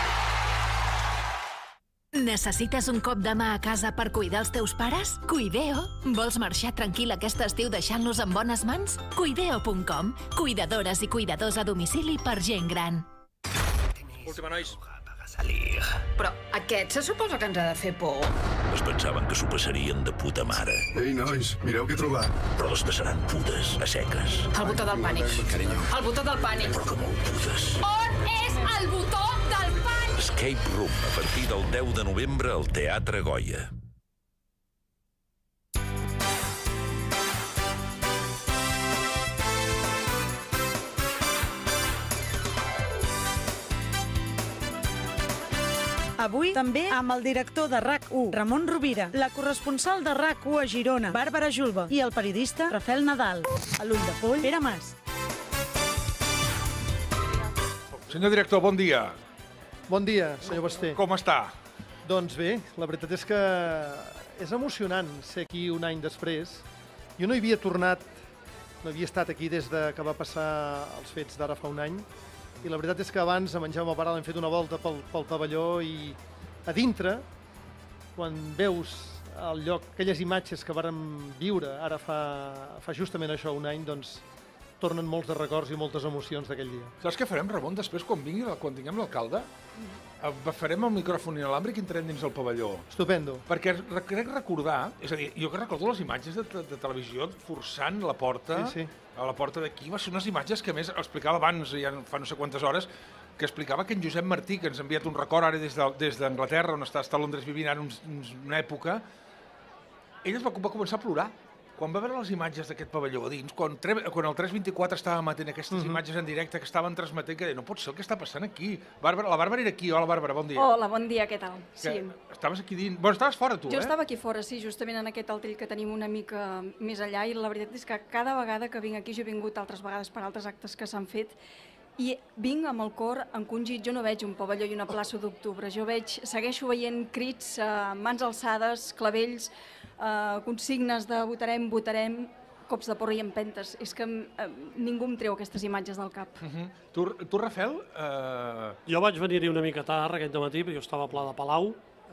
Necessites un cop de mà a casa per cuidar els teus pares? Cuideo. Vols marxar tranquil aquest estiu deixant-los en bones mans? Cuideo.com. Cuidadores i cuidadors a domicili per gent gran. Última, nois. Però aquest se suposa que ens ha de fer por. Es pensaven que s'ho passarien de puta mare. Ei, nois, mireu què he trobat. Però les passaran putes, a seques. El botó del pànic. El botó del pànic. Però que molt putes. On és el botó del pànic? Escape Room, a partir del 10 de novembre al Teatre Goya. Avui també amb el director de RAC1, Ramon Rovira, la corresponsal de RAC1 a Girona, Bàrbara Julba, i el periodista Rafael Nadal. A l'ull de poll, Pere Mas. Senyor director, bon dia. Bon dia, senyor Basté. Com està? Doncs bé, la veritat és que és emocionant ser aquí un any després. Jo no hi havia tornat, no havia estat aquí des que va passar els fets d'ara fa un any, i la veritat és que abans amb en Jaume Paral hem fet una volta pel pavelló i a dintre, quan veus el lloc, aquelles imatges que vàrem viure ara fa justament això un any, doncs tornen molts de records i moltes emocions d'aquell dia. Saps què farem, Ramon, després quan tinguem l'alcalde? Farem el micròfon inalàmbric i entrem dins el pavelló. Estupendo. Perquè crec recordar, és a dir, jo que recordo les imatges de televisió forçant la porta, a la porta d'aquí, va ser unes imatges que a més explicava abans, ja fa no sé quantes hores, que explicava que en Josep Martí, que ens ha enviat un record ara des d'Anglaterra, on està a Londres vivint ara una època, ell es va començar a plorar. Quan va veure les imatges d'aquest pavelló a dins, quan el 324 estava emetent aquestes imatges en directe que estaven transmetent, que deia, no pot ser el que està passant aquí. La Bàrbara era aquí. Hola, Bàrbara, bon dia. Hola, bon dia, què tal? Sí. Estaves aquí dins... Bueno, estaves fora, tu, Jo estava aquí fora, sí, justament en aquest altell que tenim una mica més allà, i la veritat és que cada vegada que vinc aquí, jo he vingut altres vegades per altres actes que s'han fet, i vinc amb el cor encongit. Jo no veig un pavelló i una plaça d'octubre, segueixo veient crits, mans alçades, clavells, consignes de votarem, cops de porra i empentes. És que ningú em treu aquestes imatges del cap. Tu, Rafael? Jo vaig venir-hi una mica tard aquest matí, perquè jo estava a Pla de Palau,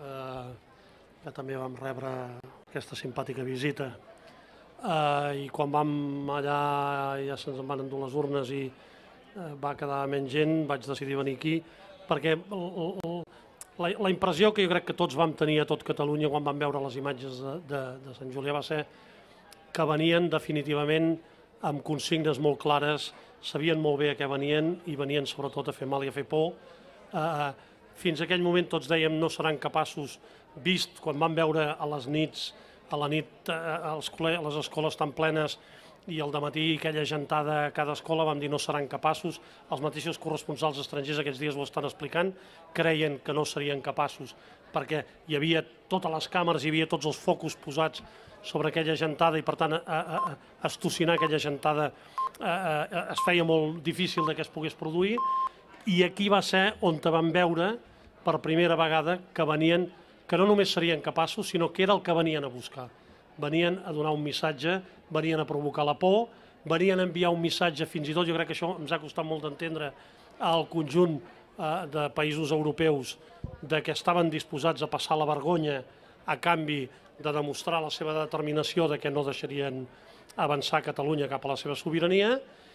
que també vam rebre aquesta simpàtica visita. I quan vam allà, ja se'ns en van endur les urnes i va quedar menys gent, vaig decidir venir aquí, perquè la impressió que jo crec que tots vam tenir a tot Catalunya quan vam veure les imatges de Sant Julià va ser que venien definitivament amb consignes molt clares, sabien molt bé a què venien i venien sobretot a fer mal i a fer por. Fins a aquell moment tots dèiem no seran capaços, vist quan vam veure a les nits, a la nit les escoles tan plenes i al dematí aquella gentada a cada escola, vam dir no seran capaços. Els mateixos corresponsals estrangers aquests dies ho estan explicant, creien que no serien capaços perquè hi havia totes les càmeres, hi havia tots els focus posats sobre aquella gentada i per tant estocinar aquella gentada es feia molt difícil que es pogués produir, i aquí va ser on vam veure per primera vegada que venien, que no només serien capaços, sinó que era el que venien a buscar. Venien a donar un missatge, venien a provocar la por, venien a enviar un missatge, fins i tot jo crec que això ens ha costat molt d'entendre al conjunt de països europeus, de que estaven disposats a passar la vergonya a canvi de demostrar la seva determinació de que no deixarien avançar Catalunya cap a la seva sobirania,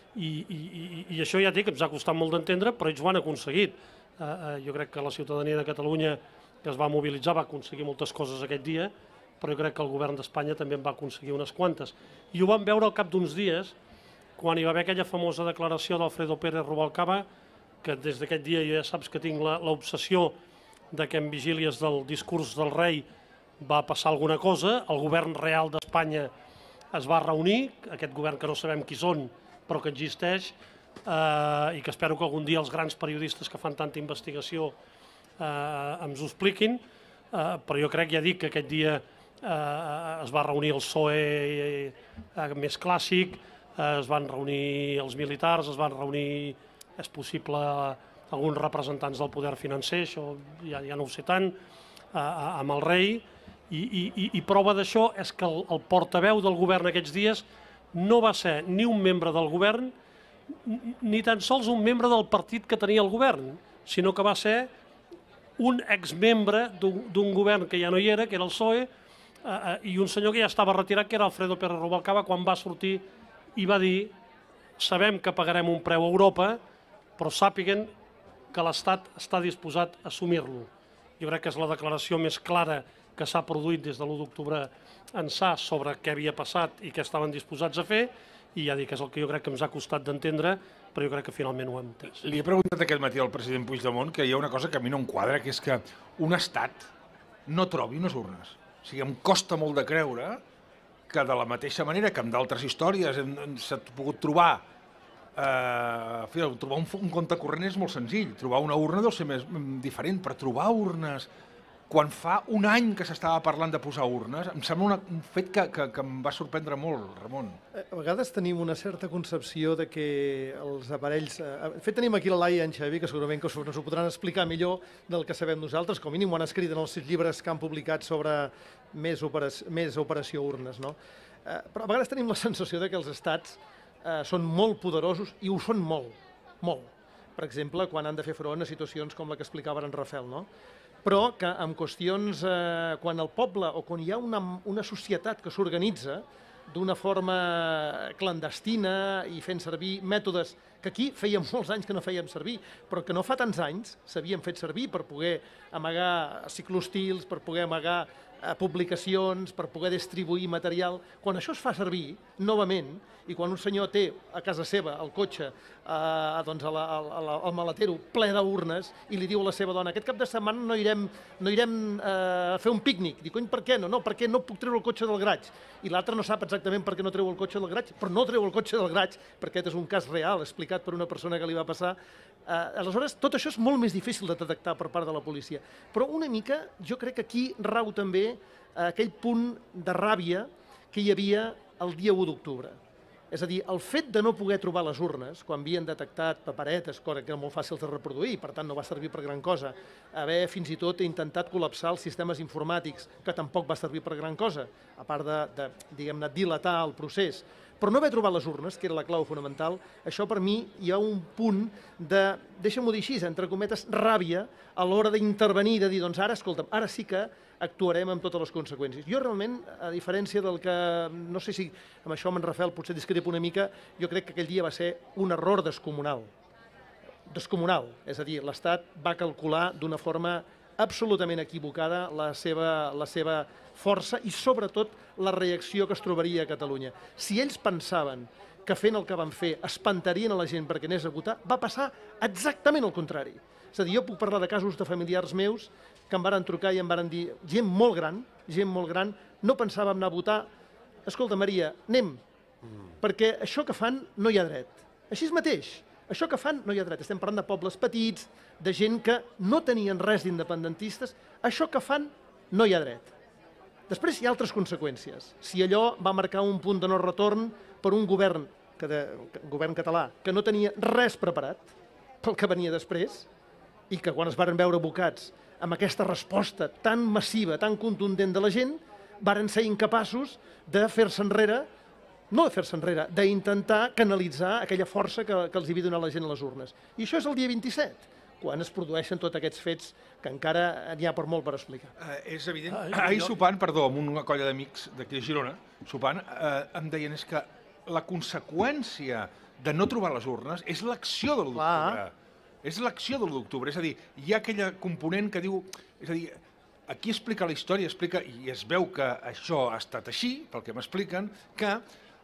i això ja dic que ens ha costat molt d'entendre, però ells ho han aconseguit. Jo crec que la ciutadania de Catalunya que es va mobilitzar va aconseguir moltes coses aquest dia, però jo crec que el govern d'Espanya també en va aconseguir unes quantes. I ho vam veure al cap d'uns dies, quan hi va haver aquella famosa declaració d'Alfredo Pérez Rubalcaba, que des d'aquest dia jo ja saps que tinc l'obsessió de que en vigílies del discurs del rei va passar alguna cosa, el govern real d'Espanya es va reunir, aquest govern que no sabem qui són, però que existeix, i que espero que algun dia els grans periodistes que fan tanta investigació ens ho expliquin, però jo crec, ja dic, que aquest dia es va reunir el PSOE més clàssic, es van reunir els militars, es van reunir, és possible, alguns representants del poder financer, això ja no ho sé tant, amb el rei, i prova d'això és que el portaveu del govern aquests dies no va ser ni un membre del govern, ni tan sols un membre del partit que tenia el govern, sinó que va ser un exmembre d'un govern que ja no hi era, que era el PSOE, i un senyor que ja estava retirat, que era Alfredo Pérez Rubalcaba, quan va sortir i va dir sabem que pagarem un preu a Europa, però sàpiguen que l'Estat està disposat a assumir-lo. Jo crec que és la declaració més clara que s'ha produït des de l'1 d'octubre ençà sobre què havia passat i què estaven disposats a fer, i ja dic, és el que jo crec que ens ha costat d'entendre, però jo crec que finalment ho hem entès. Li he preguntat aquest matí al president Puigdemont que hi ha una cosa que a mi no em quadra, que és que un estat no trobi unes urnes. O sigui, em costa molt de creure que de la mateixa manera que amb d'altres històries s'ha pogut trobar trobar un compte corrent és molt senzill. Trobar una urna deu ser més diferent, però trobar urnes quan fa un any que s'estava parlant de posar urnes, em sembla un fet que em va sorprendre molt, Ramon. A vegades tenim una certa concepció de que els aparells... De fet, tenim aquí la Laia i en Xavi, que segurament que ens ho podran explicar millor del que sabem nosaltres, com a mínim ho han escrit en els 6 llibres que han publicat sobre més operació urnes, no? Però a vegades tenim la sensació de que els estats són molt poderosos i ho són molt, molt. Per exemple, quan han de fer front a situacions com la que explicava en Rafel, no? Però que en qüestions, quan el poble o quan hi ha una societat que s'organitza d'una forma clandestina i fent servir mètodes que aquí feia molts anys que no fèiem servir, però que no fa tants anys s'havien fet servir per poder amagar ciclostils, per poder amagar publicacions, per poder distribuir material. Quan això es fa servir, novament, i quan un senyor té a casa seva el cotxe, el maletero ple d'urnes, i li diu a la seva dona, aquest cap de setmana no irem a fer un pícnic. Dic, cony, per què no? No, perquè no puc treure el cotxe del garatge. I l'altre no sap exactament per què no treu el cotxe del garatge, però no treu el cotxe del garatge, perquè aquest és un cas real, explicat per una persona que li va passar. Aleshores, tot això és molt més difícil de detectar per part de la policia. Però una mica, jo crec que aquí rau també aquell punt de ràbia que hi havia el dia 1 d'octubre. És a dir, el fet de no poder trobar les urnes, quan havien detectat paperetes, cosa que eren molt fàcils de reproduir, per tant no va servir per gran cosa, haver fins i tot intentat col·lapsar els sistemes informàtics, que tampoc va servir per gran cosa, a part de diguem-ne, dilatar el procés. Però no haver trobat les urnes, que era la clau fonamental, això per mi hi ha un punt de, deixa'm-ho dir així, entre cometes, ràbia a l'hora d'intervenir, de dir, doncs ara, escolta'm, ara sí que actuarem amb totes les conseqüències. Jo realment, a diferència del que, no sé si amb això amb en Rafel potser discrepo una mica, jo crec que aquell dia va ser un error descomunal. Descomunal, és a dir, l'Estat va calcular d'una forma absolutament equivocada la seva força i sobretot la reacció que es trobaria a Catalunya. Si ells pensaven que fent el que van fer espantarien a la gent perquè anés a votar, va passar exactament el contrari. És a dir, jo puc parlar de casos de familiars meus que em varen trucar i em varen dir, gent molt gran, no pensàvem anar a votar, escolta Maria, anem, perquè això que fan no hi ha dret. Així mateix, això que fan no hi ha dret. Estem parlant de pobles petits, de gent que no tenien res d'independentistes, això que fan no hi ha dret. Després hi ha altres conseqüències. Si allò va marcar un punt de no retorn per un govern català que no tenia res preparat pel que venia després i que quan es varen veure abocats amb aquesta resposta tan massiva, tan contundent de la gent, varen ser incapaços de fer-se enrere, no de fer-se enrere, d'intentar canalitzar aquella força que els havia donat la gent a les urnes. I això és el dia 27, quan es produeixen tots aquests fets que encara n'hi ha per molt per explicar. És evident. Ahir sopant, perdó, amb una colla d'amics d'aquí a Girona, sopant, em deien és que la conseqüència de no trobar les urnes és l'acció de l'1 d'octubre. És l'acció de l'1 d'octubre. És a dir, hi ha aquella component que diu... És a dir, aquí explica la història, explica, i es veu que això ha estat així, pel que m'expliquen, que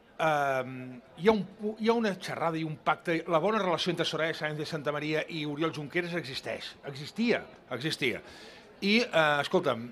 hi ha una xerrada i un pacte. La bona relació entre Soraya Sáenz de Santamaría i Oriol Junqueras existia. I, escolta'm,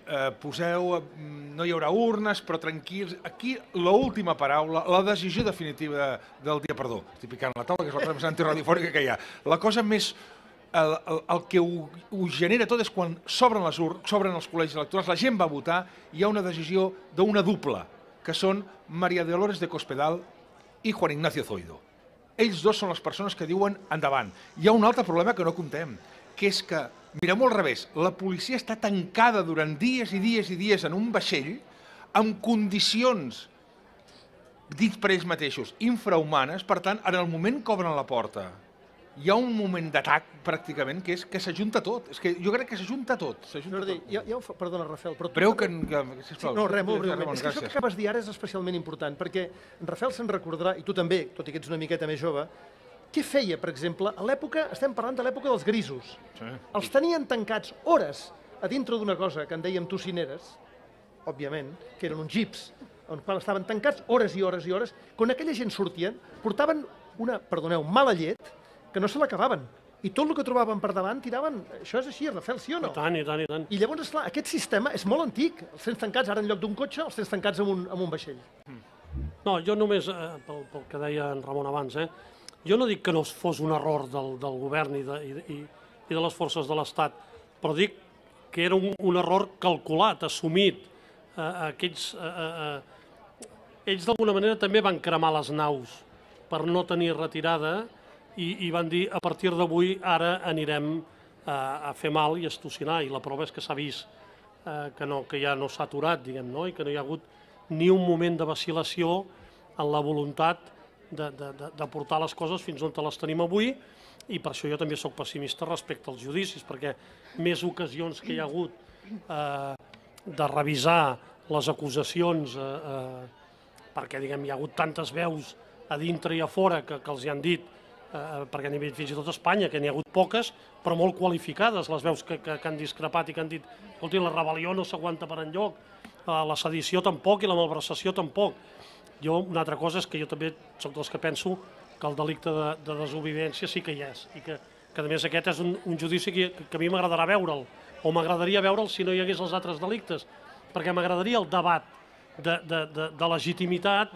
no hi haurà urnes, però tranquils. Aquí, l'última paraula, la decisió definitiva del dia, perdó, estic picant a la taula, que és la cosa més antiradiofònica que hi ha. La cosa més... El que ho genera tot és quan s'obren els col·legis electorals, la gent va votar, hi ha una decisió d'una dupla, que són María Dolores de Cospedal i Juan Ignacio Zoido. Ells dos són les persones que diuen endavant. Hi ha un altre problema que no contem, que és que, mirem-ho al revés, la policia està tancada durant dies i dies i dies en un vaixell amb condicions, dits per ells mateixos, infrahumanes. Per tant, en el moment que obren la porta, hi ha un moment d'atac, pràcticament, que és que s'ajunta tot. És que jo crec que s'ajunta tot. Perdona, Rafel, però... Preu que... Sisplau. No, res, molt breument. És que això que acabes de dir ara és especialment important, perquè en Rafel se'n recordarà, i tu també, tot i que ets una miqueta més jove, què feia, per exemple, a l'època, estem parlant de l'època dels grisos. Els tenien tancats hores a dintre d'una cosa que en dèiem tocineres, òbviament, que eren uns jeeps, on estaven tancats hores i hores i hores. Quan aquella gent sortien, portaven una, perdoneu, mala llet, que no se l'acabaven. I tot el que trobaven per davant tiraven... Això és així, Rafel, sí o no? I tant, i tant, i tant. I llavors, esclar, aquest sistema és molt antic. Els tens tancats ara en lloc d'un cotxe, els tens tancats amb un vaixell. No, jo només, pel que deia en Ramon abans, Jo no dic que no fos un error del govern i de les forces de l'Estat, però dic que era un error calculat, assumit. Ells d'alguna manera també van cremar les naus per no tenir retirada i van dir a partir d'avui ara anirem a fer mal i a estocinar, i la prova és que s'ha vist que ja no s'ha aturat, diguem, i que no hi ha hagut ni un moment de vacil·lació en la voluntat de portar les coses fins on les tenim avui, i per això jo també soc pessimista respecte als judicis, perquè més ocasions que hi ha hagut de revisar les acusacions, perquè hi ha hagut tantes veus a dintre i a fora que els hi han dit, perquè a nivell fins i tot a Espanya, que n'hi ha hagut poques, però molt qualificades, les veus que han discrepat i que han dit escolti, la rebel·lió no s'aguanta per enlloc, la sedició tampoc i la malversació tampoc. Una altra cosa és que jo també soc dels que penso que el delicte de desobediència sí que hi és, i que a més aquest és un judici que a mi m'agradarà veure'l, o m'agradaria veure'l si no hi hagués els altres delictes, perquè m'agradaria el debat de legitimitat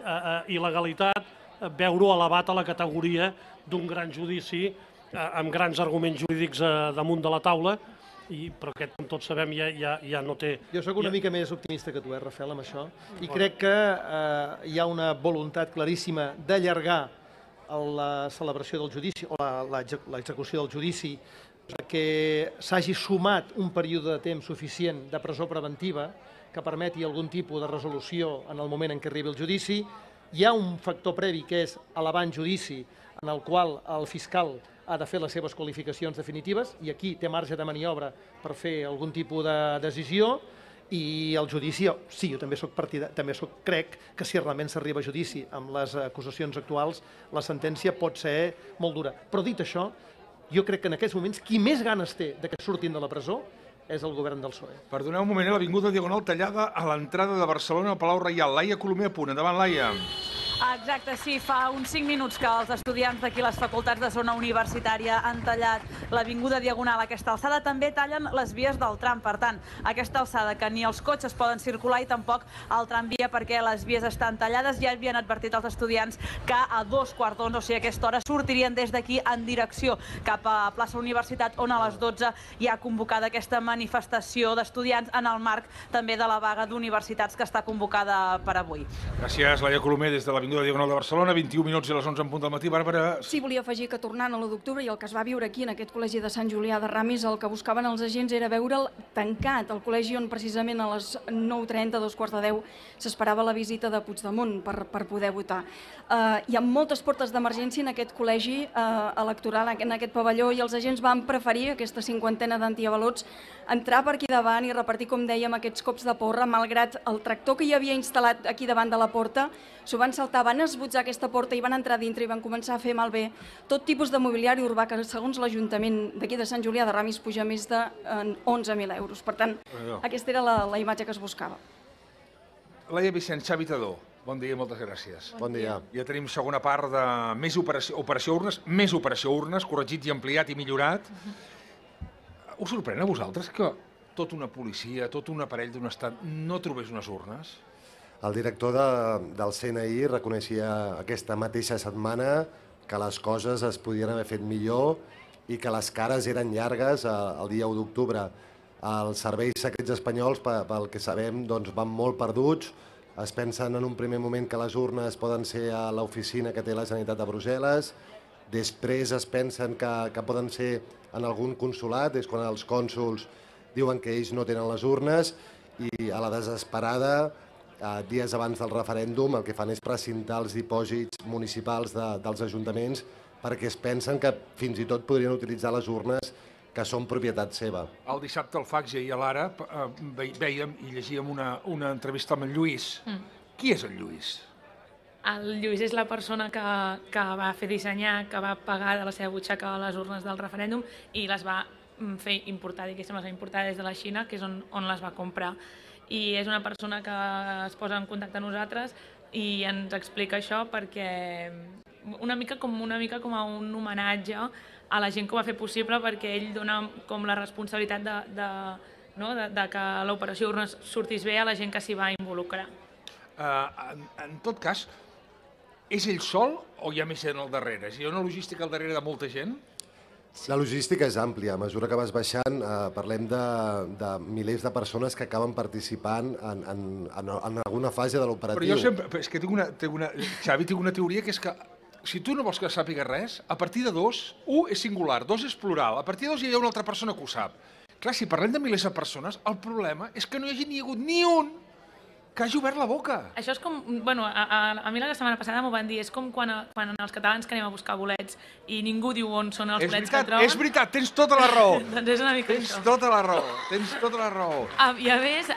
i legalitat, veure-ho elevat a la categoria d'un gran judici amb grans arguments jurídics damunt de la taula, però aquest, com tots sabem, ja no té... Jo sóc una mica més optimista que tu, Rafael, amb això, i crec que hi ha una voluntat claríssima d'allargar la celebració del judici o l'execució del judici perquè s'hagi sumat un període de temps suficient de presó preventiva que permeti algun tipus de resolució en el moment en què arribi el judici. Hi ha un factor previ que és l'abans judici en el qual el fiscal ha de fer les seves qualificacions definitives i aquí té marge de maniobra per fer algun tipus de decisió. I el judici, sí, jo també crec que si realment s'arriba a judici amb les acusacions actuals, la sentència pot ser molt dura. Però dit això, jo crec que en aquests moments qui més ganes té que surtin de la presó és el govern del PSOE. Perdoneu un moment, l'Avinguda Diagonal tallada a l'entrada de Barcelona al Palau Reial. Laia Colomer a punt. Endavant, Laia. Exacte, sí, fa uns 5 minuts que els estudiants d'aquí les facultats de zona universitària han tallat l'Avinguda Diagonal a aquesta alçada. També tallen les vies del tram, per tant, a aquesta alçada que ni els cotxes poden circular i tampoc el tramvia perquè les vies estan tallades. Ja havien advertit als estudiants que a 2:15, o sigui a aquesta hora, sortirien des d'aquí en direcció cap a plaça Universitat, on a les 12 hi ha convocada aquesta manifestació d'estudiants en el marc també de la vaga d'universitats que està convocada per avui. Gràcies, Laia Colomer, des de l'Avinguda Diagonal de Barcelona, 21 minuts i a les 11 en punt del matí. Bàrbara... Sí, volia afegir que tornant a l'1 d'octubre i el que es va viure aquí en aquest col·legi de Sant Julià de Ramis, el que buscaven els agents era veure'l tancat, el col·legi on precisament a les 9:30, 9:45, s'esperava la visita de Puigdemont per poder votar. Hi ha moltes portes d'emergència en aquest col·legi electoral, en aquest pavelló, i els agents van preferir, aquesta 50ena d'antiavalots, entrar per aquí davant i repartir, com dèiem, aquests cops de porra, malgrat el tractor que hi havia instal·lat aquí davant de la porta, s'ho van saltar, van esbotzar aquesta porta i van entrar dintre i van començar a fer malbé tot tipus de mobiliari urbà que, segons l'Ajuntament d'aquí de Sant Julià de Ramis, puja més de 11.000 euros. Per tant, aquesta era la imatge que es buscava. Laia Vicent, Xavi Tadó, bon dia i moltes gràcies. Bon dia. Ja tenim segona part de més operació urnes, corregit i ampliat i millorat. Us sorprèn a vosaltres que tota una policia, tot un aparell d'un estat no trobés unes urnes? El director del CNI reconeixia aquesta mateixa setmana que les coses es podien haver fet millor i que les cares eren llargues el dia 1 d'octubre. Els serveis secrets espanyols, pel que sabem, van molt perduts. Es pensen en un primer moment que les urnes poden ser a l'oficina que té la Generalitat de Brussel·les. Després es pensen que poden ser en algun consulat, és quan els cònsols diuen que ells no tenen les urnes, i a la desesperada, dies abans del referèndum, el que fan és precintar els dipòsits municipals dels ajuntaments perquè es pensen que fins i tot podrien utilitzar les urnes que són propietat seva. El dissabte al Fax i a l'Ara veiem i llegíem una entrevista amb en Lluís. Qui és en Lluís? El Lluís és la persona que va fer dissenyar, que va pagar de la seva butxaca les urnes del referèndum i les va fer importar, diguéssim, les va importar des de la Xina, que és on les va comprar. I és una persona que es posa en contacte amb nosaltres i ens explica això perquè una mica com a un homenatge a la gent que ho va fer possible, perquè ell dona com la responsabilitat de que l'operació urnes sortís bé a la gent que s'hi va involucrar. En tot cas, És ell sol o hi ha més gent al darrere? Hi ha una logística al darrere de molta gent? La logística és àmplia. A mesura que vas baixant, parlem de milers de persones que acaben participant en alguna fase de l'operatiu. Però jo sempre... És que Xavi, tinc una teoria que és que si tu no vols que sàpiga res, a partir de 2, 1 és singular, 2 és plural, a partir de 2 hi ha una altra persona que ho sap. Clar, si parlem de milers de persones, el problema és que no hi hagi hagut ni un que hagi obert la boca. Això és com... Bueno, a mi la setmana passada m'ho van dir, és com quan els catalans que anem a buscar bolets i ningú diu on són els bolets que troben. És veritat, tens tota la raó. Doncs és una mica això. Tens tota la raó. I a més,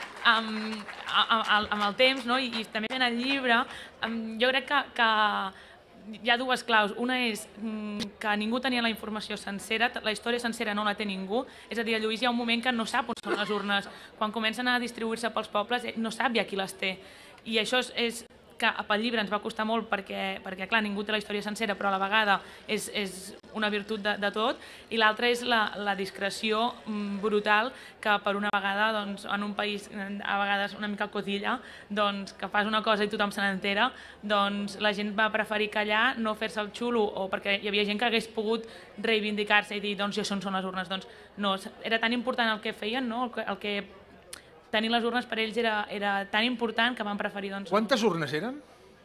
amb el temps, no? I també en el llibre, jo crec que hi ha dues claus. Una és que ningú tenia la informació sencera, la història sencera no la té ningú. És a dir, el Lluís hi ha un moment que no sap on són les urnes. Quan comencen a distribuir-se pels pobles, no sap ja qui les té. I això és que pel llibre ens va costar molt perquè clar, ningú té la història sencera, però a la vegada és una virtut de tot. I l'altra és la discreció brutal que per una vegada, doncs, en un país a vegades una mica cotilla, doncs, que fas una cosa i tothom se n'entera, doncs la gent va preferir callar, no fer-se el xulo, o perquè hi havia gent que hagués pogut reivindicar-se i dir, doncs, això són les urnes. Doncs no, era tan important el que feien, no? El que tenir les urnes per ells era tan important que van preferir... Quantes urnes eren?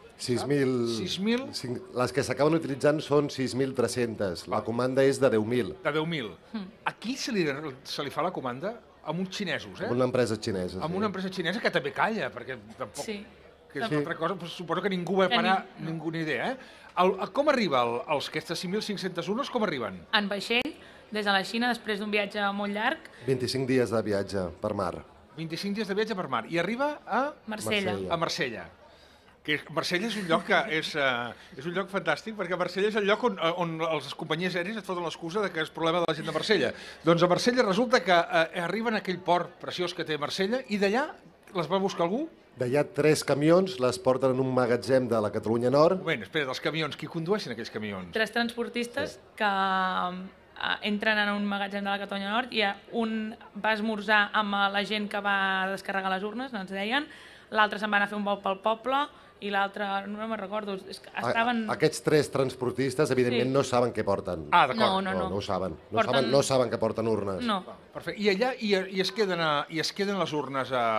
6.000. Les que s'acaben utilitzant són 6.300. La comanda és de 10.000. De 10.000. Aquí se li fa la comanda amb uns xinesos, Amb una empresa xinesa. Amb una empresa xinesa que també calla, perquè tampoc... Sí. Que és una altra cosa, suposo que ningú va parar, ningú ni idea, Com arriba aquestes 5.500 urnes, com arriben? En vaixell, des de la Xina, després d'un viatge molt llarg. 25 dies de viatge per mar. 25 dies de viatge per mar. I arriba a... Marsella. A Marsella. Marsella és un lloc que és un lloc fantàstic, perquè Marsella és el lloc on les companyies aèries et foten l'excusa que és problema de la gent de Marsella. Doncs a Marsella resulta que arriben a aquell port preciós que té Marsella i d'allà les va buscar algú? D'allà 3 camions les porten en un magatzem de la Catalunya Nord. Un moment, espera, dels camions, qui condueixen aquells camions? 3 transportistes que entren en un magatzem de la Catalunya Nord i un va esmorzar amb la gent que va descarregar les urnes, ens deien, l'altre se'n va anar a fer un vol pel poble i l'altre, no me'n recordo, estaven... Aquests 3 transportistes, evidentment, no saben què porten. Ah, d'acord. No ho saben. No saben que porten urnes. No. Perfecte. I allà es queden les urnes a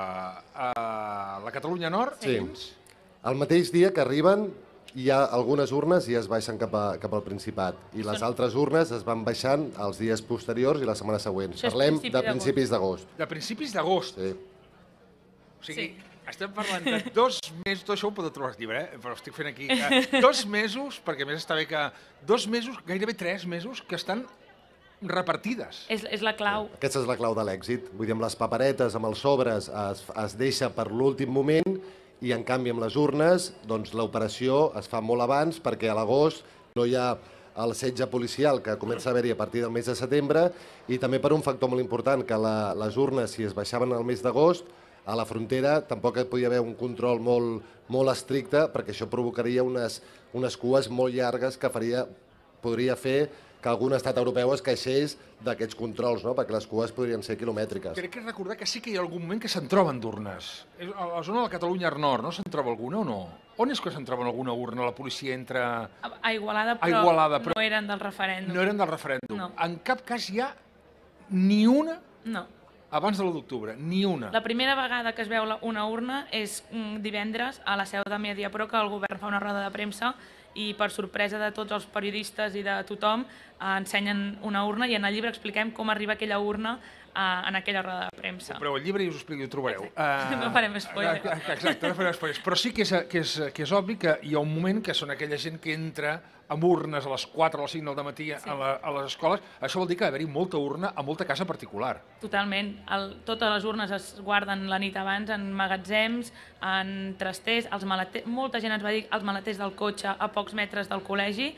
la Catalunya Nord? Sí. El mateix dia que arriben, hi ha algunes urnes i es baixen cap al Principat. I les altres urnes es van baixant els dies posteriors i la setmana següent. Parlem de principis d'agost. De principis d'agost? Sí. O sigui, estem parlant de 2 mesos, tot això ho podeu trobar al llibre, però estic fent aquí 2 mesos, perquè a més està bé que 2 mesos, gairebé 3 mesos, que estan repartides. És la clau. Aquesta és la clau de l'èxit. Vull dir, amb les paperetes, amb els sobres, es deixa per l'últim moment i, en canvi, amb les urnes, doncs l'operació es fa molt abans perquè a l'agost no hi ha el setge policial que comença a haver-hi a partir del mes de setembre i també per un factor molt important, que les urnes, si es baixaven al mes d'agost, a la frontera tampoc podia haver un control molt estricte perquè això provocaria unes cues molt llargues que podria fer que algun estat europeu es queixés d'aquests controls, no? Perquè les cues podrien ser quilomètriques. Crec que recordar que sí que hi ha algun moment que se'n troben d'urnes. A la zona de la Catalunya Nord no se'n troba alguna o no? On és que se'n troben alguna urna? La policia entra... A Igualada, però no eren del referèndum. No eren del referèndum. No. En cap cas hi ha ni una... No. Abans de l'1 d'octubre, ni una. La primera vegada que es veu una urna és divendres a la seu de Mediapro, que el govern fa una roda de premsa i per sorpresa de tots els periodistes i de tothom ensenyen una urna i en el llibre expliquem com arriba aquella urna en aquella roda de premsa. Però el llibre i us ho explico, ho trobareu. No farem spoiler. Exacte, no farem spoilers. Però sí que és obvi que hi ha un moment que són aquella gent que entra amb urnes a les 4 o les 5 del matí a les escoles. Això vol dir que ha d'haver-hi molta urna a molta casa particular. Totalment. Totes les urnes es guarden la nit abans en magatzems, en trasters, molta gent ens va dir els maleters del cotxe a pocs metres del col·legi,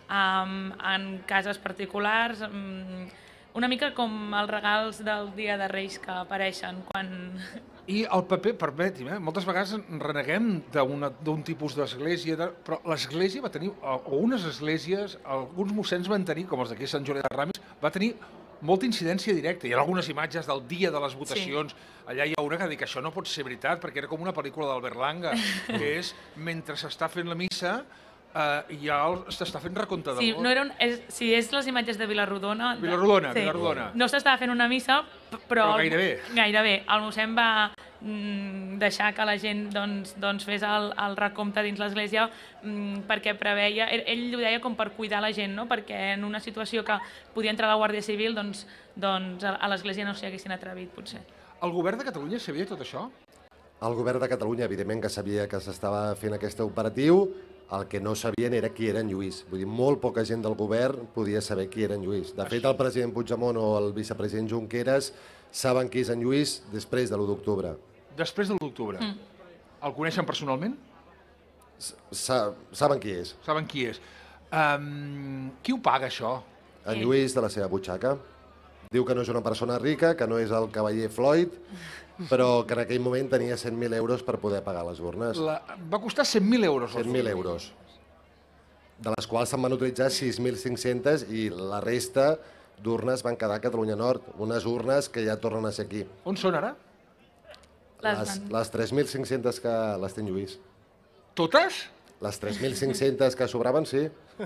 en cases particulars, una mica com els regals del Dia de Reis que apareixen quan... I el paper, permeti'm, moltes vegades reneguem d'un tipus d'església, però l'església va tenir, o unes esglésies, alguns mossens van tenir, com els d'aquí a Sant Julià de Ramis, va tenir molta incidència directa. Hi ha algunes imatges del dia de les votacions. Allà hi ha una que diu que això no pot ser veritat, perquè era com una pel·lícula d'Albert Langa, que és, mentre s'està fent la missa, ja s'està fent recompte de vot. Sí, és les imatges de Vilarrodona. Vilarrodona. No s'estava fent una missa, però gairebé. Gairebé. El mossèn va deixar que la gent fes el recompte dins l'església perquè preveia, ell ho deia com per cuidar la gent, perquè en una situació que podia entrar la Guàrdia Civil, a l'església no s'hi haguessin atrevit, potser. El govern de Catalunya sabia tot això? El govern de Catalunya, evidentment, que sabia que s'estava fent aquest operatiu. El que no sabien era qui era en Lluís. Vull dir, molt poca gent del govern podia saber qui era en Lluís. De fet, el president Puigdemont o el vicepresident Junqueras saben qui és en Lluís després de l'1 d'octubre. Després de l'1 d'octubre. El coneixen personalment? Saben qui és. Saben qui és. Qui ho paga, això? En Lluís, de la seva butxaca. Diu que no és una persona rica, que no és el cavaller Floyd, però que en aquell moment tenia 100.000 euros per poder pagar les urnes. Va costar 100.000 euros. 100.000 euros. De les quals se'n van utilitzar 6.500 i la resta d'urnes van quedar a Catalunya Nord. Unes urnes que ja tornen a ser aquí. On són ara? Les 3.500 que les té en Lluís. Totes? Les 3.500 que sobraven, sí.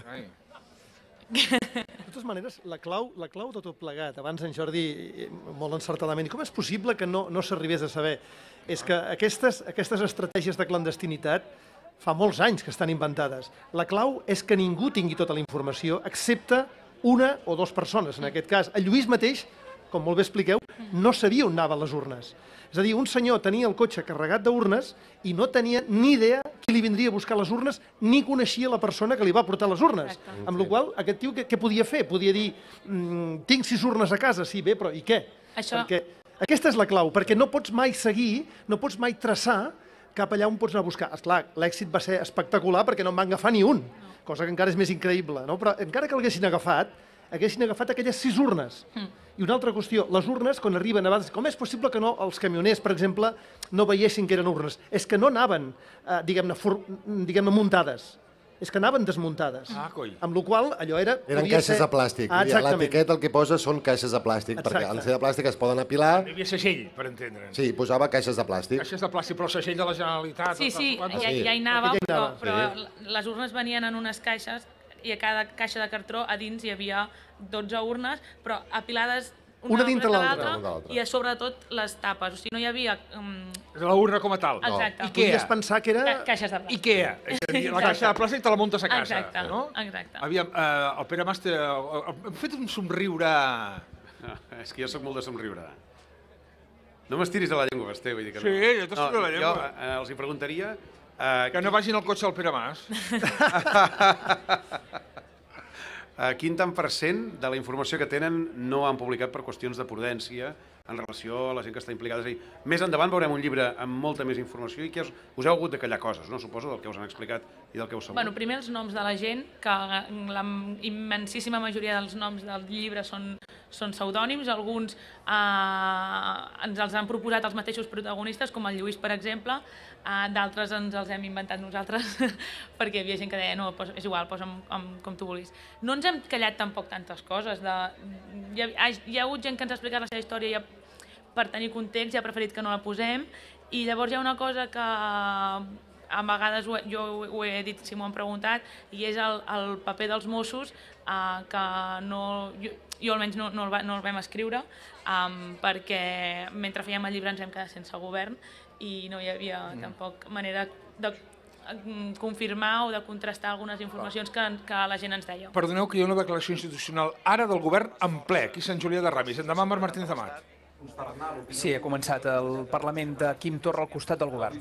De totes maneres, la clau de tot plegat, abans en Jordi, molt encertadament, i com és possible que no s'arribés a saber, és que aquestes estratègies de clandestinitat fa molts anys que estan inventades. La clau és que ningú tingui tota la informació, excepte una o dues persones, en aquest cas. El Lluís mateix, com molt bé expliqueu, no sabia on anaven les urnes. És a dir, un senyor tenia el cotxe carregat d'urnes i no tenia ni idea qui li vindria a buscar les urnes, ni coneixia la persona que li va portar les urnes. Amb la qual cosa, aquest tio què podia fer? Podia dir, tinc 6 urnes a casa, sí, bé, però i què? Perquè aquesta és la clau, perquè no pots mai seguir, no pots mai traçar cap allà on pots anar a buscar. Esclar, l'èxit va ser espectacular perquè no en van agafar ni un, cosa que encara és més increïble, no? Però encara que l'haguessin agafat aquelles 6 urnes. I una altra qüestió, les urnes, quan arriben a vegades, com és possible que els camioners, per exemple, no veiessin que eren urnes? És que no anaven, diguem-ne, muntades. És que anaven desmuntades. Amb la qual cosa, allò era... Eren caixes de plàstic. L'etiqueta el que posa són caixes de plàstic, perquè al ser de plàstic es poden apilar... Hi havia segell, per entendre'ns. Sí, posava caixes de plàstic. Caixes de plàstic, però el segell de la Generalitat... Sí, ja hi anava, però les urnes venien en unes caixes i a cada caixa de cartró a dins hi havia 12 urnes, però apilades una dintre l'altra i a sobre de tot les tapes. O sigui, no hi havia... La urna com a tal. Exacte. I podies pensar que era... Caixes de plàstic. Ikea. La caixa de plàstic te la muntes a casa. Exacte. Aviam, el Pere Mas hem fet un somriure... És que jo soc molt de somriure. No m'estiris a la llengua, Esteve. Sí, jo t'estiro a la llengua. Jo els hi preguntaria... Que no vagin al cotxe del Pere Mas. Quin tant % de la informació que tenen no han publicat per qüestions de prudència en relació a la gent que està implicada? És a dir, més endavant veurem un llibre amb molta més informació i que us heu hagut de callar coses, no? Suposo, del que us han explicat i del que heu sabut. Bueno, primer els noms de la gent, que la immensíssima majoria dels noms del llibre són pseudònims, alguns ens els han proposat els mateixos protagonistes, com el Lluís, per exemple, d'altres ens els hem inventat nosaltres, perquè hi havia gent que deia, no, és igual, posa'm com tu vulguis. No ens hem callat tampoc tantes coses. Hi ha hagut gent que ens ha explicat la seva història i per tenir context ja ha preferit que no la posem, i llavors hi ha una cosa que a vegades jo ho he dit si m'ho han preguntat, i és el paper dels Mossos, que jo almenys no el vam escriure, perquè mentre fèiem el llibre ens vam quedar sense govern i no hi havia tampoc manera de confirmar o de contrastar algunes informacions que la gent ens deia. Perdoneu que hi ha una declaració institucional ara del govern en ple, aquí a Sant Julià de Ramis. Endavant, Marc Martínez Amat. Sí, ha començat el Parlament de Quim Torra al costat del govern.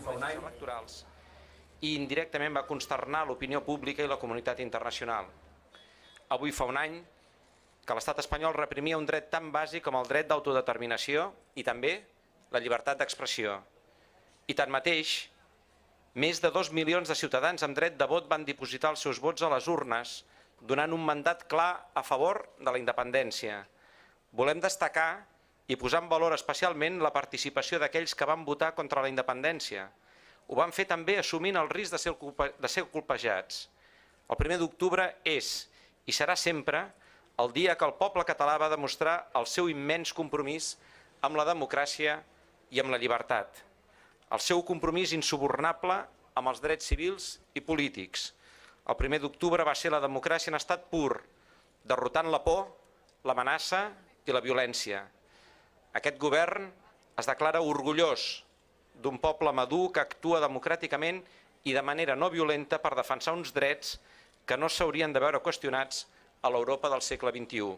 I indirectament va consternar l'opinió pública i la comunitat internacional. Avui fa un any que l'estat espanyol reprimia un dret tan bàsic com el dret d'autodeterminació i també la llibertat d'expressió. I tanmateix, més de 2 milions de ciutadans amb dret de vot van dipositar els seus vots a les urnes, donant un mandat clar a favor de la independència. Volem destacar i posar en valor especialment la participació d'aquells que van votar contra la independència. Ho van fer també assumint el risc de ser colpejats. El 1 d'octubre és i serà sempre el dia que el poble català va demostrar el seu immens compromís amb la democràcia i amb la llibertat, el seu compromís insubornable amb els drets civils i polítics. El 1 d'octubre va ser la democràcia en estat pur, derrotant la por, l'amenaça i la violència. Aquest govern es declara orgullós d'un poble madur que actua democràticament i de manera no violenta per defensar uns drets que no s'haurien de veure qüestionats a l'Europa del segle XXI.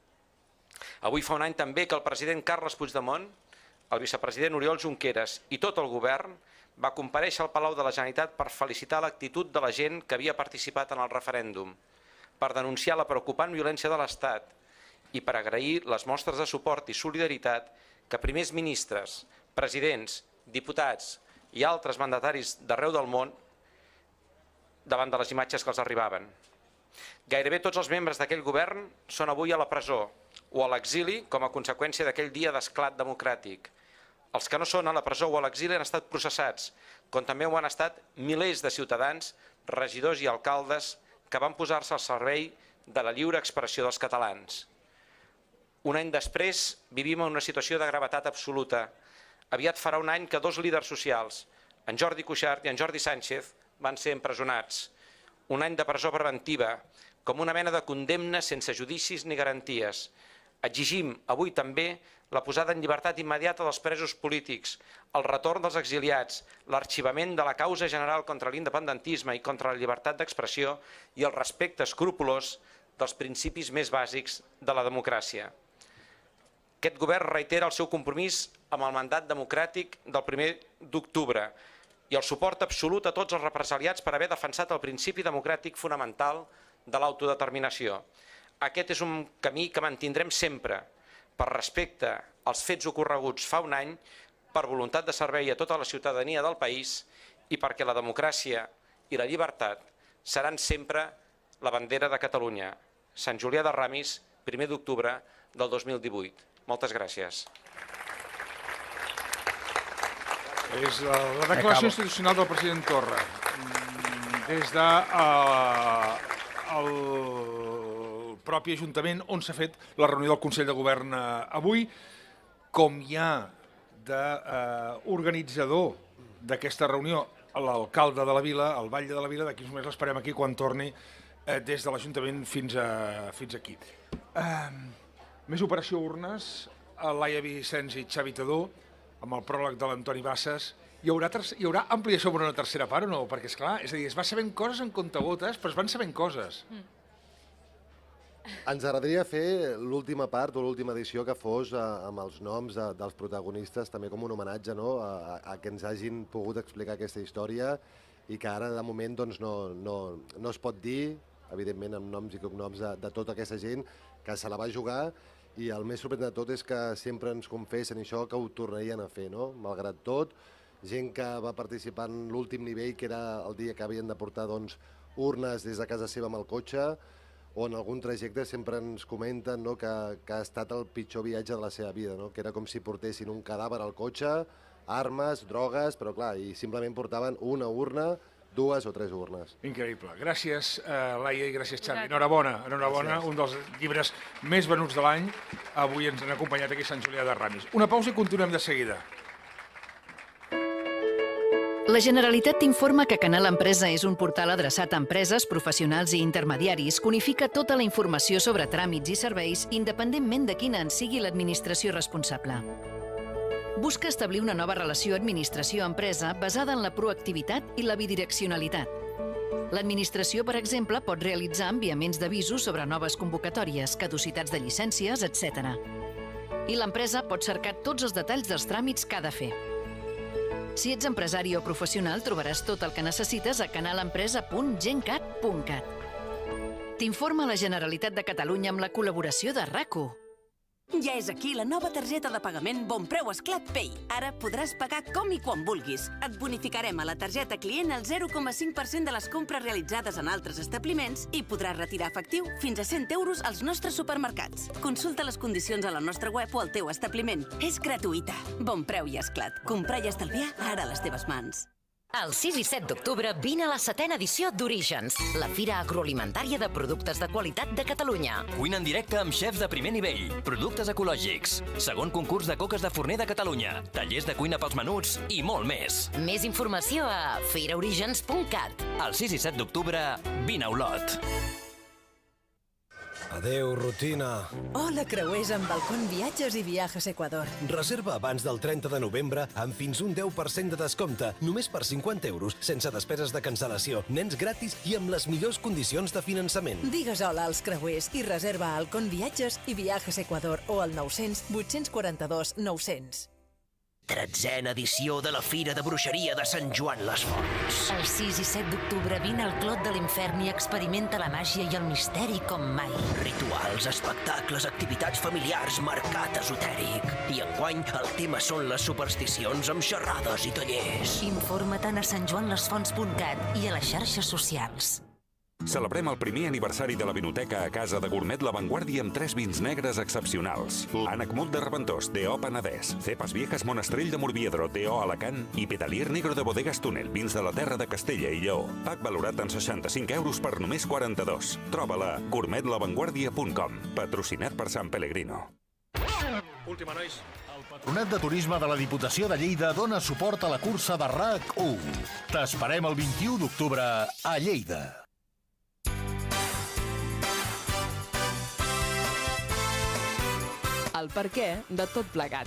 Avui fa un any també que el president Carles Puigdemont, el vicepresident Oriol Junqueras i tot el govern va comparèixer al Palau de la Generalitat per felicitar l'actitud de la gent que havia participat en el referèndum, per denunciar la preocupant violència de l'Estat i per agrair les mostres de suport i solidaritat que primers ministres, presidents, diputats i altres mandataris d'arreu del món davant de les imatges que els arribaven. Gairebé tots els membres d'aquell govern són avui a la presó o a l'exili com a conseqüència d'aquell dia d'esclat democràtic. Els que no són a la presó o a l'exili han estat processats, com també ho han estat milers de ciutadans, regidors i alcaldes que van posar-se al servei de la lliure expressió dels catalans. Un any després vivim en una situació de gravetat absoluta. Aviat farà un any que dos líders socials, en Jordi Cuixart i en Jordi Sánchez, van ser empresonats. Un any de presó preventiva, com una mena de condemna sense judicis ni garanties. Exigim avui també la posada en llibertat immediata dels presos polítics, el retorn dels exiliats, l'arxivament de la causa general contra l'independentisme i contra la llibertat d'expressió i el respecte escrupolós dels principis més bàsics de la democràcia. Aquest govern reitera el seu compromís amb el mandat democràtic del 1 d'octubre i el suport absolut a tots els represaliats per haver defensat el principi democràtic fonamental de l'autodeterminació. Aquest és un camí que mantindrem sempre, per respecte als fets ocorreguts fa un any, per voluntat de servei a tota la ciutadania del país i perquè la democràcia i la llibertat seran sempre la bandera de Catalunya. Sant Julià de Ramis, 1 d'octubre del 2018. Moltes gràcies. És la declaració institucional del president Torra. Des del propi Ajuntament on s'ha fet la reunió del Consell de Govern avui, com hi ha d'organitzador d'aquesta reunió l'alcalde de la vila, el batlle de la vila, d'aquí només l'esperem aquí quan torni des de l'Ajuntament fins aquí. Més operació urnes, Laia Vicenç i Xavi Tadó, amb el pròleg de l'Antoni Bassas. Hi haurà ampliació per una tercera part o no? Perquè, esclar, és a dir, es va sabent coses en comptagotes, però es van sabent coses. Ens agradaria fer l'última part o l'última edició que fos amb els noms dels protagonistes, també com un homenatge a que ens hagin pogut explicar aquesta història i que ara, de moment, no es pot dir, evidentment, amb noms i cognoms de tota aquesta gent que se la va jugar, i el més sorprendent de tot és que sempre ens confessen això, que ho tornarien a fer, no? Malgrat tot, gent que va participar en l'últim nivell, que era el dia que havien de portar urnes des de casa seva amb el cotxe, o en algun trajecte sempre ens comenten que ha estat el pitjor viatge de la seva vida, que era com si portessin un cadàver al cotxe, armes, drogues, però clar, i simplement portaven una urna, 2 o 3 urnes. Increïble. Gràcies, Laia, i gràcies, Xavi. Enhorabona, un dels llibres més venuts de l'any. Avui ens han acompanyat aquí a Sant Julià de Ramis. Una pausa i continuem de seguida. La Generalitat t'informa que Canal Empresa és un portal adreçat a empreses, professionals i intermediaris que unifica tota la informació sobre tràmits i serveis independentment de quina en sigui l'administració responsable. Busca establir una nova relació administració-empresa basada en la proactivitat i la bidireccionalitat. L'administració, per exemple, pot realitzar enviaments d'avisos sobre noves convocatòries, caducitats de llicències, etc. I l'empresa pot cercar tots els detalls dels tràmits que ha de fer. Si ets empresari o professional, trobaràs tot el que necessites a canalempresa.gencat.cat. T'informa la Generalitat de Catalunya amb la col·laboració de RAC1. Ja és aquí la nova targeta de pagament Bonpreu Esclat Pay. Ara podràs pagar com i quan vulguis. Et bonificarem a la targeta client el 0,5% de les compres realitzades en altres establiments i podràs retirar efectiu fins a 100 euros als nostres supermercats. Consulta les condicions a la nostra web o al teu establiment. És gratuïta. Bonpreu i Esclat. Comprar i estalviar ara a les teves mans. El 6 i 7 d'octubre vine a la 7ª edició d'Orígens, la fira agroalimentària de productes de qualitat de Catalunya. Cuina en directe amb xefs de primer nivell, productes ecològics, segon concurs de coques de forner de Catalunya, tallers de cuina pels menuts i molt més. Més informació a firaorigens.cat. El 6 i 7 d'octubre, vine a Olot. Adeu, rutina. Hola, creuers amb Balcón Viatges i Viajes Ecuador. Reserva abans del 30 de novembre amb fins un 10% de descompte, només per 50 euros, sense despeses de cancel·lació, nens gratis i amb les millors condicions de finançament. Digues hola als creuers i reserva a Balcón Viatges i Viajes Ecuador o al 900 842 900. 13a edició de la Fira de Bruixeria de Sant Joan les Fonts. El 6 i 7 d'octubre vine al Clot de l'Infern i experimenta la màgia i el misteri com mai. Rituals, espectacles, activitats familiars, mercat esotèric. I enguany el tema són les supersticions amb xerrades i tallers. Informa-te'n a santjoanlesfonts.cat i a les xarxes socials. Celebrem el primer aniversari de la vinoteca a casa de Gourmet La Vanguardia amb 3 vins negres excepcionals. Ànec Mut de Reventós, D.O. Penedès, Cepas Viejas Monastrell de Morviedro, D.O. Alacant i Pedalier Negro de Bodegas Túnel, vins de la terra de Castella i Lleó. Pack valorat en 65 euros per només 42. Troba-la a gourmetlavanguardia.com. Patrocinat per Sant Pellegrino. Última, nois. El Patronat de Turisme de la Diputació de Lleida dona suport a la cursa de RAC1. T'esperem el 21 d'octubre a Lleida. El perquè de tot plegat.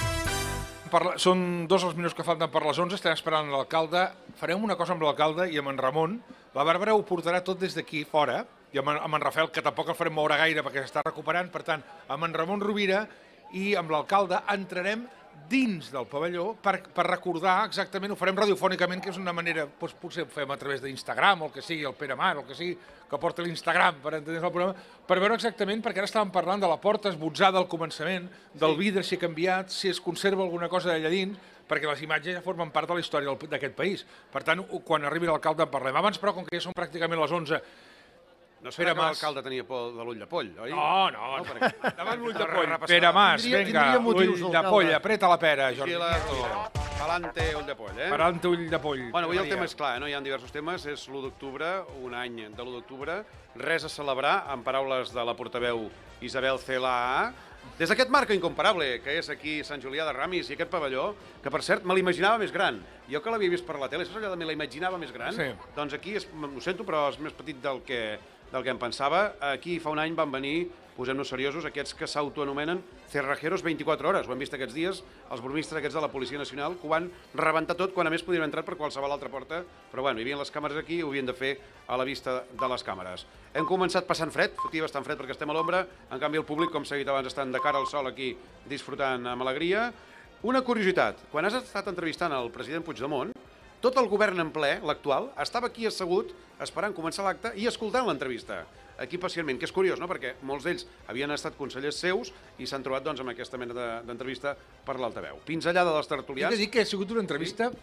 Són 2 els minuts que falten per les 11, estem esperant l'alcalde. Farem una cosa amb l'alcalde i amb en Ramon. La Bàrbara ho portarà tot des d'aquí fora, i amb en Rafael, que tampoc el farem moure gaire perquè s'està recuperant. Per tant, amb en Ramon Rovira i amb l'alcalde entrarem dins del pavelló per recordar exactament, ho farem radiofònicament, que és una manera, potser ho fem a través d'Instagram o el que sigui, el Pere Mar o el que sigui, que porta l'Instagram per entendre el programa, per veure exactament, perquè ara estàvem parlant de la porta esbotzada al començament, del vidre si ha canviat, si es conserva alguna cosa d'allà dins, perquè les imatges ja formen part de la història d'aquest país. Per tant, quan arribi l'alcalde en parlem. Abans, però, com que ja són pràcticament les 11, no serà que l'alcalde tenia por de l'ull de poll, oi? No. Davant l'ull de poll. Pere Mas, vinga, ull de poll, apreta la pera, Jordi Nieto. Palante, ull de poll, eh? Palante, ull de poll. Bueno, avui el tema és clar, no? Hi ha diversos temes. És l'1 d'octubre, un any de l'1 d'octubre. Res a celebrar, en paraules de la portaveu Isabel Celaá. Des d'aquest marc incomparable, que és aquí Sant Julià de Ramis i aquest pavelló, que per cert me l'imaginava més gran. Jo que l'havia vist per la tele, saps allò de me la imaginava més gran? Sí. Doncs aquí, ho sento, però és més petit del que em pensava. Aquí fa un any van venir, posem-nos seriosos, aquests que s'autoanomenen cerrajeros 24 hores. Ho hem vist aquests dies, els burmistres aquests de la Policia Nacional, que ho van rebentar tot, quan a més podien entrar per qualsevol altra porta, però bueno, hi havia les càmeres aquí i ho havien de fer a la vista de les càmeres. Hem començat passant fred, fotia bastant fred perquè estem a l'ombra, en canvi el públic, com s'ha dit abans, estan de cara al sol aquí disfrutant amb alegria. Una curiositat, quan has estat entrevistant el president Puigdemont, tot el govern en ple, l'actual, estava aquí assegut esperant començar l'acte i escoltant l'entrevista. Aquí pacientment, que és curiós, no? Perquè molts d'ells havien estat consellers seus i s'han trobat doncs, amb aquesta mena d'entrevista per l'altaveu. Pinzellada dels tertulians. He de dir que ha sigut una entrevista...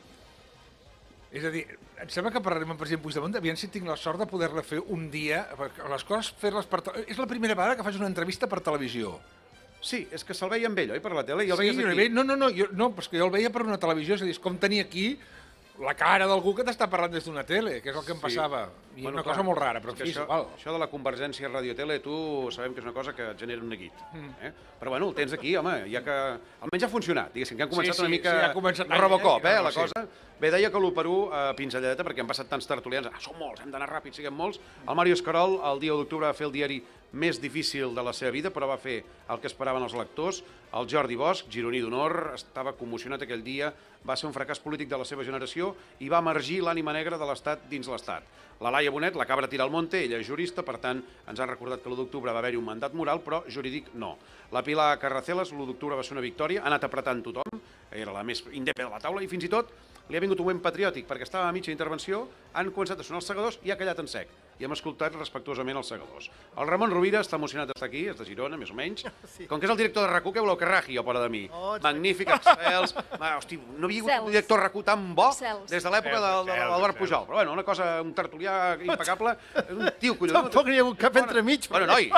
És a dir, em sembla que parlarem amb el president Puigdemont, aviam si tinc la sort de poder-la fer un dia, les coses fer-les per... És la primera vegada que faig una entrevista per televisió. Sí, és que se'l veia amb ell, oi, per la tele? I el sí, veies aquí. No, però és que jo el veia per una televisió, és a dir, és com tenir aquí la cara d'algú que t'està parlant des d'una tele, que és el que em passava. I una cosa molt rara, però en fi, igual. Això de la convergència radiotele, tu sabem que és una cosa que et genera un neguit. Però bueno, el tens aquí, home, ja que... Almenys ha funcionat, diguéssim, que han començat una mica Robocop, la cosa. Bé, deia que l'1 pinzelladeta, perquè han passat tants tertulians. Som molts, hem d'anar ràpid, siguem molts. El Mario Escarol, el dia 1 d'octubre, va fer el diari més difícil de la seva vida, però va fer el que esperaven els lectors. El Jordi Bosch, gironí d'honor, estava commocionat aquell dia, va ser un fracàs polític de la seva generació i va emergir l'ànima negra de l'Estat dins l'Estat. La Laia Bonet, la cabra tira al monte, ella és jurista, per tant, ens ha recordat que l'1 d'octubre va haver-hi un mandat moral, però jurídic no. La Pilar Carraceles, l'1 d'octubre va ser una victòria, ha anat apretant tothom, era la més indepe de la taula, i fins i tot li ha vingut un moment patriòtic, perquè estava a mitja intervenció, han començat a sonar els segadors i ha callat en sec. i hem escoltat respectuosament els segadors. El Ramon Rovira està emocionat d'estar aquí, és de Girona, més o menys. Com que és el director de RAC1, què voleu que ragi, jo, fora de mi? Magnífic, excels. Hosti, no havia hagut un director de RAC1 tan bo des de l'època de l'Albert Pujol. Però bueno, una cosa, un tertulià impecable, és un tio collonut. Tampoc n'hi ha hagut cap entremig. Bueno, noi,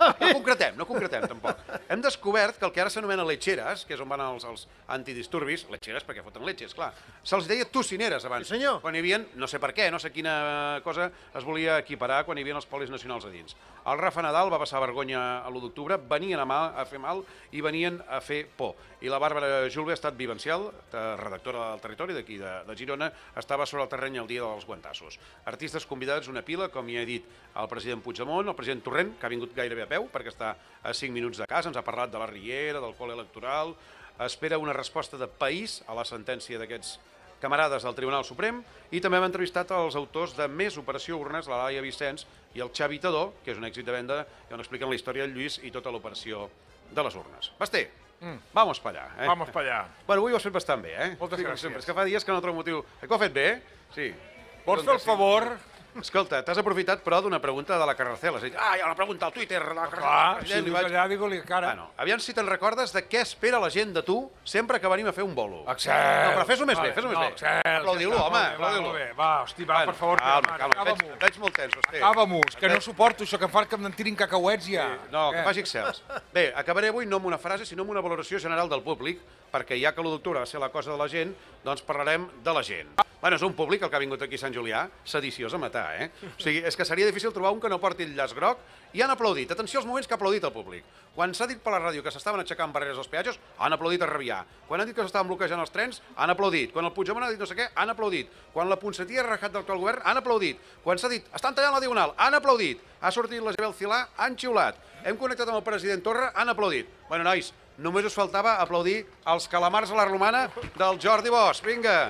no concretem, tampoc. Hem descobert que el que ara s'anomena letxeres, que és on van els antidisturbis, letxeres perquè foten letxes, clar, se'ls deia tocineres abans. Sí, senyor. Quan hi havia, no sé per què, no sé quina cosa es volia equiparar quan hi havia els polis nacionals a dins. El Rafa Nadal va passar vergonya a l'1 d'octubre, venien a fer mal i venien a fer por. I la Bàrbara Julve ha estat vivencial, redactora del Territori d'aquí de Girona, estava sobre el terreny el dia dels guantassos. Artistes convidats, una pila, com ja he dit, el president Puigdemont, el president Torrent, que ha vingut gairebé a peu, perquè està a 5 minuts de casa, ens ha parlat de la Riera, del col electoral, espera una resposta de país a la sentència d'aquests camarades del Tribunal Suprem, i també hem entrevistat els autors de Més Operació Urnes, la Laia Vicenç i el Xavi Tadó, que és un èxit de venda, i on expliquen la història del Lluís i tota l'operació de les urnes. Basté, vamos pa allà. Vamos pa allà. Bueno, avui ho has fet bastant bé, eh? Moltes gràcies. És que fa dies que no trobo motiu. Que ho has fet bé, eh? Sí. Vols fer el favor? Escolta, t'has aprofitat, però, d'una pregunta de la Carracel. Has dit, hi ha una pregunta al Twitter de la Carracel. Clar, si dius allà, digue-li cara. Bueno, aviam si te'n recordes de què espera la gent de tu sempre que venim a fer un bolo. Excel! No, però fes-ho més bé, fes-ho més bé. Aplaudiu-lo, home, aplaudiu-lo. Va, hosti, va, per favor. Calma, veig molt tens, hosti. Acaba-mos, que no suporto això, que em fa que em tirin cacauets ja. No, que faci excels. Bé, acabaré avui no amb una frase, sinó amb una valoració general del públic, perquè ja que l'1 d'octubre va ser la cosa de la gent, doncs parlarem de la gent. Bueno, és un públic, el que ha vingut aquí a Sant Julià, sediciós a matar, eh? O sigui, és que seria difícil trobar un que no porti el llaç groc, i han aplaudit. Atenció als moments que ha aplaudit el públic. Quan s'ha dit per la ràdio que s'estaven aixecant barreres als peatges, han aplaudit a Revià. Quan han dit que s'estaven bloquejant els trens, han aplaudit. Quan el Puigdemont ha dit no sé què, han aplaudit. Quan la Ponsatí ha rajat del l'actual govern, han aplaudit. Quan s'ha dit, estan tallant la Diagonal, han aplaudit. Ha sortit la Isabel Cilà, han xiulat. Hem connectat amb el president Torra, han aplaudit. Bueno, nois, només us faltava aplaudir els calamars a la romana del Jordi Bosch. Vinga!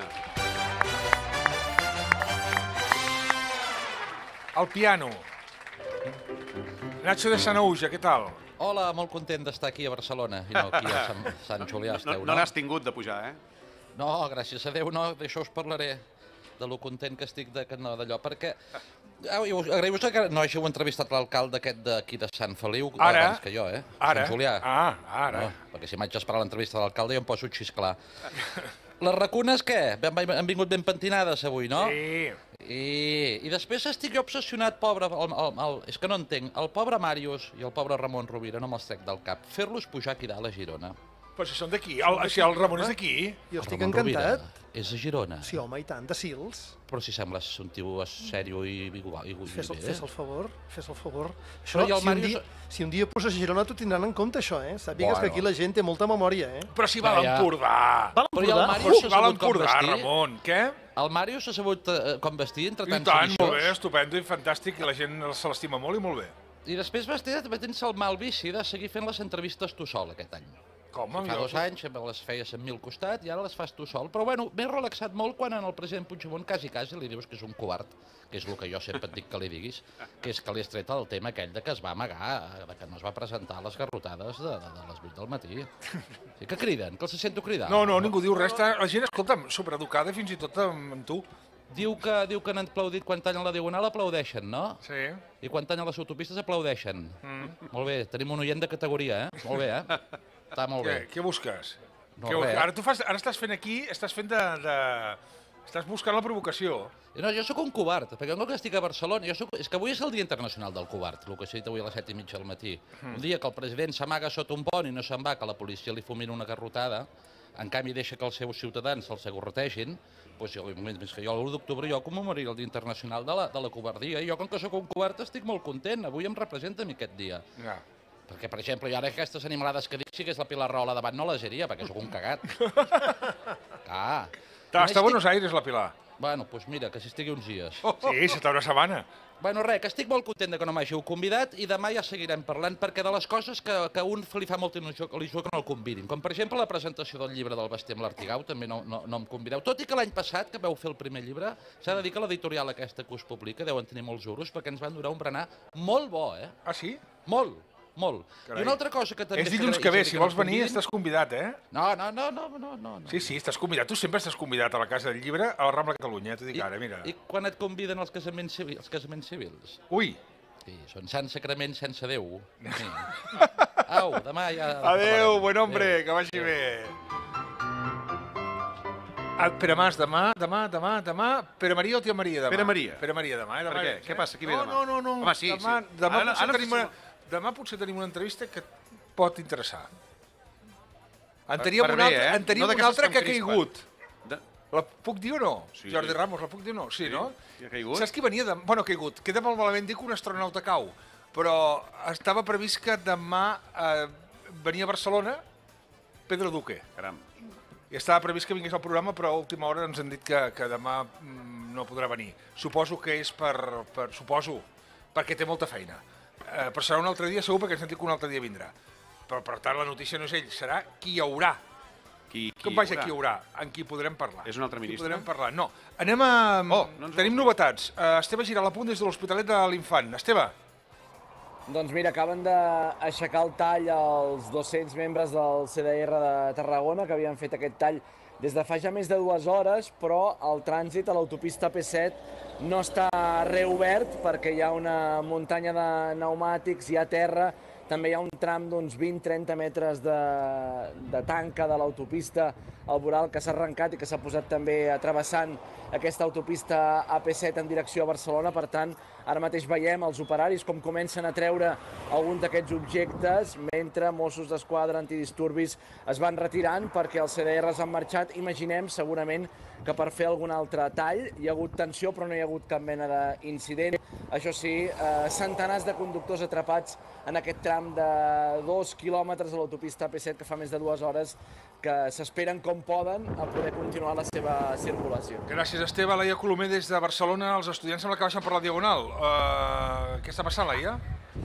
El piano. Nacho de Sanauja, què tal? Hola, molt content d'estar aquí a Barcelona i no aquí a Sant Julià esteu, no n'has tingut de pujar, eh? No, gràcies a Déu, no, d'això us parlaré, de lo content que estic d'allò, perquè agraïu que no hàgiu entrevistat l'alcalde aquest d'aquí de Sant Feliu abans que jo, eh? Ara? Sant Julià. Ara. Perquè si m'haig d'esperar l'entrevista de l'alcalde jo em poso a xisclar. Les racunes, què? Han vingut ben pentinades avui, no? Sí. I després estic jo obsessionat, pobre, és que no entenc, el pobre Màrius i el pobre Ramon Rovira, no me'ls trec del cap, fer-los pujar aquí dalt a Girona. Però si són d'aquí, si el Ramon és d'aquí. Jo estic encantat. És a Girona. Sí, home, i tant, de Sils. Però si sembles un tio sèrio i bé. Fes el favor, fes el favor. Això, si un dia poses a Girona, t'ho tindran en compte, això, eh? Sàpigues que aquí la gent té molta memòria, eh? Però si va a l'Empordà. Va a l'Empordà, Ramon, què? El Màrius s'ha sabut com vestir entre tants sediciós. I tant, molt bé, estupendo i fantàstic, i la gent se l'estima molt i molt bé. I després vas tens el mal vici de seguir fent les entrevistes tu sol aquest any. Com? Fa 2 anys les feies a mi al costat i ara les fas tu sol. Però bueno, m'he relaxat molt quan al president Puigdemont quasi li dius que és un covard, que és el que jo sempre et dic que li diguis, que és que li has tret el tema aquell de que es va amagar, que no es va presentar a les garrotades de les 8 del matí. Sí que criden, que els sento cridar. No, ningú diu res. La gent, escolta'm, sobreeducada fins i tot amb tu. Diu que han aplaudit quan tallen la Diagonal, aplaudeixen, no? Sí. I quan tallen les autopistes, aplaudeixen. Molt bé, tenim un oient de categoria, eh? Molt bé, eh? Està molt bé. Què busques? Ara estàs fent aquí, estàs buscant la provocació. No, jo sóc un covard, perquè no que estic a Barcelona, és que avui és el Dia Internacional del Covard, el que s'ha dit avui a les 7:30 del matí. Un dia que el president s'amaga sota un pont i no se'n va, que la policia li fumina una garrotada, en canvi deixa que els seus ciutadans se'ls agorrotegin, doncs jo, més que jo l'1 d'octubre jo commemoraria el Dia Internacional de la Covardia, i jo com que sóc un covard estic molt content, avui em representa a mi aquest dia. Perquè, per exemple, jo ara aquestes animalades que dic, si hagués la Pilar Rahola davant no les diria, perquè sóc un cagat. Està a Buenos Aires, la Pilar. Bueno, doncs mira, que si estigui uns dies. Sí, s'està una setmana. Bueno, res, que estic molt content que no m'hàgiu convidat i demà ja seguirem parlant, perquè de les coses que a un li fa molta il·lusió que no el convidin, com per exemple la presentació del llibre del Basté amb l'Artigau, també no em convideu. Tot i que l'any passat, que vau fer el primer llibre, s'ha de dir que l'editorial aquesta que us publica deuen tenir molts euros, perquè ens van donar un berenar molt bo, eh? Ah, sí? Molt. molt. I una altra cosa que també... És dilluns que ve, si vols venir estàs convidat, eh? No. Sí, estàs convidat. Tu sempre estàs convidat a la Casa del Llibre, a la Rambla Catalunya, t'ho dic ara, mira. I quan et conviden als casaments civils? Ui! Sí, són Sant Sacrament sense Déu. Au, demà ja... Adéu, bon hombre, que vagi bé. Pere Mas, demà. Pere Maria o tia Maria demà? Pere Maria. Pere Maria demà, Per què? Què passa? Qui ve demà? No. Home, sí. Demà potser tenim una entrevista que et pot interessar. En Per teníem bé, una altra que ha caigut. La puc dir o no? Sí. Jordi Ramos, la puc dir o no? Sí, no? Qui ha caigut? Saps qui venia? Bueno, ha caigut. Queda molt malament dir que un astronauta cau, però estava previst que demà venia a Barcelona Pedro Duque. Caram. I estava previst que vingués al programa, però a última hora ens han dit que demà no podrà venir. Suposo que és perquè té molta feina. Però serà un altre dia, segur, perquè ens han dit que un altre dia vindrà. Però, per tant, la notícia no és ell, serà qui hi haurà. Qui hi haurà? En qui podrem parlar. És un altre ministre? Podrem parlar. No. Anem a... Tenim novetats. Esteve Giral a punt des de l'Hospitalet de l'Infant. Esteve. Doncs mira, acaben d'aixecar el tall als 200 membres del CDR de Tarragona, que havien fet aquest tall des de fa ja més de 2 hores, però el trànsit a l'autopista P7 no està reobert perquè hi ha una muntanya de pneumàtics, hi ha terra, també hi ha un tram d'uns 20-30 metres de tanca de l'autopista al Boral que s'ha arrencat i que s'ha posat també travessant aquesta autopista AP7 en direcció a Barcelona. Per tant, ara mateix veiem els operaris com comencen a treure alguns d'aquests objectes mentre Mossos d'Esquadra antidisturbis es van retirant perquè els CDRs han marxat. Imaginem segurament que per fer algun altre tall hi ha hagut tensió però no hi ha hagut cap mena d'incident. Això sí, centenars de conductors atrapats en aquest tram de 2 quilòmetres a l'autopista AP7 que fa més de 2 hores que s'esperen com poden a poder continuar la seva circulació. Gràcies, Esteve. Laia Colomer, des de Barcelona, els estudiants sembla que baixen per la Diagonal. Què està passant, Laia?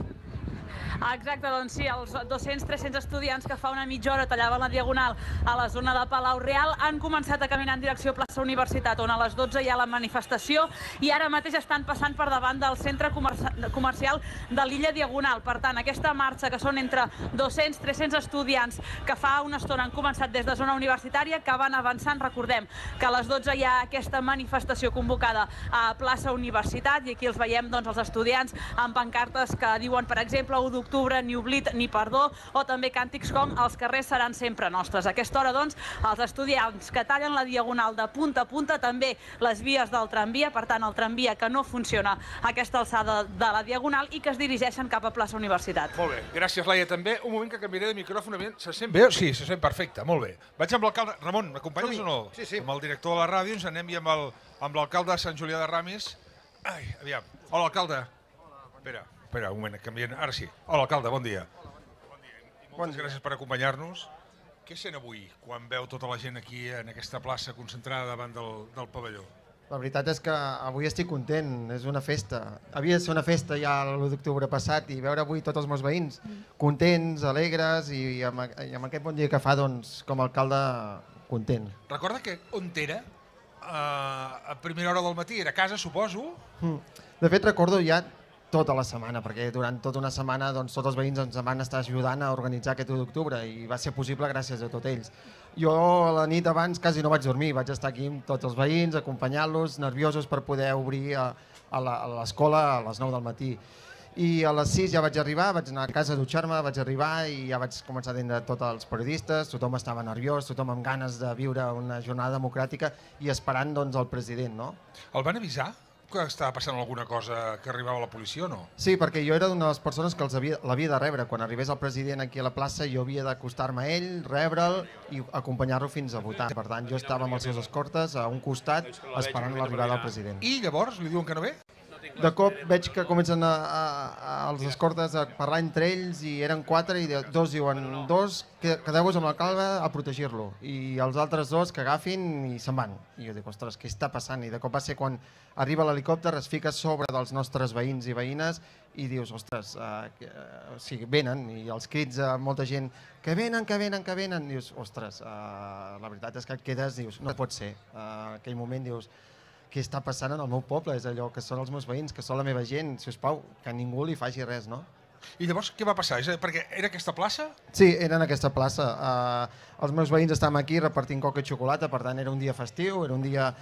Exacte, doncs sí, els 200-300 estudiants que fa una mitja hora tallaven la Diagonal a la zona de Palau Real han començat a caminar en direcció a plaça Universitat, on a les 12 hi ha la manifestació i ara mateix estan passant per davant del centre comercial de l'illa Diagonal. Per tant, aquesta marxa, que són entre 200-300 estudiants que fa una estona han començat des de zona universitària, que van avançant. Recordem que a les 12 hi ha aquesta manifestació convocada a plaça Universitat i aquí els veiem, doncs, els estudiants amb pancartes que diuen, per exemple, 1 d'octubre, ni oblit ni perdó, o també càntics com els carrers seran sempre nostres. A aquesta hora, doncs, els estudiants que tallen la Diagonal de punta a punta, també les vies del tramvia, per tant, el tramvia que no funciona a aquesta alçada de la Diagonal i que es dirigeixen cap a plaça Universitat. Molt bé, gràcies, Laia, també. Un moment que canviaré de micròfon. Se sent bé? Sí, se sent perfecte, molt bé. Vaig amb l'alcalde. Ramon, m'acompanyes o no? Sí, sí. Amb el director de la ràdio, ens anem i amb l'alcalde de Sant Julià de Ramis. Ai, aviam. Hola, alcalde. Espera, un moment, canviem. Ara sí. Hola, alcalde, bon dia. Moltes gràcies per acompanyar-nos. Què sent avui quan veu tota la gent aquí en aquesta plaça concentrada davant del pavelló? La veritat és que avui estic content, és una festa. Havia de ser una festa ja l'1 d'octubre passat i veure avui tots els meus veïns contents, alegres i amb aquest bon dia que fa, doncs, com a alcalde, content. Recorda que on era? A primera hora del matí, era a casa, suposo? De fet, recordo ja tota la setmana, perquè durant tota una setmana doncs, tots els veïns ens van estar ajudant a organitzar aquest 1 d'octubre i va ser possible gràcies a tots ells. Jo la nit abans quasi no vaig dormir, vaig estar aquí amb tots els veïns, acompanyant-los, nerviosos per poder obrir a l'escola a les 9 del matí. I a les 6 ja vaig arribar, vaig anar a casa a dutxar-me, vaig arribar i ja vaig començar a atendre tots els periodistes, tothom estava nerviós, tothom amb ganes de viure una jornada democràtica i esperant doncs, el president. No? El van avisar que estava passant alguna cosa, que arribava la policia o no? Sí, perquè jo era una de les persones que l'havia de rebre. Quan arribés el president aquí a la plaça jo havia d'acostar-me a ell, rebre'l i acompanyar-lo fins a votar. Per tant, jo estava amb els seus escortes a un costat esperant l'arribada del president. I llavors li diuen que no ve? De cop veig que comencen els escortes a parlar entre ells i eren 4 i 2 diuen 2 quedeu-vos amb l'alcalde a protegir-lo i els altres 2 que agafin i se'n van. I jo dic, ostres, què està passant? I de cop va ser quan arriba l'helicòpter, es fica sobre dels nostres veïns i veïnes i dius, ostres, venen i els crits a molta gent que venen, que venen, que venen. Dius, ostres, la veritat és que et quedes, dius, no pot ser. En aquell moment dius, què està passant en el meu poble? És allò que són els meus veïns, que són la meva gent, sisplau, que ningú li faci res, no? I llavors què va passar? Perquè era aquesta plaça? Sí, era en aquesta plaça. Els meus veïns estàvem aquí repartint coca i xocolata, per tant era un dia festiu, era un dia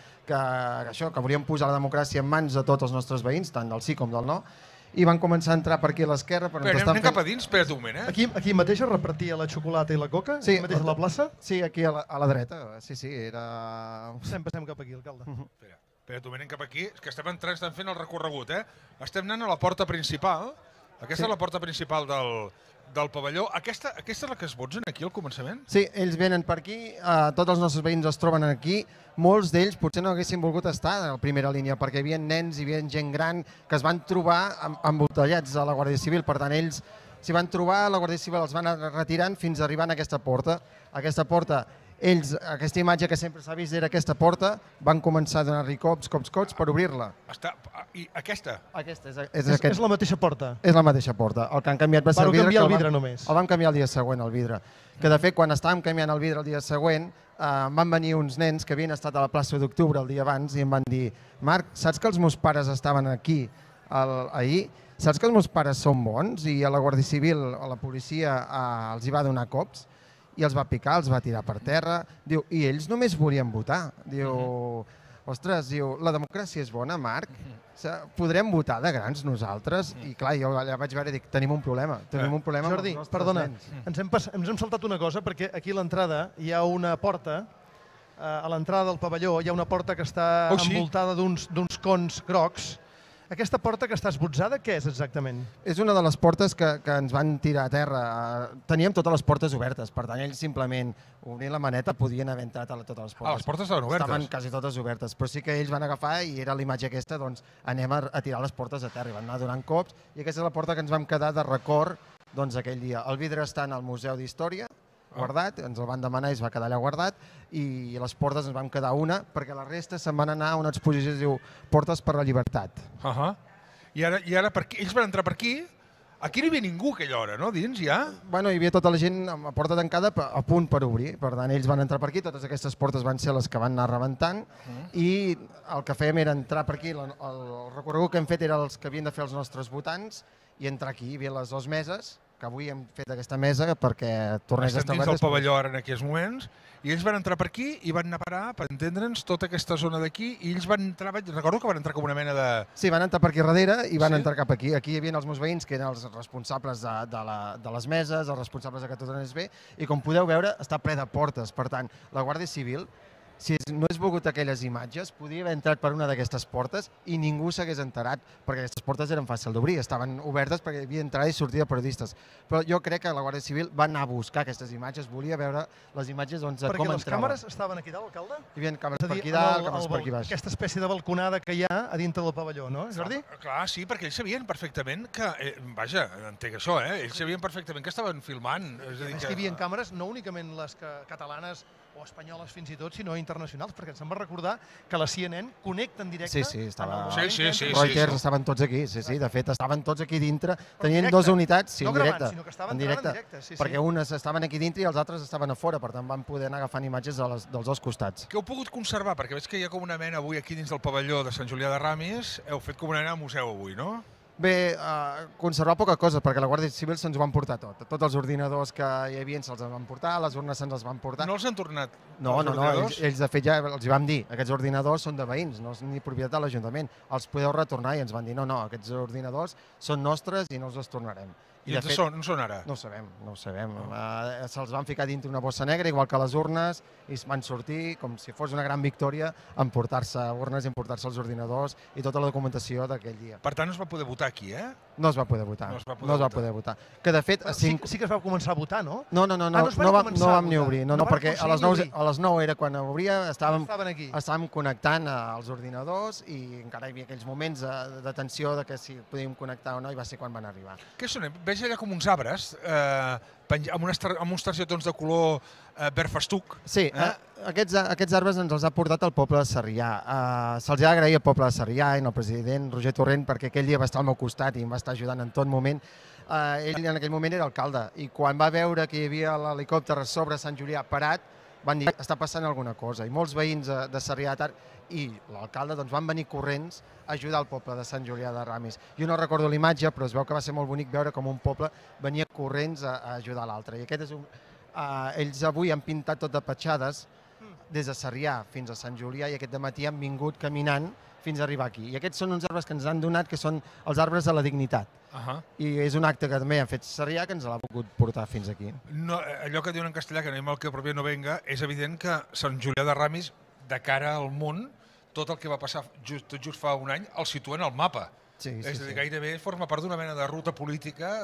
que volíem posar la democràcia en mans de tots els nostres veïns, tant del sí com del no, i van començar a entrar per aquí a l'esquerra. Però anem cap a dins, espera't un moment, Aquí mateix es repartia la xocolata i la coca? Sí. Aquí mateix a la plaça? Sí, aquí a la dreta, sí, era... Passem cap aquí, alcalde. Espera't un moment, anem cap aquí, que estem entrant, estem fent el recorregut, Estem anant a la porta principal, aquesta és la porta principal del pavelló. Aquesta és la que es botzen aquí al començament? Sí, ells venen per aquí, tots els nostres veïns es troben aquí, molts d'ells potser no haguessin volgut estar a la primera línia perquè hi havia nens, hi havia gent gran que es van trobar embotellats a la Guàrdia Civil, per tant ells s'hi van trobar, la Guàrdia Civil els van anar retirant fins a arribar a aquesta porta. Aquesta porta, ells, aquesta imatge que sempre s'ha vist era aquesta porta, van començar a donar-li cops per obrir-la. I aquesta? Aquesta és la mateixa porta? És la mateixa porta. El que han canviat va ser el vidre. Canviar el vidre només. El vam canviar el dia següent, el vidre. Que de fet, quan estàvem canviant el vidre el dia següent, van venir uns nens que havien estat a la plaça d'Octubre el dia abans i em van dir: Marc, saps que els meus pares estaven aquí ahir? Saps que els meus pares són bons? I a la Guàrdia Civil, a la policia, els hi va donar cops i els va picar, els va tirar per terra. Diu, i ells només volien votar. Diu, ostres, la democràcia és bona, Marc? Podrem votar de grans nosaltres? I clar, jo allà vaig veure i dic, tenim un problema. Jordi, perdona, ens hem saltat una cosa, perquè aquí a l'entrada hi ha una porta, a l'entrada del pavelló hi ha una porta que està envoltada d'uns cons grocs. Aquesta porta que està esbotzada, què és exactament? És una de les portes que ens van tirar a terra. Teníem totes les portes obertes, per tant, ells simplement obrint la maneta podien haver entrat a totes les portes. Les portes estaven obertes? Estaven quasi totes obertes, però sí que ells van agafar i era la imatge aquesta, doncs anem a tirar les portes a terra i van anar donant cops i aquesta és la porta que ens vam quedar de record aquell dia. El vidre està en el Museu d'Història, guardat, ens el van demanar i es va quedar allà guardat i les portes ens vam quedar una perquè la resta se'n van anar a una exposició que es diu Portes per la Llibertat. I ara ells van entrar per aquí, aquí no hi havia ningú a aquella hora, no? Dins ja? Bueno, hi havia tota la gent amb la porta tancada a punt per obrir, per tant ells van entrar per aquí, totes aquestes portes van ser les que van anar rebentant i el que fèiem era entrar per aquí, el recorregut que hem fet era els que havien de fer els nostres votants i entrar aquí, hi havia les dues meses, que avui hem fet aquesta mesa perquè tornés a estar oberta. Estem dins del pavelló ara en aquests moments i ells van entrar per aquí i van anar a parar, per entendre'ns, tota aquesta zona d'aquí i ells van entrar, recordo que van entrar com una mena de... Sí, van entrar per aquí darrere i van entrar cap aquí. Aquí hi havia els meus veïns que eren els responsables de les meses, els responsables que tot anés bé i com podeu veure està ple de portes. Per tant, la Guàrdia Civil, si no hagués volgut aquelles imatges, podia haver entrat per una d'aquestes portes i ningú s'hagués enterat, perquè aquestes portes eren fàcils d'obrir, estaven obertes perquè hi havia entrada i sortida de periodistes. Però jo crec que la Guàrdia Civil va anar a buscar aquestes imatges, volia veure les imatges de com entraven. Perquè les càmeres estaven aquí dalt, alcalde? Hi havia càmeres per aquí dalt, càmeres per aquí baix. Aquesta espècie de balconada que hi ha a dintre del pavelló, no, Jordi? Clar, sí, perquè ells sabien perfectament que... Vaja, entenc això, ells sabien perfectament que estaven filmant. És que hi havia càmeres, no únicament les catalanes o espanyoles fins i tot, sinó internacionals, perquè ens va recordar que la CNN connecta en directe... Sí, estava... Reuters estaven tots aquí, sí, de fet, estaven tots aquí dintre, tenien dues unitats, sí, en directe. No gravant, sinó que estaven en directe, sí. Perquè unes estaven aquí dintre i els altres estaven a fora, per tant van poder anar agafant imatges dels dos costats. Què heu pogut conservar? Perquè veig que hi ha com una mena avui aquí dins del pavelló de Sant Julià de Ramis, heu fet com una mena de museu avui, no? Bé, conservar poca cosa, perquè la Guàrdia Civil se'ns ho van portar tot. Tots els ordinadors que hi havia se'ls van portar, les urnes se'ns les van portar. No els han tornat No, ells de fet ja els hi vam dir, aquests ordinadors són de veïns, no són ni propietat de l'Ajuntament. Els podeu retornar i ens van dir, no, aquests ordinadors són nostres i no els tornarem. I de fet, on són ara? No ho sabem. Se'ls van ficar dintre una bossa negra, igual que les urnes, i es van sortir com si fos una gran victòria emportar-se urnes i emportar-se els ordinadors i tota la documentació d'aquell dia. Per tant, no es va poder votar aquí, No es va poder votar. No es va poder votar. Que de fet... Sí que es va començar a votar, no? No vam ni obrir. No, perquè a les 9 era quan obria, estàvem connectant els ordinadors i encara hi havia aquells moments de tensió de que si podíem connectar o no i va ser quan van arribar. Què són? Veig allà com uns arbres amb uns targetons de color verd festuc. Sí, aquests arbres ens els ha portat el poble de Sarrià. Se'ls ha d'agrair al poble de Sarrià i al president Roger Torrent perquè aquell dia va estar al meu costat i em va estar ajudant en tot moment. Ell en aquell moment era alcalde i quan va veure que hi havia l'helicòpter sobre Sant Julià parat van dir està passant alguna cosa. I molts veïns de Sarrià de Ter i l'alcalde van venir corrents a ajudar el poble de Sant Julià de Ramis. Jo no recordo l'imatge, però es veu que va ser molt bonic veure com un poble venia corrents a ajudar l'altre. I aquest és ells avui han pintat tot de petjades des de Sarrià fins a Sant Julià i aquest dematí han vingut caminant fins a arribar aquí. I aquests són uns arbres que ens han donat, que són els arbres de la dignitat. I és un acte que també han fet Sarrià que ens l'ha pogut portar fins aquí. Allò que diuen en castellà, que anem al que propi no venga, és evident que Sant Julià de Ramis, de cara al món, tot el que va passar tot just fa un any, el situen al mapa. És a dir, gairebé forma part d'una mena de ruta política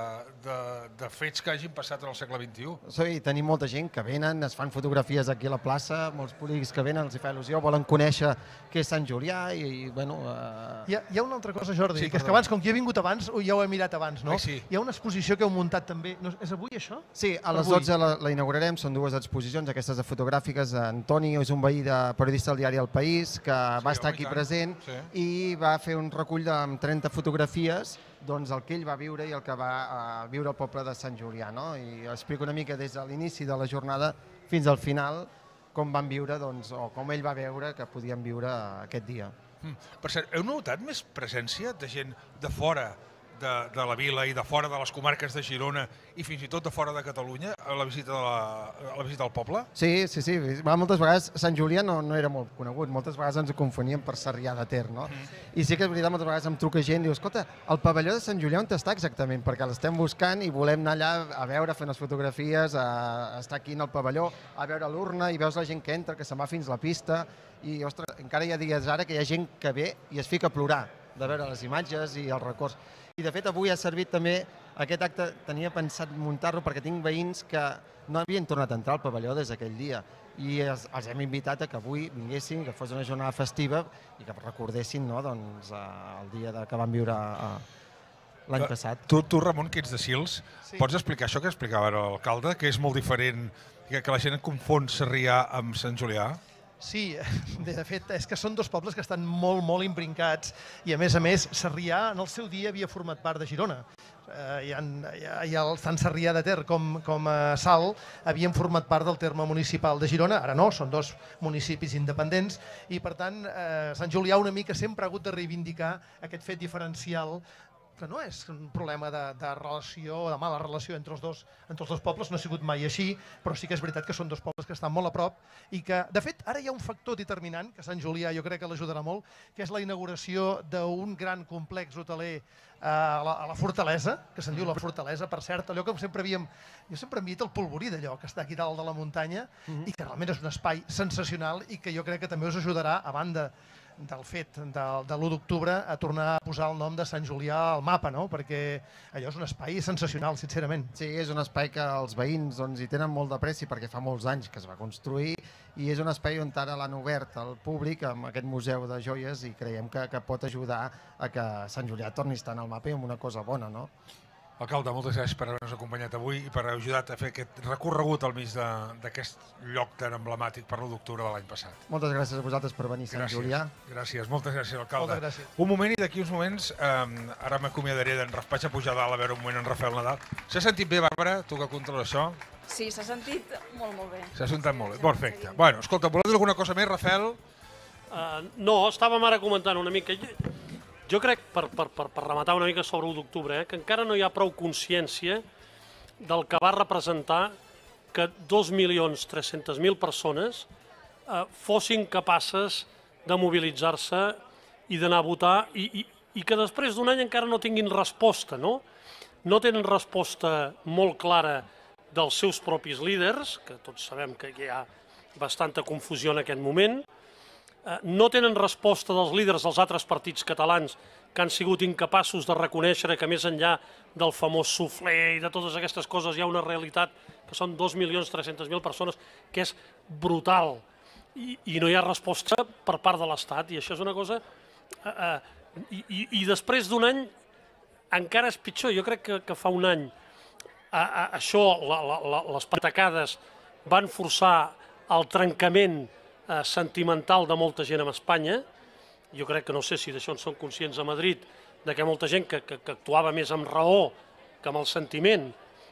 de fets que hagin passat en el segle XXI. Sí, tenim molta gent que venen, es fan fotografies aquí a la plaça, molts polítics que venen, els hi fa il·lusió, volen conèixer què és Sant Julià i, bueno... Hi ha una altra cosa, Jordi, que és que abans, com que he vingut abans, ja ho he mirat abans, no? Hi ha una exposició que heu muntat també. És avui, això? Sí, a les 12 la inaugurarem, són dues exposicions, aquestes de fotogràfiques. Antoni és un veí periodista del diari El País, que va estar aquí present i va fer un recull amb 30 fotografies el que ell va viure i el que va viure el poble de Sant Julià. I explico una mica des de l'inici de la jornada fins al final com van viure o com ell va veure que podien viure aquest dia. Per cert, heu notat més presència de gent de fora de la vila i de fora de les comarques de Girona i fins i tot de fora de Catalunya a la visita al poble? Sí. Moltes vegades Sant Julià no era molt conegut, moltes vegades ens ho confoníem per Sarrià de Ter, no? I sí que és veritat, moltes vegades em truca gent i diu, escolta, el pavelló de Sant Julià on està exactament? Perquè l'estem buscant i volem anar allà a veure, fer unes fotografies, a estar aquí en el pavelló, a veure l'urna i veus la gent que entra, que se'n va fins a la pista i, ostres, encara hi ha dies ara que hi ha gent que ve i es fica a plorar de veure les imatges i els records. I de fet avui ha servit també, aquest acte tenia pensat muntar-lo perquè tinc veïns que no havien tornat a entrar al pavelló des d'aquell dia i els hem invitat a que avui vinguessin, que fos una jornada festiva i que recordessin el dia que van viure l'any passat. Tu, Ramon, que ets de Sils, pots explicar això que explicava l'alcalde, que és molt diferent, que la gent confon Sarrià amb Sant Julià? Sí, de fet, és que són dos pobles que estan molt, molt imbrincats i, a més, Sarrià en el seu dia havia format part de Girona. Tant Sarrià de Ter com Salt havien format part del terme municipal de Girona, ara no, són dos municipis independents i, per tant, Sant Julià una mica sempre ha hagut de reivindicar aquest fet diferencial que no és un problema de relació, de mala relació entre els dos pobles, no ha sigut mai així, però sí que és veritat que són dos pobles que estan molt a prop i que, de fet, ara hi ha un factor determinant que Sant Julià jo crec que l'ajudarà molt, que és la inauguració d'un gran complex hoteler a la Fortalesa, que se'n diu la Fortalesa, per cert, allò que sempre havíem... Jo sempre hem dit el polvorí d'allò, que està aquí dalt de la muntanya, i que realment és un espai sensacional i que jo crec que també us ajudarà, a banda del fet de l'1 d'octubre, a tornar a posar el nom de Sant Julià al mapa, no? Perquè allò és un espai sensacional, sincerament. Sí, és un espai que els veïns hi tenen molt de pressi perquè fa molts anys que es va construir i és un espai on ara l'han obert al públic amb aquest museu de joies i creiem que pot ajudar a que Sant Julià torni a estar en el mapa i amb una cosa bona, no? Alcalde, moltes gràcies per haver-nos acompanyat avui i per haver ajudat a fer aquest recorregut al mig d'aquest lloc tan emblemàtic per l'1 d'octubre de l'any passat. Moltes gràcies a vosaltres per venir a Sant Julià. Gràcies, moltes gràcies, alcalde. Moltes gràcies. Un moment i d'aquí uns moments, ara m'acomiadaré d'en Vaig a pujar dalt a veure un moment en Rafael Nadal. S'ha sentit bé, Bàrbara, tu que controles això? Sí, s'ha sentit molt, molt bé. S'ha sentit molt bé, perfecte. Bueno, escolta, voleu dir alguna cosa més, Rafael? No, estàvem ara comentant una mica... Jo crec, per rematar una mica sobre l'1 d'octubre, que encara no hi ha prou consciència del que va representar que 2.300.000 persones fossin capaces de mobilitzar-se i d'anar a votar i que després d'un any encara no tinguin resposta, no? No tenen resposta molt clara dels seus propis líders, que tots sabem que hi ha bastanta confusió en aquest moment, no tenen resposta dels líders dels altres partits catalans que han sigut incapaços de reconèixer que més enllà del famós suflé i de totes aquestes coses hi ha una realitat que són 2.300.000 persones que és brutal i no hi ha resposta per part de l'Estat i això és una cosa... I després d'un any encara és pitjor, jo crec que fa un any això, les patacades van forçar el trencament sentimental de molta gent en Espanya. Jo crec que no sé si d'això en són conscients a Madrid, que molta gent que actuava més amb raó que amb el sentiment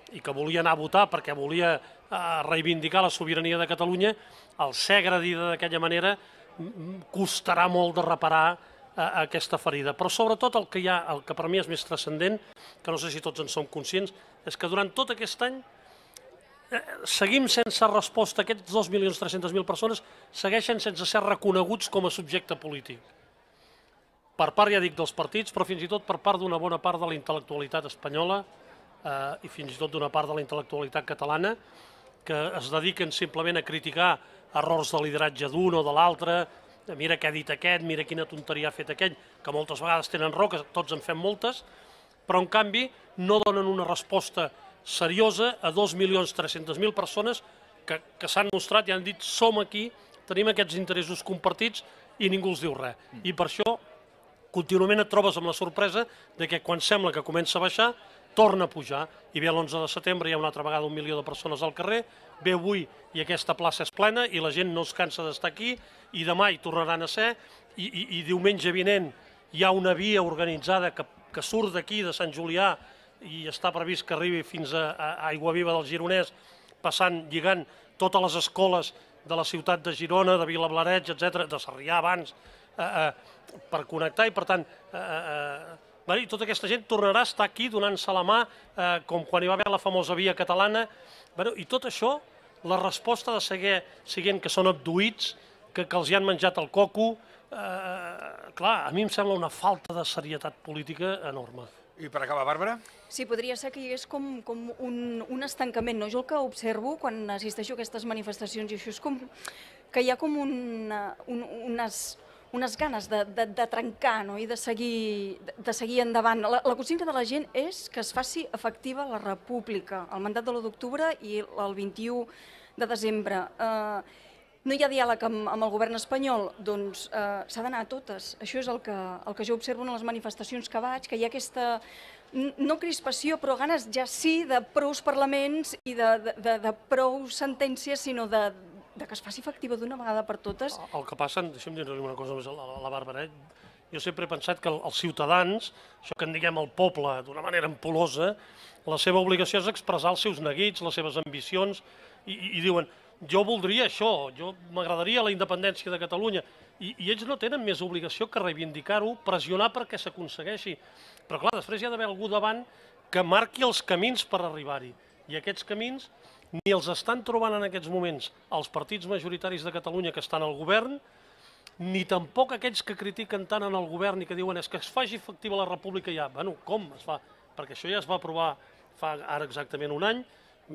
i que volia anar a votar perquè volia reivindicar la sobirania de Catalunya, el ser agredida d'aquella manera costarà molt de reparar aquesta ferida. Però sobretot el que per mi és més transcendent, que no sé si tots en som conscients, és que durant tot aquest any seguim sense resposta. Aquests 2.300.000 persones segueixen sense ser reconeguts com a subjecte polític. Per part, ja dic, dels partits, però fins i tot per part d'una bona part de la intel·lectualitat espanyola i fins i tot d'una part de la intel·lectualitat catalana, que es dediquen simplement a criticar errors de lideratge d'un o de l'altre, mira què ha dit aquest, mira quina tonteria ha fet aquell, que moltes vegades tenen raó, que tots en fem moltes, però en canvi no donen una resposta seriosa a 2.300.000 persones que s'han mostrat i han dit som aquí, tenim aquests interessos compartits i ningú els diu res. I per això contínuament et trobes amb la sorpresa de que quan sembla que comença a baixar, torna a pujar. I ve l'11 de setembre, hi ha una altra vegada 1 milió de persones al carrer, ve avui i aquesta plaça és plena i la gent no es cansa d'estar aquí i demà hi tornaran a ser i diumenge vinent hi ha una via organitzada que surt d'aquí, de Sant Julià, i està previst que arribi fins a Aiguaviva del Gironès, passant, lligant totes les escoles de la ciutat de Girona, de Vilablareix, etc., de Sarrià abans, per connectar, i per tant, tota aquesta gent tornarà a estar aquí donant-se la mà, com quan hi va haver la famosa via catalana, i tot això, la resposta de seguir sent que són abduïts, que els hi han menjat el coco, clar, a mi em sembla una falta de serietat política enorme. I per acabar, Bàrbara? Sí, podria ser que hi hagués com un estancament, no? Jo el que observo quan assisteixo a aquestes manifestacions i això és com que hi ha com unes ganes de trencar i de seguir endavant. La consigna de la gent és que es faci efectiva la república, el mandat de l'1 d'octubre i el 21 de desembre. No hi ha diàleg amb el govern espanyol? Doncs s'ha d'anar a totes. Això és el que jo observo en les manifestacions que vaig, que hi ha aquesta, no crispació, però ganes ja sí de prous parlaments i de prou sentències, sinó de que es faci efectiva d'una vegada per totes. El que passa, deixa'm dir-li una cosa més a la Bàrbara, jo sempre he pensat que els ciutadans, això que en diguem el poble d'una manera ampul·losa, la seva obligació és expressar els seus neguits, les seves ambicions, i diuen jo voldria això, m'agradaria la independència de Catalunya, i ells no tenen més obligació que reivindicar-ho, pressionar perquè s'aconsegueixi. Però clar, després hi ha d'haver algú davant que marqui els camins per arribar-hi, i aquests camins ni els estan trobant en aquests moments els partits majoritaris de Catalunya que estan al govern, ni tampoc aquells que critiquen tant en el govern i que diuen és que es faci efectiva la república ja. Bueno, com es fa? Perquè això ja es va aprovar fa ara exactament un any,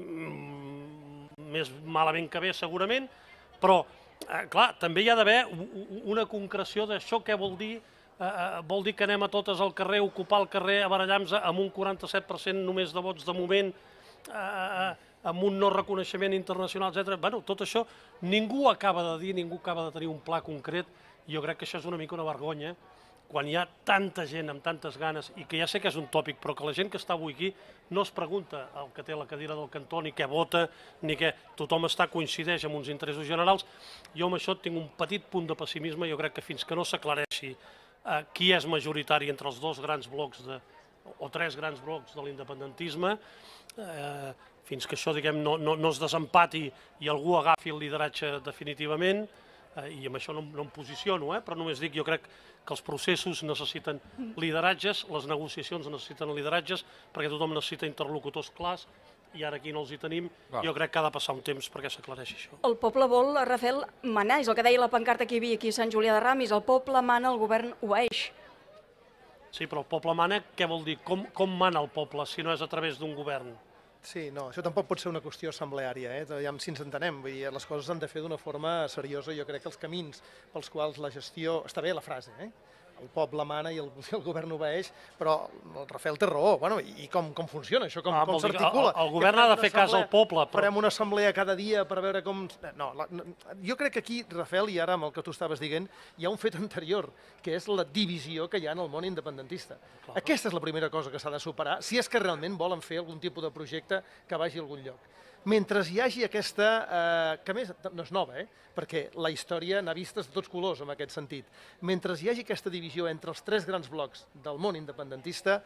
més malament que bé segurament, però clar, també hi ha d'haver una concreció d'això què vol dir. Vol dir que anem a totes al carrer, ocupar el carrer, a barallar-nos amb un 47% només de vots de moment, amb un no reconeixement internacional, etc. Bueno, tot això ningú acaba de dir, ningú acaba de tenir un pla concret, i jo crec que això és una mica una vergonya, quan hi ha tanta gent amb tantes ganes, i que ja sé que és un tòpic, però que la gent que està avui aquí no es pregunta el que té la cadira del cantó, ni què vota, ni què... Tothom coincideix amb uns interessos generals. Jo amb això tinc un petit punt de pessimisme, jo crec que fins que no s'aclareixi qui és majoritari entre els dos grans blocs o tres grans blocs de l'independentisme, fins que això, diguem, no es desempati i algú agafi el lideratge definitivament, i amb això no em posiciono, però només dic, jo crec que els processos necessiten lideratges, les negociacions necessiten lideratges, perquè tothom necessita interlocutors clars, i ara aquí no els hi tenim. Jo crec que ha de passar un temps perquè s'aclareixi això. El poble vol, Rafael, manar, és el que deia la pancarta que hi havia aquí a Sant Julià de Ramis, el poble mana, el govern obeeix. Sí, però el poble mana, què vol dir? Com mana el poble si no és a través d'un govern? Sí, no, això tampoc pot ser una qüestió assembleària, ja si ens entenem, vull dir, les coses s'han de fer d'una forma seriosa. Jo crec que els camins pels quals la gestió... Està bé la frase, el poble mana i el govern obeeix, però el Rafael té raó, i com funciona això, com s'articula? El govern ha de fer cas al poble. Farem una assemblea cada dia per veure com... No, jo crec que aquí, Rafael, i ara amb el que tu estaves dient, hi ha un fet anterior, que és la divisió que hi ha en el món independentista. Aquesta és la primera cosa que s'ha de superar, si és que realment volen fer algun tipus de projecte que vagi a algun lloc. Mentre hi hagi aquesta, que a més no és nova, perquè la història n'ha vistes de tots colors en aquest sentit, mentre hi hagi aquesta divisió entre els tres grans blocs del món independentista,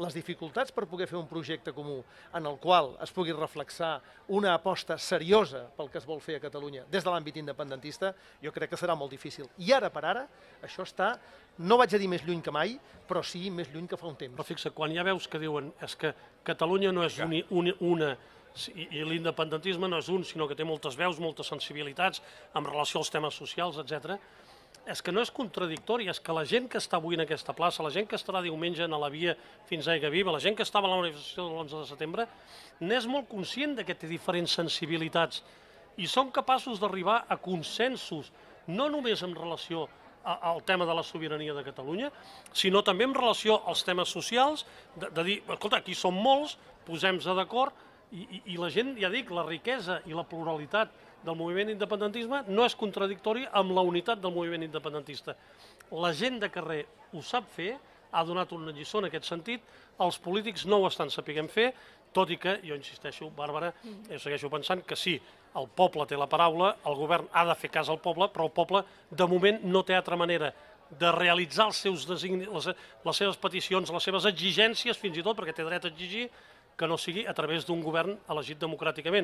les dificultats per poder fer un projecte comú en el qual es pugui reflexar una aposta seriosa pel que es vol fer a Catalunya des de l'àmbit independentista, jo crec que serà molt difícil. I ara per ara, això està, no vaig a dir més lluny que mai, però sí més lluny que fa un temps. Però fixa, quan hi ha veus que diuen és que Catalunya no és una i l'independentisme no és un, sinó que té moltes veus, moltes sensibilitats en relació als temes socials, etc. És que no és contradictori, és que la gent que està avui en aquesta plaça, la gent que estarà diumenge a la via fins a Aigua Viva, la gent que estava a la manifestació de l'11 de setembre, n'és molt conscient que té diferents sensibilitats i són capaços d'arribar a consensos, no només en relació al tema de la sobirania de Catalunya, sinó també en relació als temes socials, de dir, escolta, aquí som molts, posem-nos d'acord, i la gent, ja dic, la riquesa i la pluralitat del moviment independentisme no és contradictori amb la unitat del moviment independentista. La gent de carrer ho sap fer, ha donat una lliçó en aquest sentit, els polítics no ho estan sapiguent fer, tot i que, jo insisteixo, Bàrbara, jo segueixo pensant que sí, el poble té la paraula, el govern ha de fer cas al poble, però el poble, de moment, no té altra manera de realitzar els seus designis, les seves peticions, les seves exigències, fins i tot, perquè té dret a exigir, que no sigui a través d'un govern elegit democràticament.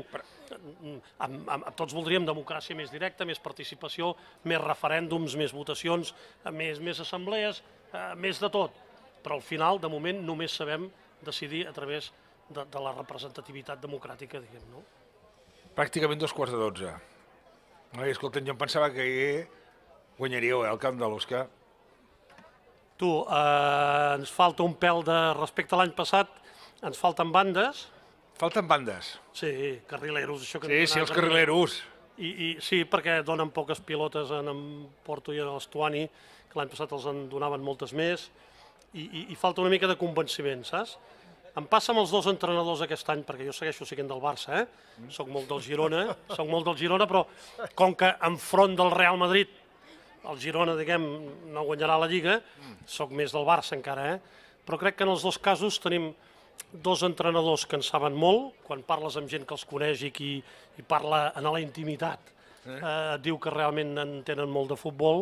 Tots voldríem democràcia més directa, més participació, més referèndums, més votacions, més assemblees, més de tot. Però al final, de moment, només sabem decidir a través de la representativitat democràtica, diguem, no? Pràcticament 11:45. Escolta, jo em pensava que guanyaríeu el camp de l'Oscar. Tu, ens falta un pèl de respecte a l'any passat, ens falten bandes. Falten bandes? Sí, carrileros. Això que sí, els carrileros. Sí, perquè donen poques pilotes en Porto i a l'Estuani, que l'any passat els en donaven moltes més, i falta una mica de convenciment, saps? Em passa amb els dos entrenadors aquest any, perquè jo segueixo sent del Barça, soc molt del Girona, però com que enfront del Real Madrid el Girona, diguem, no guanyarà la Lliga, soc més del Barça encara, però crec que en els dos casos tenim dos entrenadors que en saben molt, quan parles amb gent que els coneix i qui parla en la intimitat, et diu que realment en tenen molt de futbol,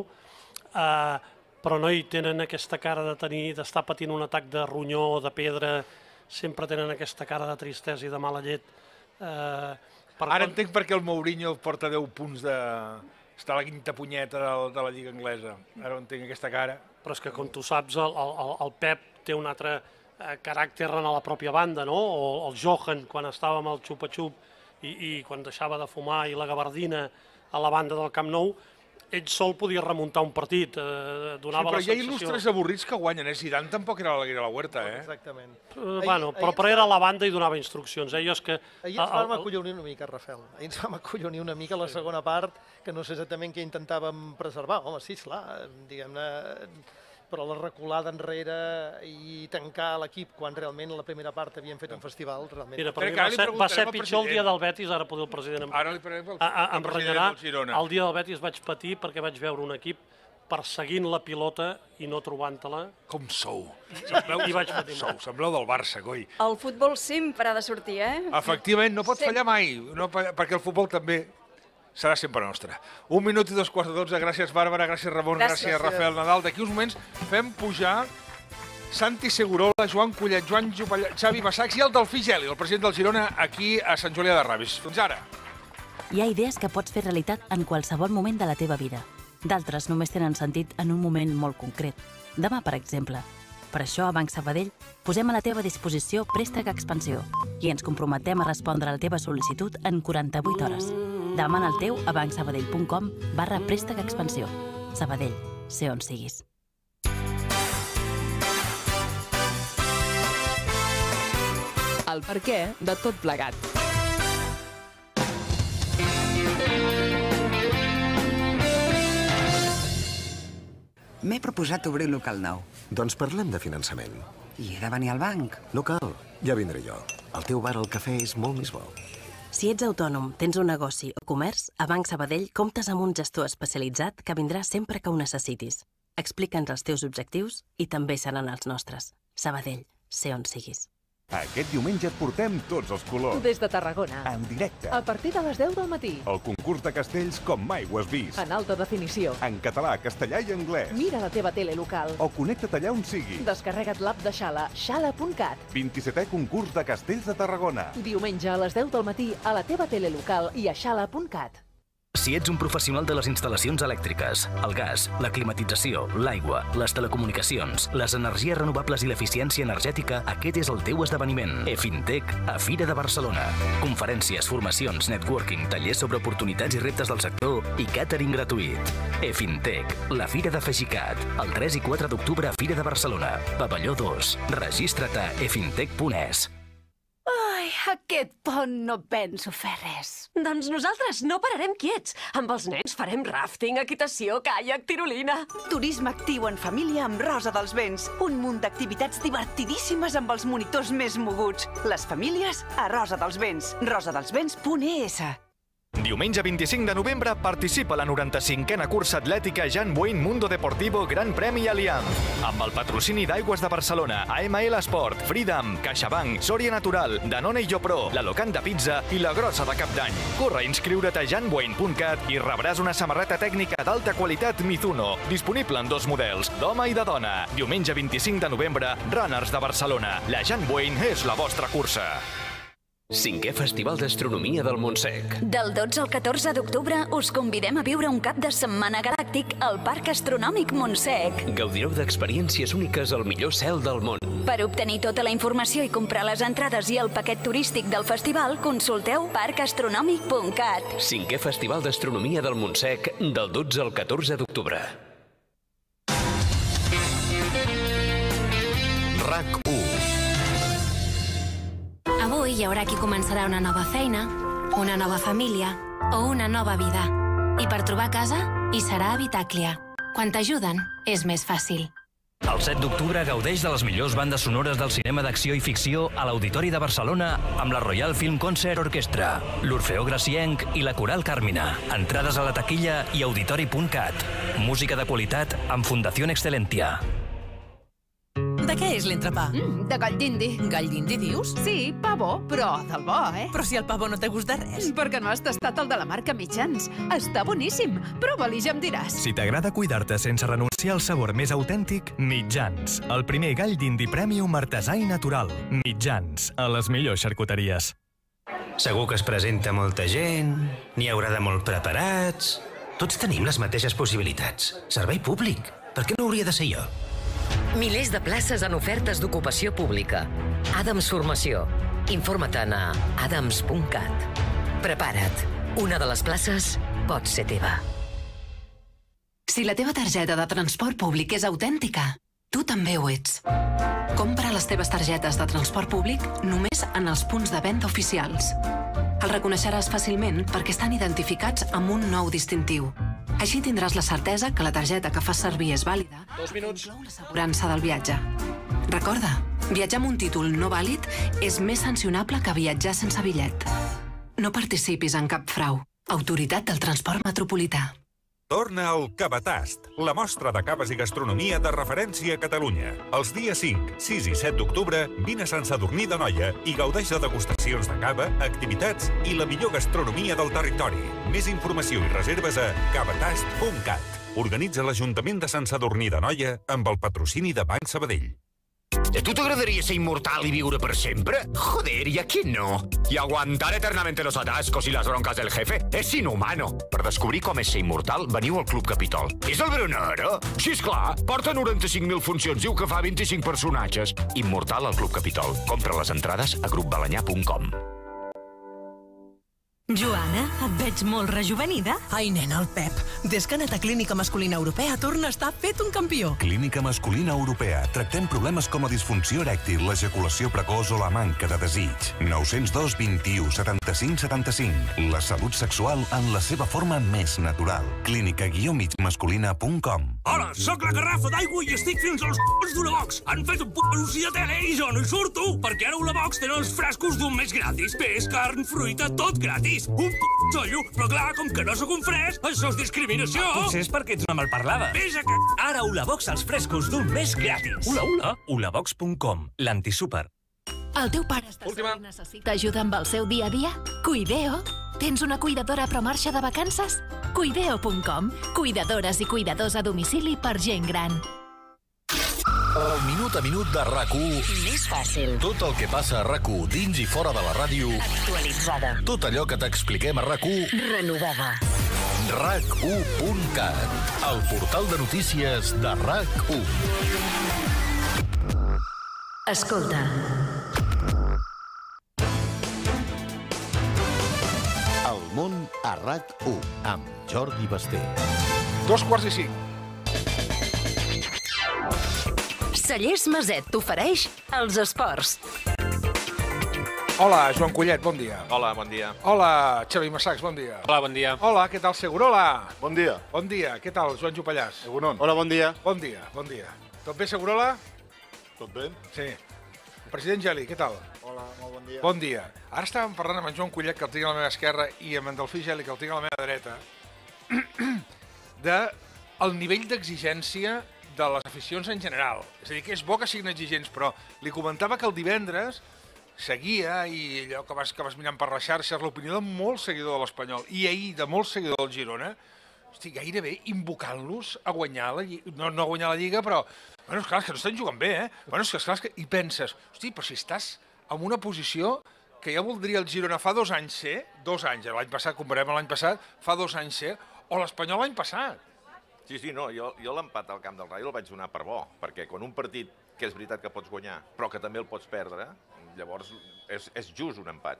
però no hi tenen aquesta cara d'estar patint un atac de ronyó o de pedra, sempre tenen aquesta cara de tristesa i de mala llet. Ara entenc per què el Mourinho porta 10 punts de... està a la quinta punyeta de la Lliga Anglesa. Ara entenc aquesta cara. Però és que, com tu saps, el Pep té un altre caràcter en la pròpia banda, no? O el Johan, quan estava amb el xupa-xup i quan deixava de fumar, i la gabardina a la banda del Camp Nou, ell sol podia remuntar un partit, donava la sensació... Sí, però hi ha il·lustres avorrits que guanyen, Zidane tampoc era la Huerta, Exactament. Bueno, però era a la banda i donava instruccions. Ahir ens vam acollonir una mica, Rafael. Ahir ens vam acollonir una mica la segona part, que no sé exactament què intentàvem preservar. Home, sí, esclar, diguem-ne... però la reculada enrere i tancar l'equip quan realment a la primera part havien fet un festival, realment... Mira, per mi va ser pitjor el dia del Betis, ara potser el president em renyarà. El dia del Betis vaig patir perquè vaig veure un equip perseguint la pilota i no trobant-la. Com sou? I vaig patir molt. Sembleu del Barça, coi. El futbol sempre ha de sortir, Efectivament, no pot fallar mai, perquè el futbol també serà sempre nostre. 1 minut i 11:45. Gràcies, Bàrbara, gràcies, Ramon, gràcies, Rafael Nadal. D'aquí uns moments fem pujar Santi Segurola, Joan Collet, Joan Jopallà, Xavi Massacs i el Delfí Geli, el president del Girona, aquí a Sant Julià de Ramis. Fins ara. Hi ha idees que pots fer realitat en qualsevol moment de la teva vida. D'altres només tenen sentit en un moment molt concret. Demà, per exemple. Per això, a Banc Sabadell, posem a la teva disposició Préstec Expansió i ens comprometem a respondre a la teva sol·licitud en 48 hores. Demana el teu a bancsabadell.com/préstec expansió. Sabadell, sé on siguis. El perquè de tot plegat. M'he proposat obrir un local nou. Doncs parlem de finançament. I he de venir al banc. No cal, ja vindré jo. El teu bar al cafè és molt més bo. Si ets autònom, tens un negoci o comerç, a Banc Sabadell comptes amb un gestor especialitzat que vindrà sempre que ho necessitis. Explica'ns els teus objectius i també seran els nostres. Sabadell, sé on siguis. Aquest diumenge et portem tots els colors. Des de Tarragona. En directe. A partir de les 10 del matí. El concurs de castells com mai ho has vist. En alta definició. En català, castellà i anglès. Mira la teva tele local. O connecta't allà on sigui. Descarrega't l'app de Xala, xala.cat. 27è concurs de castells de Tarragona. Diumenge a les 10 del matí a la teva tele local i a xala.cat. Si ets un professional de les instal·lacions elèctriques, el gas, la climatització, l'aigua, les telecomunicacions, les energies renovables i l'eficiència energètica, aquest és el teu esdeveniment. EFINTEC a Fira de Barcelona. Conferències, formacions, networking, tallers sobre oportunitats i reptes del sector i càtering gratuït. EFINTEC, la Fira de Fegicat, el 3 i 4 d'octubre a Fira de Barcelona. Pavelló 2. Registra't a efintec.es. Ai, aquest pont no penso fer res. Doncs nosaltres no pararem quiets. Amb els nens farem ràfting, equitació, caiac, tirolina. Turisme actiu en família amb Rosa dels Vents. Un munt d'activitats divertidíssimes amb els monitors més moguts. Les famílies a Rosa dels Vents. rosadelsvents.es. Diumenge 25 de novembre participa a la 95a cursa atlètica Jan Buin Mundo Deportivo Gran Premi Allianz. Amb el patrocini d'Aigües de Barcelona, AML Esport, Freedom, CaixaBank, Sòria Natural, Danone i JoPro, la Locanda Pizza i la Grossa de Cap d'Any. Corre a inscriure't a janbuin.cat i rebràs una samarreta tècnica d'alta qualitat Mizuno, disponible en 2 models, d'home i de dona. Diumenge 25 de novembre, Runners de Barcelona. La Jan Buin és la vostra cursa. 5è Festival d'Astronomia del Montsec. Del 12 al 14 d'octubre us convidem a viure un cap de setmana galàctic al Parc Astronòmic Montsec. Gaudireu d'experiències úniques al millor cel del món. Per obtenir tota la informació i comprar les entrades i el paquet turístic del festival, consulteu parcastronòmic.cat. 5è Festival d'Astronomia del Montsec, del 12 al 14 d'octubre. RAC1. Avui hi haurà qui començarà una nova feina, una nova família o una nova vida. I per trobar casa, hi serà Habitaclia. Quan t'ajuden, és més fàcil. El 7 d'octubre gaudeix de les millors bandes sonores del cinema d'acció i ficció a l'Auditori de Barcelona amb la Royal Film Concert Orchestra, l'Orfeó Gracienc i la Coral Carmina. Entrades a la taquilla i auditori.cat. Música de qualitat amb Fundació Excelentia. De què és l'entrepà? De gall d'indi. Gall d'indi, dius? Sí, pa bo, però del bo, eh? Però si el pa bo no té gust de res. Perquè no has tastat el de la marca Mitjans. Està boníssim. Prova-li, ja em diràs. Si t'agrada cuidar-te sense renunciar al sabor més autèntic, Mitjans. El primer gall d'indi premium artesà i natural. Mitjans, a les millors xarcuteries. Segur que es presenta molta gent, n'hi haurà de molt preparats... Tots tenim les mateixes possibilitats. Servei públic. Per què no hauria de ser jo? Milers de places en ofertes d'ocupació pública. Adams Formació. Informa-te'n a adams.cat. Prepara't. Una de les places pot ser teva. Si la teva targeta de transport públic és autèntica, tu també ho ets. Compra les teves targetes de transport públic només en els punts de venda oficials. El reconeixeràs fàcilment perquè estan identificats amb un nou distintiu. Així tindràs la certesa que la targeta que fas servir és vàlida i inclou l'assegurança del viatge. Recorda, viatjar amb un títol no vàlid és més sancionable que viatjar sense bitllet. No participis en cap frau. Autoritat del Transport Metropolità. Torna al Cabatast, la mostra de caves i gastronomia de referència a Catalunya. Els dies 5, 6 i 7 d'octubre, vine a Sant Sadurní d'Anoia i gaudeix de degustacions de cava, activitats i la millor gastronomia del territori. Més informació i reserves a cabatast.cat. Organitza l'Ajuntament de Sant Sadurní d'Anoia amb el patrocini de Banc Sabadell. ¿A tú te agradaría ser inmortal y vivir para siempre? Joder, ¿y a quién no? Y aguantar eternamente los atascos y las broncas del jefe és inhumano. Per descobrir com és ser immortal, veniu al Club Capitol. És el Veronero? Sí, esclar. Porta 95.000 funcions, diu que fa 25 personatges. Immortal al Club Capitol. Compra les entrades a grupbalanyà.com. Joana, et veig molt rejuvenida. Ai, nena, el Pep. Des que ha anat a Clínica Masculina Europea torna a estar fet un campió. Clínica Masculina Europea. Tractem problemes com la disfunció erèctil, l'ejaculació precoç o la manca de desig. 902 21 75 75. La salut sexual en la seva forma més natural. clínica-masculina.com. Hola, sóc la garrafa d'aigua i estic fins als c***s d'una box. Han fet un punt anunci de tele i jo no hi surto, perquè ara una box tenen els frascos d'un mes gratis. Peix, carn, fruita, tot gratis. Un xollo, però clar, com que no sóc un fresc, això és discriminació. Potser és perquè ets una malparlada. Vés a c***. Ara Ulabox als frescos d'un mes gratis. Ula. Ulabox.com, l'antisúper. El teu pare està sol i necessita ajuda amb el seu dia a dia? Cuideo. Tens una cuidadora però marxa de vacances? Cuideo.com. Cuidadores i cuidadors a domicili per gent gran. El minut a minut de RAC1. Més fàcil. Tot el que passa a RAC1 dins i fora de la ràdio. Actualitzada. Tot allò que t'expliquem a RAC1. Renovada. RAC1.cat, el portal de notícies de RAC1. Escolta. El món a RAC1, amb Jordi Basté. 2:45. Cellers Maset t'ofereix els esports. Hola, Joan Collet, bon dia. Hola, bon dia. Hola, Xavi Massacs, bon dia. Hola, bon dia. Hola, què tal, Segurola? Bon dia. Bon dia, què tal, Joan Jopallàs? Hola, bon dia. Bon dia, bon dia. Tot bé, Segurola? Tot bé? Sí. President Geli, què tal? Hola, molt bon dia. Bon dia. Ara estàvem parlant amb en Joan Collet, que el tinc a la meva esquerra, i amb en Delfí Geli, que el tinc a la meva dreta, del nivell d'exigència de les aficions en general. És a dir, que és bo que siguin exigents, però li comentava que el divendres seguia, i allò que vas mirant per les xarxes, l'opinió de molt seguidor de l'Espanyol, i ahir de molt seguidor del Girona, hosti, gairebé invocant-los a guanyar la Lliga, no a guanyar la Lliga, però, bueno, és clar, és que no estan jugant bé, eh? Bueno, és que, i penses, hosti, però si estàs en una posició que ja voldria el Girona fa 2 anys ser, 2 anys, l'any passat, comparem l'any passat, fa 2 anys ser, o l'Espanyol l'any passat. Sí, no, jo l'empat al camp del Rayo el vaig donar per bo, perquè quan un partit que és veritat que pots guanyar, però que també el pots perdre, llavors és just un empat.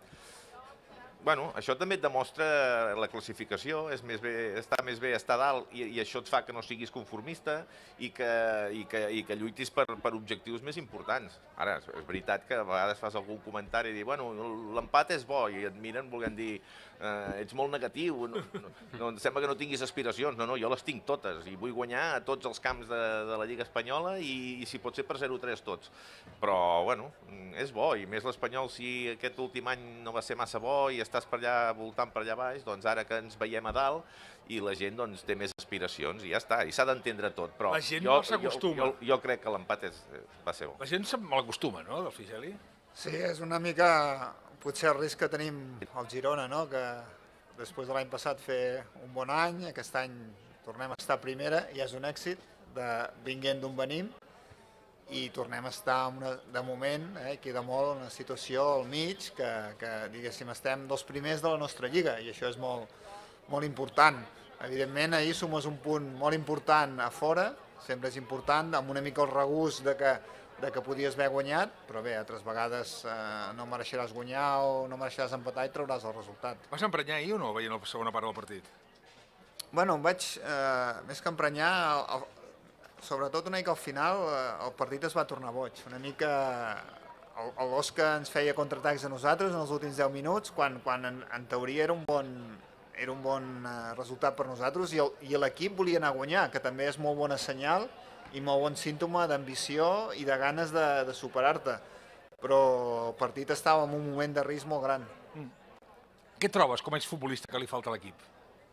Bueno, això també et demostra la classificació, està més bé estar dalt i això et fa que no siguis conformista i que lluitis per objectius més importants. Ara, és veritat que a vegades fas algun comentari i dir, bueno, l'empat és bo, i et miren volent dir, ets molt negatiu, em sembla que no tinguis aspiracions. No, jo les tinc totes i vull guanyar a tots els camps de la Lliga Espanyola i si pot ser per 0-3 tots. Però, bueno, és bo, i més l'Espanyol, si aquest últim any no va ser massa bo i estàs per allà, voltant per allà baix, doncs ara que ens veiem a dalt i la gent té més aspiracions i ja està, i s'ha d'entendre tot. Però la gent no s'acostuma. Jo crec que l'empat va ser bo. La gent se malacostuma, no, del Figeli? Sí, és una mica potser el risc que tenim al Girona, no? Que després de l'any passat fer un bon any, aquest any tornem a estar a primera i és un èxit vinguent d'on venim i tornem a estar, de moment, queda molt una situació al mig que diguéssim, estem dels primers de la nostra lliga i això és molt important. Evidentment, ahir sumes un punt molt important a fora, sempre és important, amb una mica el regust de que podies haver guanyat, però bé, altres vegades no mereixeràs guanyar o no mereixeràs empatar i trauràs el resultat. Vas emprenyar ahir o no, veient la segona part del partit? Bueno, em vaig, més que emprenyar, sobretot una mica al final, el partit es va tornar boig. Una mica l'Osca ens feia contraatacs a nosaltres en els últims 10 minuts, quan en teoria era un bon resultat per nosaltres i l'equip volia anar a guanyar, que també és molt bona senyal i molt bon símptoma d'ambició i de ganes de superar-te. Però el partit estava en un moment de risc molt gran. Què trobes com a exfutbolista que li falta a l'equip?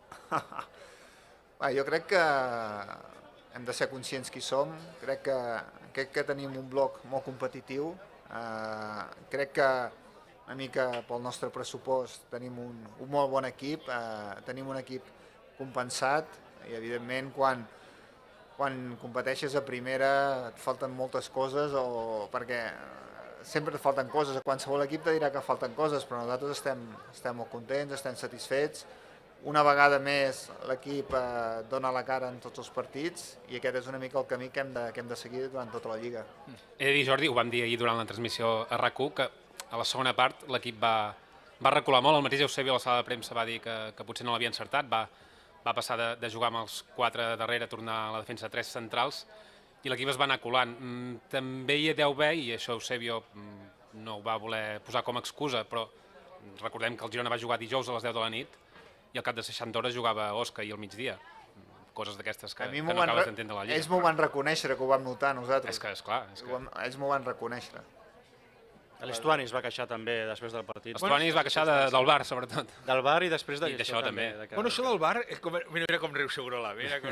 Jo crec que hem de ser conscients qui som. Crec que tenim un bloc molt competitiu. Crec que una mica pel nostre pressupost tenim un molt bon equip. Tenim un equip compensat i, evidentment, quan competeixes a primera et falten moltes coses perquè sempre et falten coses. A qualsevol equip te dirà que falten coses, però nosaltres estem molt contents, estem satisfets. Una vegada més l'equip dona la cara en tots els partits i aquest és una mica el camí que hem de seguir durant tota la Lliga. He de dir, Jordi, ho vam dir ahir durant la transmissió a RAC1, que a la segona part l'equip va recular molt. El mateix Eusebio a la sala de premsa va dir que potser no l'havia encertat, va passar de jugar amb els 4 darrere a tornar a la defensa de 3 centrals i l'equip es va anar colant. També hi deu haver, i això Eusebio no ho va voler posar com a excusa, però recordem que el Girona va jugar dijous a les 10 de la nit i al cap de 60 hores jugava a Osca i al migdia. Coses d'aquestes que no acabes d'entendre la Lliga. Ells m'ho van reconèixer, que ho vam notar nosaltres. És clar. Ells m'ho van reconèixer. L'Estuani es va queixar també després del partit. L'Estuani es va queixar del VAR, sobretot. Del VAR i després d'això també. Bueno, això del VAR, mira com riu Segurola,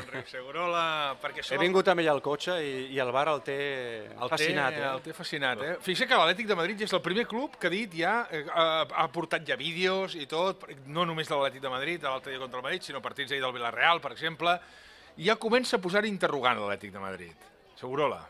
perquè això... He vingut amb ell al cotxe i el VAR el té fascinat. El té fascinat, eh? Fixa que l'Atlètic de Madrid és el primer club que ha dit ja, ha portat ja vídeos i tot, no només de l'Atlètic de Madrid, de l'altre dia contra el Madrid, sinó partits ahir del Villarreal, per exemple, i ja comença a posar interrogant l'Atlètic de Madrid. Segurola.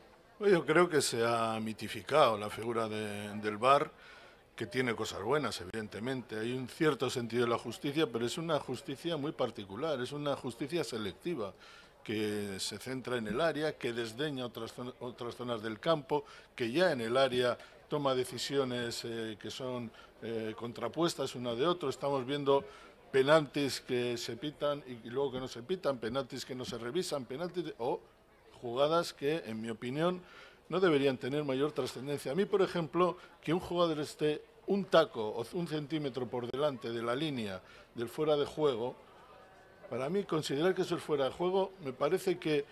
Yo creo que se ha mitificado la figura del VAR, que tiene cosas buenas, evidentemente. Hay un cierto sentido de la justicia, pero es una justicia muy particular, es una justicia selectiva, que se centra en el área, que desdeña otras zonas del campo, que ya en el área toma decisiones que son contrapuestas una de otra. Estamos viendo penaltis que se pitan y luego que no se pitan, penaltis que no se revisan, penaltis o jugadas que, en mi opinión, no deberían tener mayor trascendencia. A mí, por ejemplo, que un jugador esté un taco o un centímetro por delante de la línea del fuera de juego, para mí considerar que eso es fuera de juego me parece que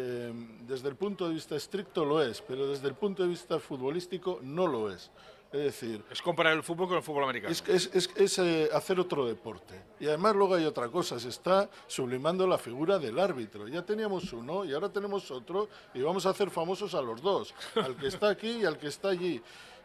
desde el punto de vista estricto lo es, pero desde el punto de vista futbolístico no lo es. Es decir... Es comparar el fútbol con el fútbol americano. Es hacer otro deporte. Y además luego hay otra cosa, se está sublimando la figura del árbitro. Ya teníamos uno y ahora tenemos otro y vamos a hacer famosos a los dos, al que está aquí y al que está allí.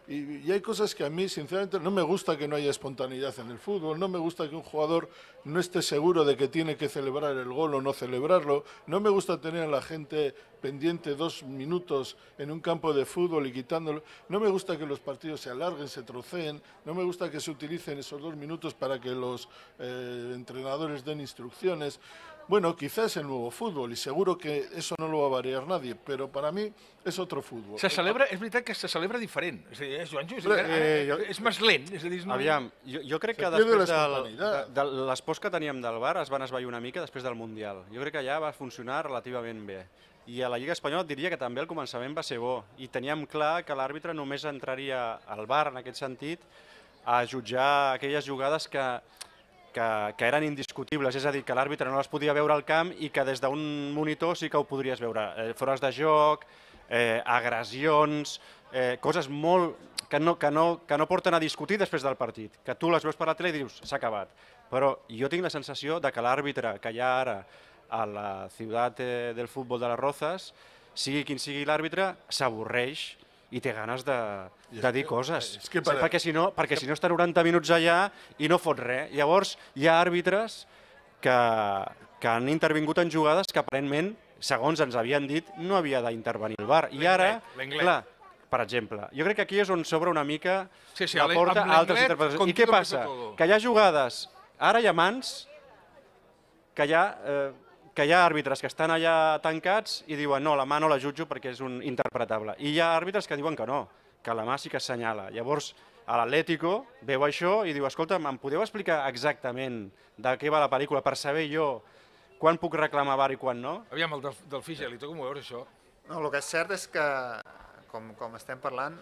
Y hay cosas que a mí, sinceramente, no me gusta que no haya espontaneidad en el fútbol, no me gusta que un jugador no esté seguro de que tiene que celebrar el gol o no celebrarlo, no me gusta tener a la gente pendiente 2 minutos en un campo de fútbol y quitándolo, no me gusta que los partidos se alarguen, se troceen, no me gusta que se utilicen esos 2 minutos para que los entrenadores den instrucciones. Bueno, quizás el nuevo fútbol, y seguro que eso no lo va a variar nadie, pero para mí és otro fútbol. Se celebra, és veritat que se celebra diferent. És a dir, Joanjo, és més lent. És a dir, no... Aviam, jo crec que després de les pors que teníem del VAR es van esvair una mica després del Mundial. Jo crec que allà va funcionar relativament bé. I a la Lliga Espanyola et diria que també al començament va ser bo. I teníem clar que l'àrbitre només entraria al VAR, en aquest sentit, a jutjar aquelles jugades que eren indiscutibles, és a dir, que l'àrbitre no les podia veure al camp i que des d'un monitor sí que ho podries veure. Fores de joc, agressions, coses molt que no porten a discutir després del partit, que tu les veus per la tele i dius, s'ha acabat. Però jo tinc la sensació de que l'àrbitre que hi ha ara a la ciutat del futbol de les Rozas, sigui quin sigui l'àrbitre, s'avorreix i té ganes de dir coses, perquè si no està 90 minuts allà i no fot res. Llavors hi ha àrbitres que han intervingut en jugades que aparentment, segons ens havien dit, no havia d'intervenir el VAR. I ara, clar, per exemple, jo crec que aquí és on s'obre una mica la porta a altres interpretacions. I què passa? Que hi ha jugades, ara hi ha mans, que hi ha àrbitres que estan allà tancats i diuen no, la mà no la jutjo perquè és un interpretable. I hi ha àrbitres que diuen que no, que la mà sí que assenyala. Llavors, a l'Atlético veu això i diu, escolta, em podeu explicar exactament de què va la pel·lícula per saber jo quan puc reclamar VAR i quan no? Aviam, el del Figelito, com ho veus, això? No, el que és cert és que, com estem parlant,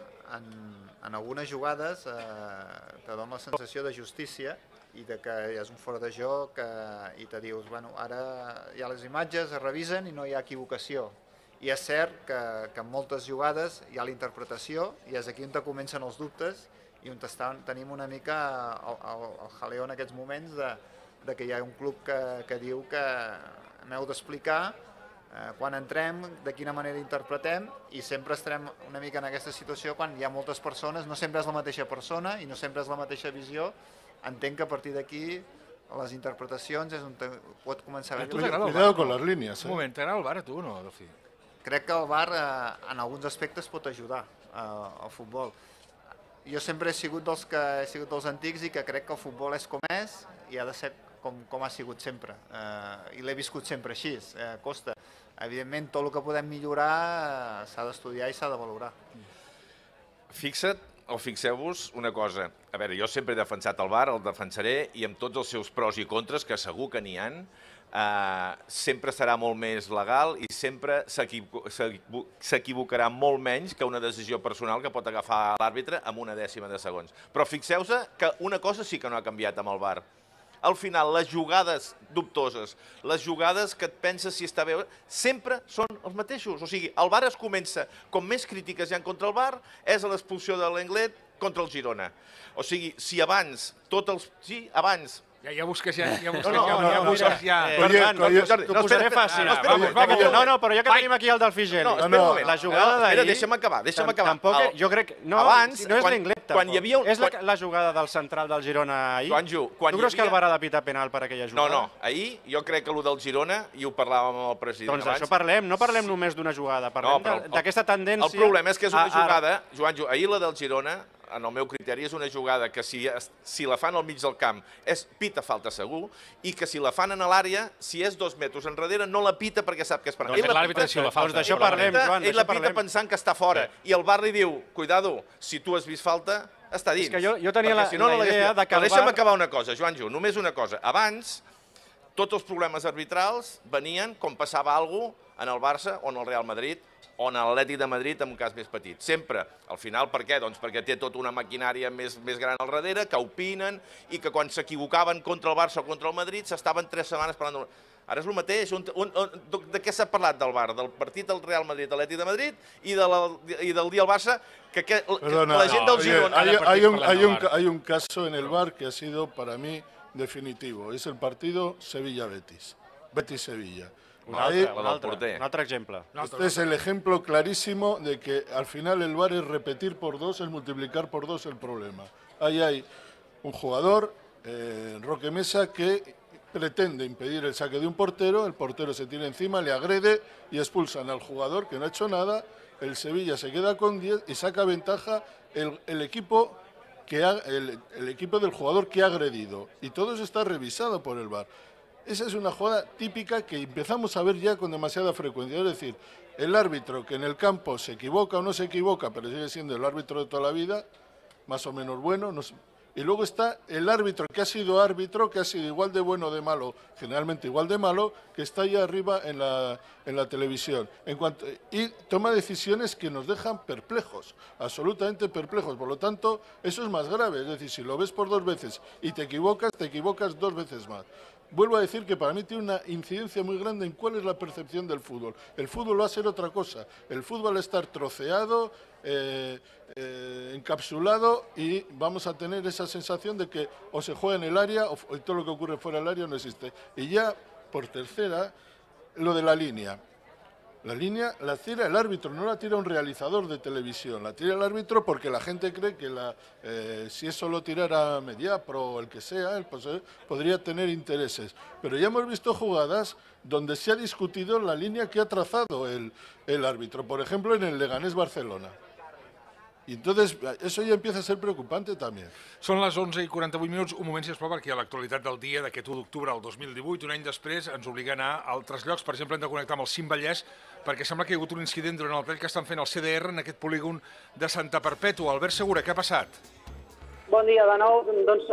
en algunes jugades te dona la sensació de justícia i de que és un fora de joc i te dius, bueno, ara hi ha les imatges, es revisen i no hi ha equivocació. I és cert que en moltes jugades hi ha la interpretació i és aquí on comencen els dubtes i on tenim una mica el jaleo en aquests moments de que hi ha un club que diu que m'heu d'explicar quan entrem, de quina manera interpretem, i sempre estarem una mica en aquesta situació quan hi ha moltes persones, no sempre és la mateixa persona i no sempre és la mateixa visió. Entenc que a partir d'aquí les interpretacions és on pot començar a haver... Cuidado con las líneas. Un moment, t'agrada el VAR a tu o no, Delfí? Crec que el VAR en alguns aspectes pot ajudar al futbol. Jo sempre he sigut dels antics i que crec que el futbol és com és i ha de ser com ha sigut sempre. I l'he viscut sempre així, costa. Evidentment, tot el que podem millorar s'ha d'estudiar i s'ha de valorar. Fixeu-vos una cosa. A veure, jo sempre he defensat el VAR, el defensaré, i amb tots els seus pros i contres, que segur que n'hi ha, sempre serà molt més legal i sempre s'equivocarà molt menys que una decisió personal que pot agafar l'àrbitre amb una dècima de segons. Però fixeu-vos que una cosa sí que no ha canviat amb el VAR. al final les jugades dubtoses, les jugades que et penses si està bé, sempre són els mateixos. O sigui, el VAR es comença, com més crítiques hi ha contra el VAR, és a l'expulsió de l'Englet contra el Girona. O sigui, si abans, Sí, abans... Ja busques ja. T'ho posaré fàcil. No, però ja que tenim aquí el del Figeli. No, espera un moment. La jugada d'ahir... Deixa'm acabar. Tampoc, jo crec... No, no és l'Englet, tampoc. És la jugada del central del Girona ahir? Tu creus que el VAR ha de pitar penal per aquella jugada? No. Ahir jo crec que el del Girona, i ho parlàvem amb el president abans... Doncs d'això parlem, no parlem només d'una jugada, parlem d'aquesta tendència... El problema és que és una jugada, Joanjo, ahir la del Girona, en el meu criteri, és una jugada que si la fan al mig del camp és pita falta segur, i que si la fan a l'àrea, si és 2 metres enrere, no la pita perquè sap que és penal. Doncs l'àrbitre si la falta. Doncs d'això parlem, Joan. Ell la pita pensant que està fora, i el VAR li diu, cuidado, si tu has vist falta, està dins. És que jo tenia la idea de que el VAR... Deixa'm acabar una cosa, Joanjo, només una cosa. Abans, tots els problemes arbitrals venien com passava alguna cosa en el Barça o en el Real Madrid, o en l'Atlètic de Madrid, en un cas més petit. Sempre. Al final, per què? Doncs perquè té tota una maquinària més gran al darrere, que opinen, i que quan s'equivocaven contra el Barça o contra el Madrid, s'estaven 3 setmanes parlant... Ara és el mateix. De què s'ha parlat del VAR? Del partit del Real Madrid, Atlètic de Madrid, i del dia al Barça, que la gent del Girona... Hay un caso en el VAR que ha sido, para mí, definitivo. Es el partido Sevilla-Betis. Betis-Sevilla. Un altre ejemplo. Este es el ejemplo clarísimo de que al final el VAR es repetir por 2, es multiplicar por 2 el problema. Ahí hay un jugador, Roque Mesa, que pretende impedir el saque de un portero, el portero se tira encima, le agrede y expulsan al jugador que no ha hecho nada, el Sevilla se queda con 10 y saca ventaja el equipo del jugador que ha agredido. Y todo eso está revisado por el VAR. Esa es una jugada típica que empezamos a ver ya con demasiada frecuencia. Es decir, el árbitro que en el campo se equivoca o no se equivoca, pero sigue siendo el árbitro de toda la vida, más o menos bueno. Y luego está el árbitro que ha sido igual de bueno o de malo, generalmente igual de malo, que está ahí arriba en la televisión. Y toma decisiones que nos dejan perplejos, absolutamente perplejos. Por lo tanto, eso es más grave. Es decir, si lo ves por 2 veces y te equivocas 2 veces más. Vuelvo a decir que para mí tiene una incidencia muy grande en cuál es la percepción del fútbol. El fútbol va a ser otra cosa. El fútbol va a estar troceado, encapsulado, y vamos a tener esa sensación de que o se juega en el área o todo lo que ocurre fuera del área no existe. Y ya, por tercera, lo de la línea. La línea la tira el árbitro, no la tira un realizador de televisión, la tira el árbitro porque la gente cree que si eso lo tirara Mediapro o el que sea, podría tener intereses. Pero ya hemos visto jugadas donde se ha discutido la línea que ha trazado el árbitro, por ejemplo en el Leganés-Barcelona. I entonces eso ja empieza a ser preocupante també. Són les 11:48 minuts, un moment, sisplau, perquè l'actualitat del dia d'aquest 1 d'octubre del 2018, un any després, ens obliga a anar a altres llocs. Per exemple, hem de connectar amb el Cim Vallès, perquè sembla que hi ha hagut un incident durant el tall que estan fent el CDR en aquest polígon de Santa Perpètua. Albert Segura, què ha passat? Bon dia de nou. Doncs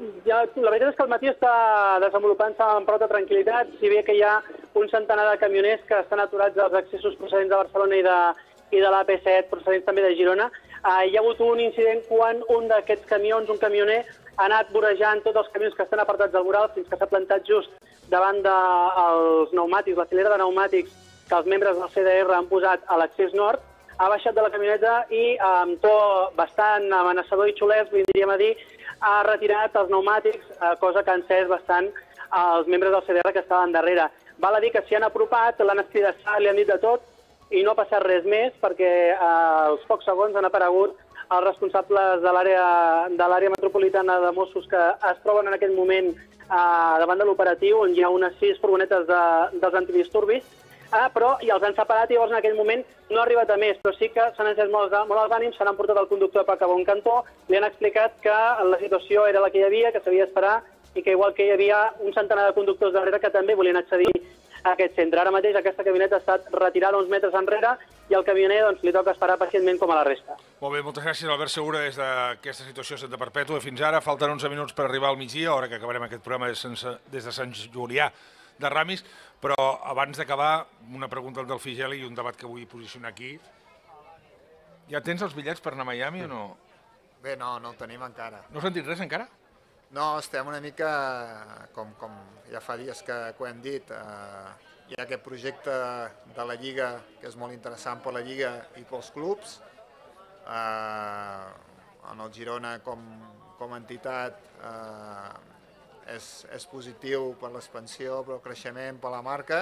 la veritat és que el matí està desenvolupant-se amb prou de tranquil·litat, si bé que hi ha un centenar de camioners que estan aturats als accessos procedents de Barcelona i de l'AP7, procedents també de Girona. Hi ha hagut un incident quan un d'aquests camions, un camioner, ha anat vorejant tots els camions que estan apartats del voral fins que s'ha plantat just davant dels pneumàtics, la filera de pneumàtics que els membres del CDR han posat a l'accés nord. Ha baixat de la camioneta i, amb to bastant amenaçador i xulesc, li diríem a dir, ha retirat els pneumàtics, cosa que ha encès bastant els membres del CDR que estaven darrere. Val a dir que s'hi han apropat, l'han escridassat, li han dit de tot, i no ha passat res més perquè als pocs segons han aparegut els responsables de l'àrea metropolitana de Mossos que es troben en aquest moment davant de l'operatiu, on hi ha unes 6 furgonetes dels antidisturbis, però els han separat i llavors en aquell moment no ha arribat a més, però sí que s'han encès molt els ànims, s'han emportat el conductor per cap a un cantó, li han explicat que la situació era la que hi havia, que s'havia d'esperar i que igual que hi havia un centenar de conductors darrere que també volien accedir a aquest centre. Ara mateix aquesta camioneta ha estat retirada uns metres enrere i al camioner li toca esperar pacientment com a la resta. Molt bé, moltes gràcies, Albert Segura, des d'aquesta situació a Santa Perpètua. Fins ara falten 11 minuts per arribar al migdia, hora que acabarem aquest programa des de Sant Julià de Ramis, però abans d'acabar, una pregunta del Figeli i un debat que vull posicionar aquí. Ja tens els bitllets per anar a Miami o no? Bé, no el tenim encara. No has sentit res encara? No, estem una mica, com ja fa dies que ho hem dit, hi ha aquest projecte de la Lliga que és molt interessant per la Lliga i pels clubs. En el Girona com a entitat és positiu per l'expansió, per el creixement, per la marca,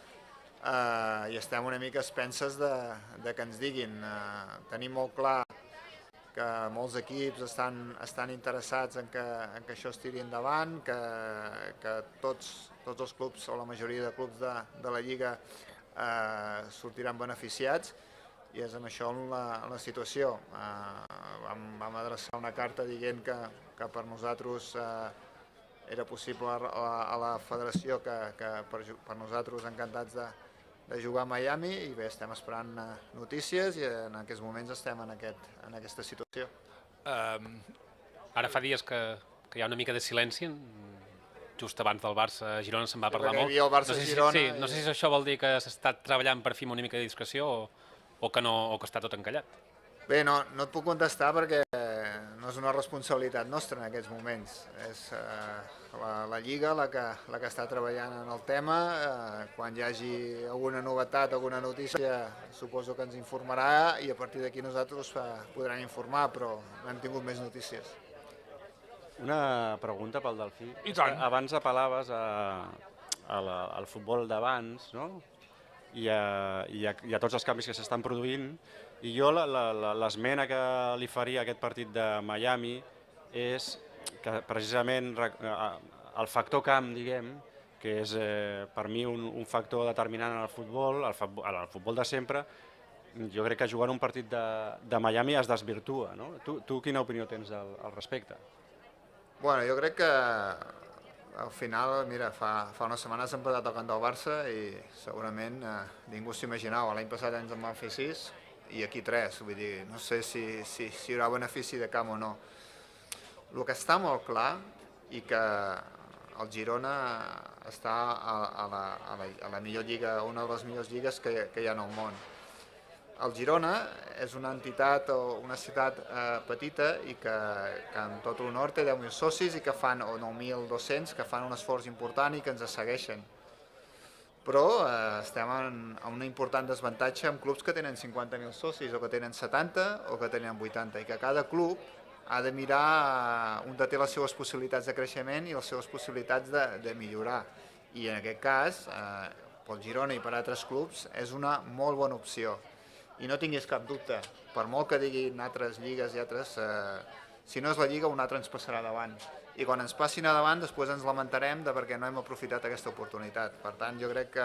i estem una mica expenses de que ens diguin. Tenim molt clar que molts equips estan interessats en que això es tiri endavant, que tots els clubs o la majoria de clubs de la Lliga sortiran beneficiats, i és amb això la situació. Vam adreçar una carta dient que per nosaltres era possible a la federació, que per nosaltres encantats de jugar a Miami, i bé, estem esperant notícies i en aquests moments estem en aquesta situació. Ara fa dies que hi ha una mica de silenci, just abans del Barça Girona se'n va parlar molt. Hi havia el Barça-Girona. No sé si això vol dir que s'està treballant per fi amb una mica de discreció o que està tot encallat. Bé, no et puc contestar perquè no és una responsabilitat nostra en aquests moments. És la Lliga la que està treballant en el tema. Quan hi hagi alguna novetat, alguna notícia, suposo que ens informarà i a partir d'aquí nosaltres podrem informar, però no hem tingut més notícies. Una pregunta pel Delfí. I tant. Abans apel·laves al futbol d'abans, no? I a tots els canvis que s'estan produint. I jo l'esmena que li faria a aquest partit de Miami és que precisament el factor camp, diguem, que és per mi un factor determinant en el futbol de sempre, jo crec que jugant un partit de Miami es desvirtua, no? Tu quina opinió tens al respecte? Bueno, jo crec que al final, mira, fa unes setmanes hem empatat al camp del Barça i segurament ningú s'imaginava. L'any passat ens en van fer 6 i aquí 3, vull dir, no sé si hi haurà benefici de camp o no. El que està molt clar i que el Girona està a la millor lliga, una de les millors lligues que hi ha en el món. El Girona és una entitat o una ciutat petita i que amb tot l'honor té 10.000 socis i que fan, o 9.200, que fan un esforç important i que ens segueixen. Però estem en un important desavantatge amb clubs que tenen 50.000 socis o que tenen 70 o que tenen 80 i que cada club ha de mirar on té les seves possibilitats de creixement i les seves possibilitats de millorar. I en aquest cas, pel Girona i per altres clubs, és una molt bona opció. I no tinguis cap dubte, per molt que diguin altres lligues i altres, si no és la Lliga, un altre ens passarà davant. I quan ens passin a davant, després ens lamentarem de perquè no hem aprofitat aquesta oportunitat. Per tant, jo crec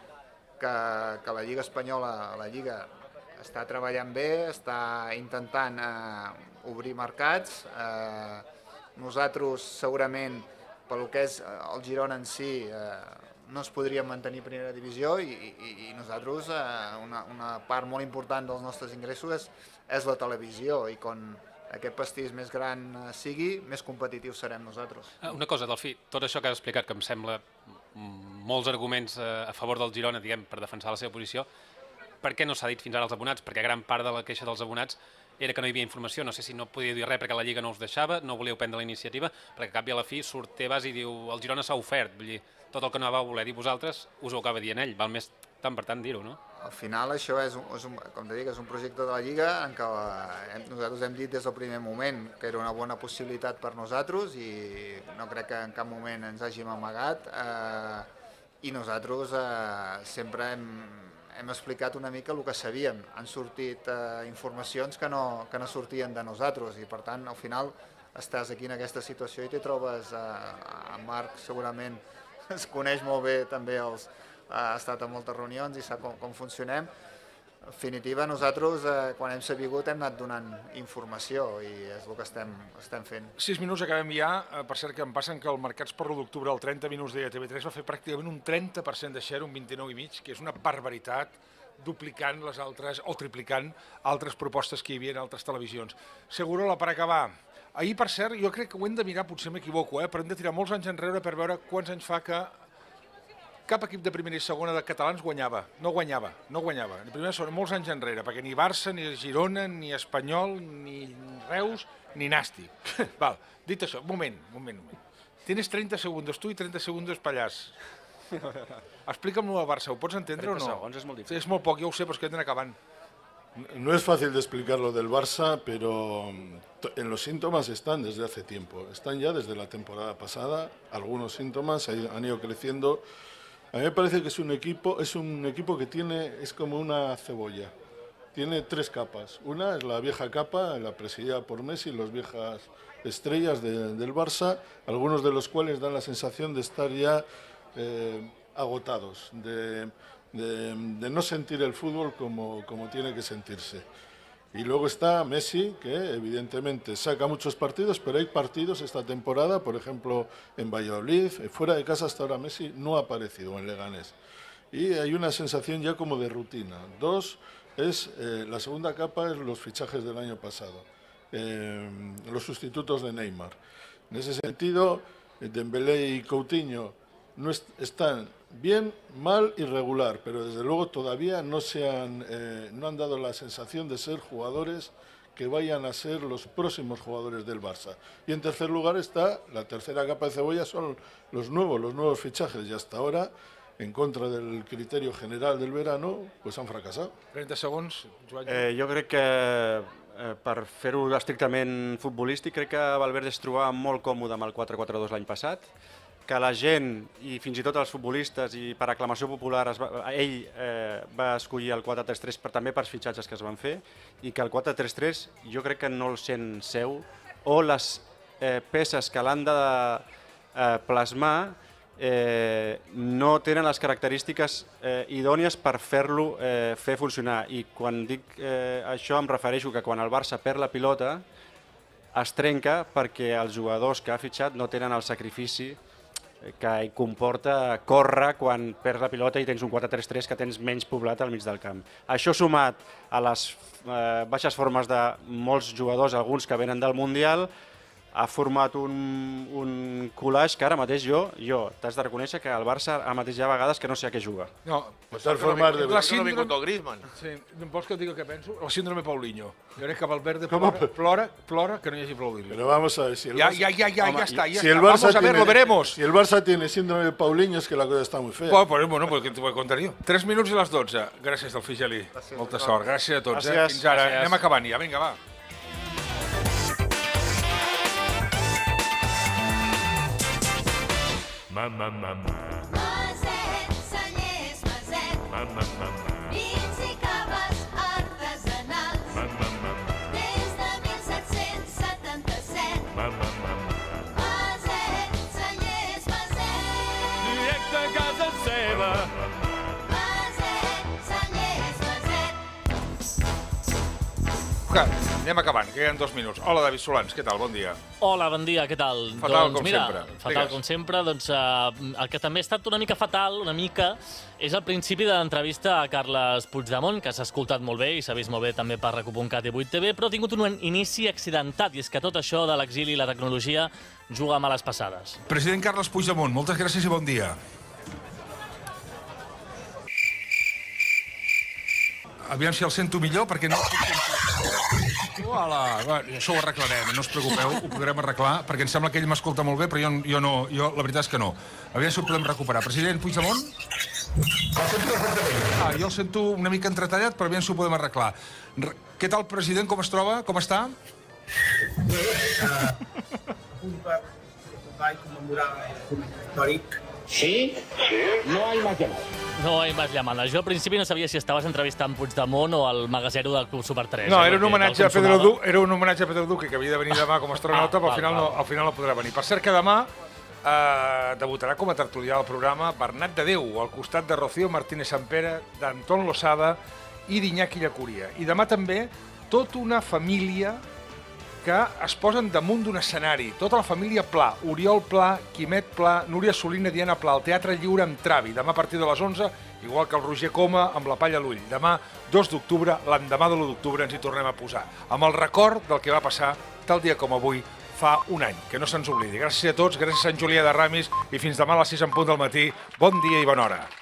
que la Lliga Espanyola, la Lliga, està treballant bé, està intentant obrir mercats. Nosaltres, segurament, pel que és el Girona en si, no es podríem mantenir a primera divisió i nosaltres, una part molt important dels nostres ingressos és la televisió i quan aquest pastís més gran sigui, més competitius serem nosaltres. Una cosa, Delfí, tot això que has explicat, que em sembla molts arguments a favor del Girona, diguem, per defensar la seva posició, per què no s'ha dit fins ara als abonats? Perquè gran part de la queixa dels abonats era que no hi havia informació, no sé si no podia dir res perquè la Lliga no us deixava, no volíeu prendre la iniciativa, perquè a cap i a la fi surt Tebas i diu el Girona s'ha ofert, vull dir, tot el que no va voler dir vosaltres us ho acaba dient ell, val més tant per tant dir-ho, no? Al final això és com te dic, és un projecte de la Lliga en què nosaltres hem dit des del primer moment que era una bona possibilitat per nosaltres i no crec que en cap moment ens hàgim amagat i nosaltres sempre hem explicat una mica el que sabíem. Han sortit informacions que no sortien de nosaltres i per tant al final estàs aquí en aquesta situació i t'hi trobes en Marc segurament es coneix molt bé també ha estat en moltes reunions i sap com funcionem. En definitiva, nosaltres, quan hem sabut, hem anat donant informació i és el que estem fent. 6 minuts, acabem ja. Per cert, que em passen que el Mercats per l'1 d'octubre, el 30 minuts de TV3, va fer pràcticament un 30% de share, un 29,5%, que és una barbaritat, duplicant les altres, o triplicant altres propostes que hi havia en altres televisions. Segurola, per acabar. Ahir, per cert, jo crec que ho hem de mirar, potser m'equivoco, però hem de tirar molts anys enrere per veure quants anys fa que cap equip de primera i segona de catalans guanyava. No guanyava. Ni primera i segona, molts anys enrere, perquè ni Barça, ni Girona, ni Espanyol, ni Reus, ni Nàstic. Val, dit això, un moment. Tienes 30 segundos tu i 30 segundos Pallàs. Explica'm-lo del Barça, ho pots entendre o no? 30 segons és molt difícil. És molt poc, jo ho sé, però és que hem d'anar acabant. No es fácil de explicar lo del Barça, pero en los síntomas están desde hace tiempo. Están ya desde la temporada pasada. Algunos síntomas han ido creciendo. A mí me parece que es un equipo que es como una cebolla. Tiene 3 capas. Una es la vieja capa, la presidida por Messi, las viejas estrellas del Barça, algunos de los cuales dan la sensación de estar ya agotados, de no sentir el fútbol como tiene que sentirse. Y luego está Messi, que evidentemente saca muchos partidos, pero hay partidos esta temporada, por ejemplo en Valladolid, fuera de casa hasta ahora Messi no ha aparecido en Leganés. Y hay una sensación ya como de rutina. 2 es, la segunda capa es los fichajes del año pasado, los sustitutos de Neymar. En ese sentido, Dembélé y Coutinho no están bien, mal y regular, pero desde luego todavía no han dado la sensación de ser jugadores que vayan a ser los próximos jugadores del Barça. Y en tercer lugar está la tercera capa de cebolla, son los nuevos fichajes, y hasta ahora, en contra del criterio general del verano, pues han fracasado. 30 segons, Joan. Jo crec que, per fer-ho estrictament futbolístic, crec que Valverde es trobava molt còmode amb el 4-4-2 l'any passat, que la gent, i fins i tot els futbolistes, i per aclamació popular, ell va escollir el 4-3-3 també pels fitxatges que es van fer, i que el 4-3-3 jo crec que no el sent seu, o les peces que l'han de plasmar no tenen les característiques idònies per fer-lo fer funcionar. I quan dic això em refereixo que quan el Barça perd la pilota es trenca perquè els jugadors que ha fitxat no tenen el sacrifici que comporta córrer quan perds la pilota i tens un 4-3-3 que tens menys poblat al mig del camp. Això sumat a les baixes formes de molts jugadors, alguns que venen del Mundial, ha format un collage que ara mateix t'has de reconèixer que el Barça ara mateix hi ha vegades que no sé a què juga. No, la síndrome... Sí, vols que et digui el que penso? La síndrome Paulinho. Jo crec que Valverde plora que no hi hagi Paulinho. Pero vamos a ver, si el Barça tiene síndrome de Paulinho es que la cosa está muy fea. Bueno, pues què t'ho vull contar jo? 3 minuts i les 12. Gràcies, Delfí Gelí. Molta sort. Gràcies a tots. Fins ara. Anem acabant ja. Vinga, va. Maset, Cellers, Maset. Vins i caves artesanals. Des de 1777. Maset, Cellers, Maset. Directe a casa seva. Maset, Cellers, Maset. Anem acabant, que queden 2 minuts. Hola, David Solans, què tal? Bon dia. Hola, bon dia, què tal? Fatal com sempre. Fatal com sempre. Doncs el que també ha estat una mica fatal, és el principi de l'entrevista a Carles Puigdemont, que s'ha escoltat molt bé i s'ha vist molt bé també per RAC1.cat i 8TV, però ha tingut un inici accidentat, i és que tot això de l'exili i la tecnologia juga a males passades. President Carles Puigdemont, moltes gràcies i bon dia. Aviam si el sento millor, perquè no... Això ho arreglarem, no us preocupeu, ho podrem arreglar, perquè em sembla que ell m'escolta molt bé, però jo no, la veritat és que no. Aviam si ho podem recuperar. President Puigdemont? Jo el sento una mica entretallat, però aviam si ho podem arreglar. Què tal, president, com es troba? Com està? Bé, va commemorar un històric. Sí? No hay más llamadas. No hay más llamadas. Jo al principi no sabia si estaves entrevistant Puigdemont o el Magasero del Club Super 3. No, era un homenatge a Pedro Duque, que havia de venir demà com a astronauta, però al final no podrà venir. Per cert que demà debutarà com a tertulià al programa Bernat de Déu, al costat de Rocío Martínez Sampere, d'Anton Losada i d'Iñaki Llacúria. I demà també tota una família que es posen damunt d'un escenari. Tota la família Pla, Oriol Pla, Quimet Pla, Núria Solina, Diana Pla, al Teatre Lliure amb Travi, demà a partir de les 11, igual que el Roger Coma amb La palla a l'ull. Demà, 2 d'octubre, l'endemà de l'1 d'octubre ens hi tornem a posar, amb el record del que va passar tal dia com avui fa un any. Que no se'ns oblidi. Gràcies a tots, gràcies a Sant Julià de Ramis i fins demà a les 6 en punt del matí. Bon dia i bona hora.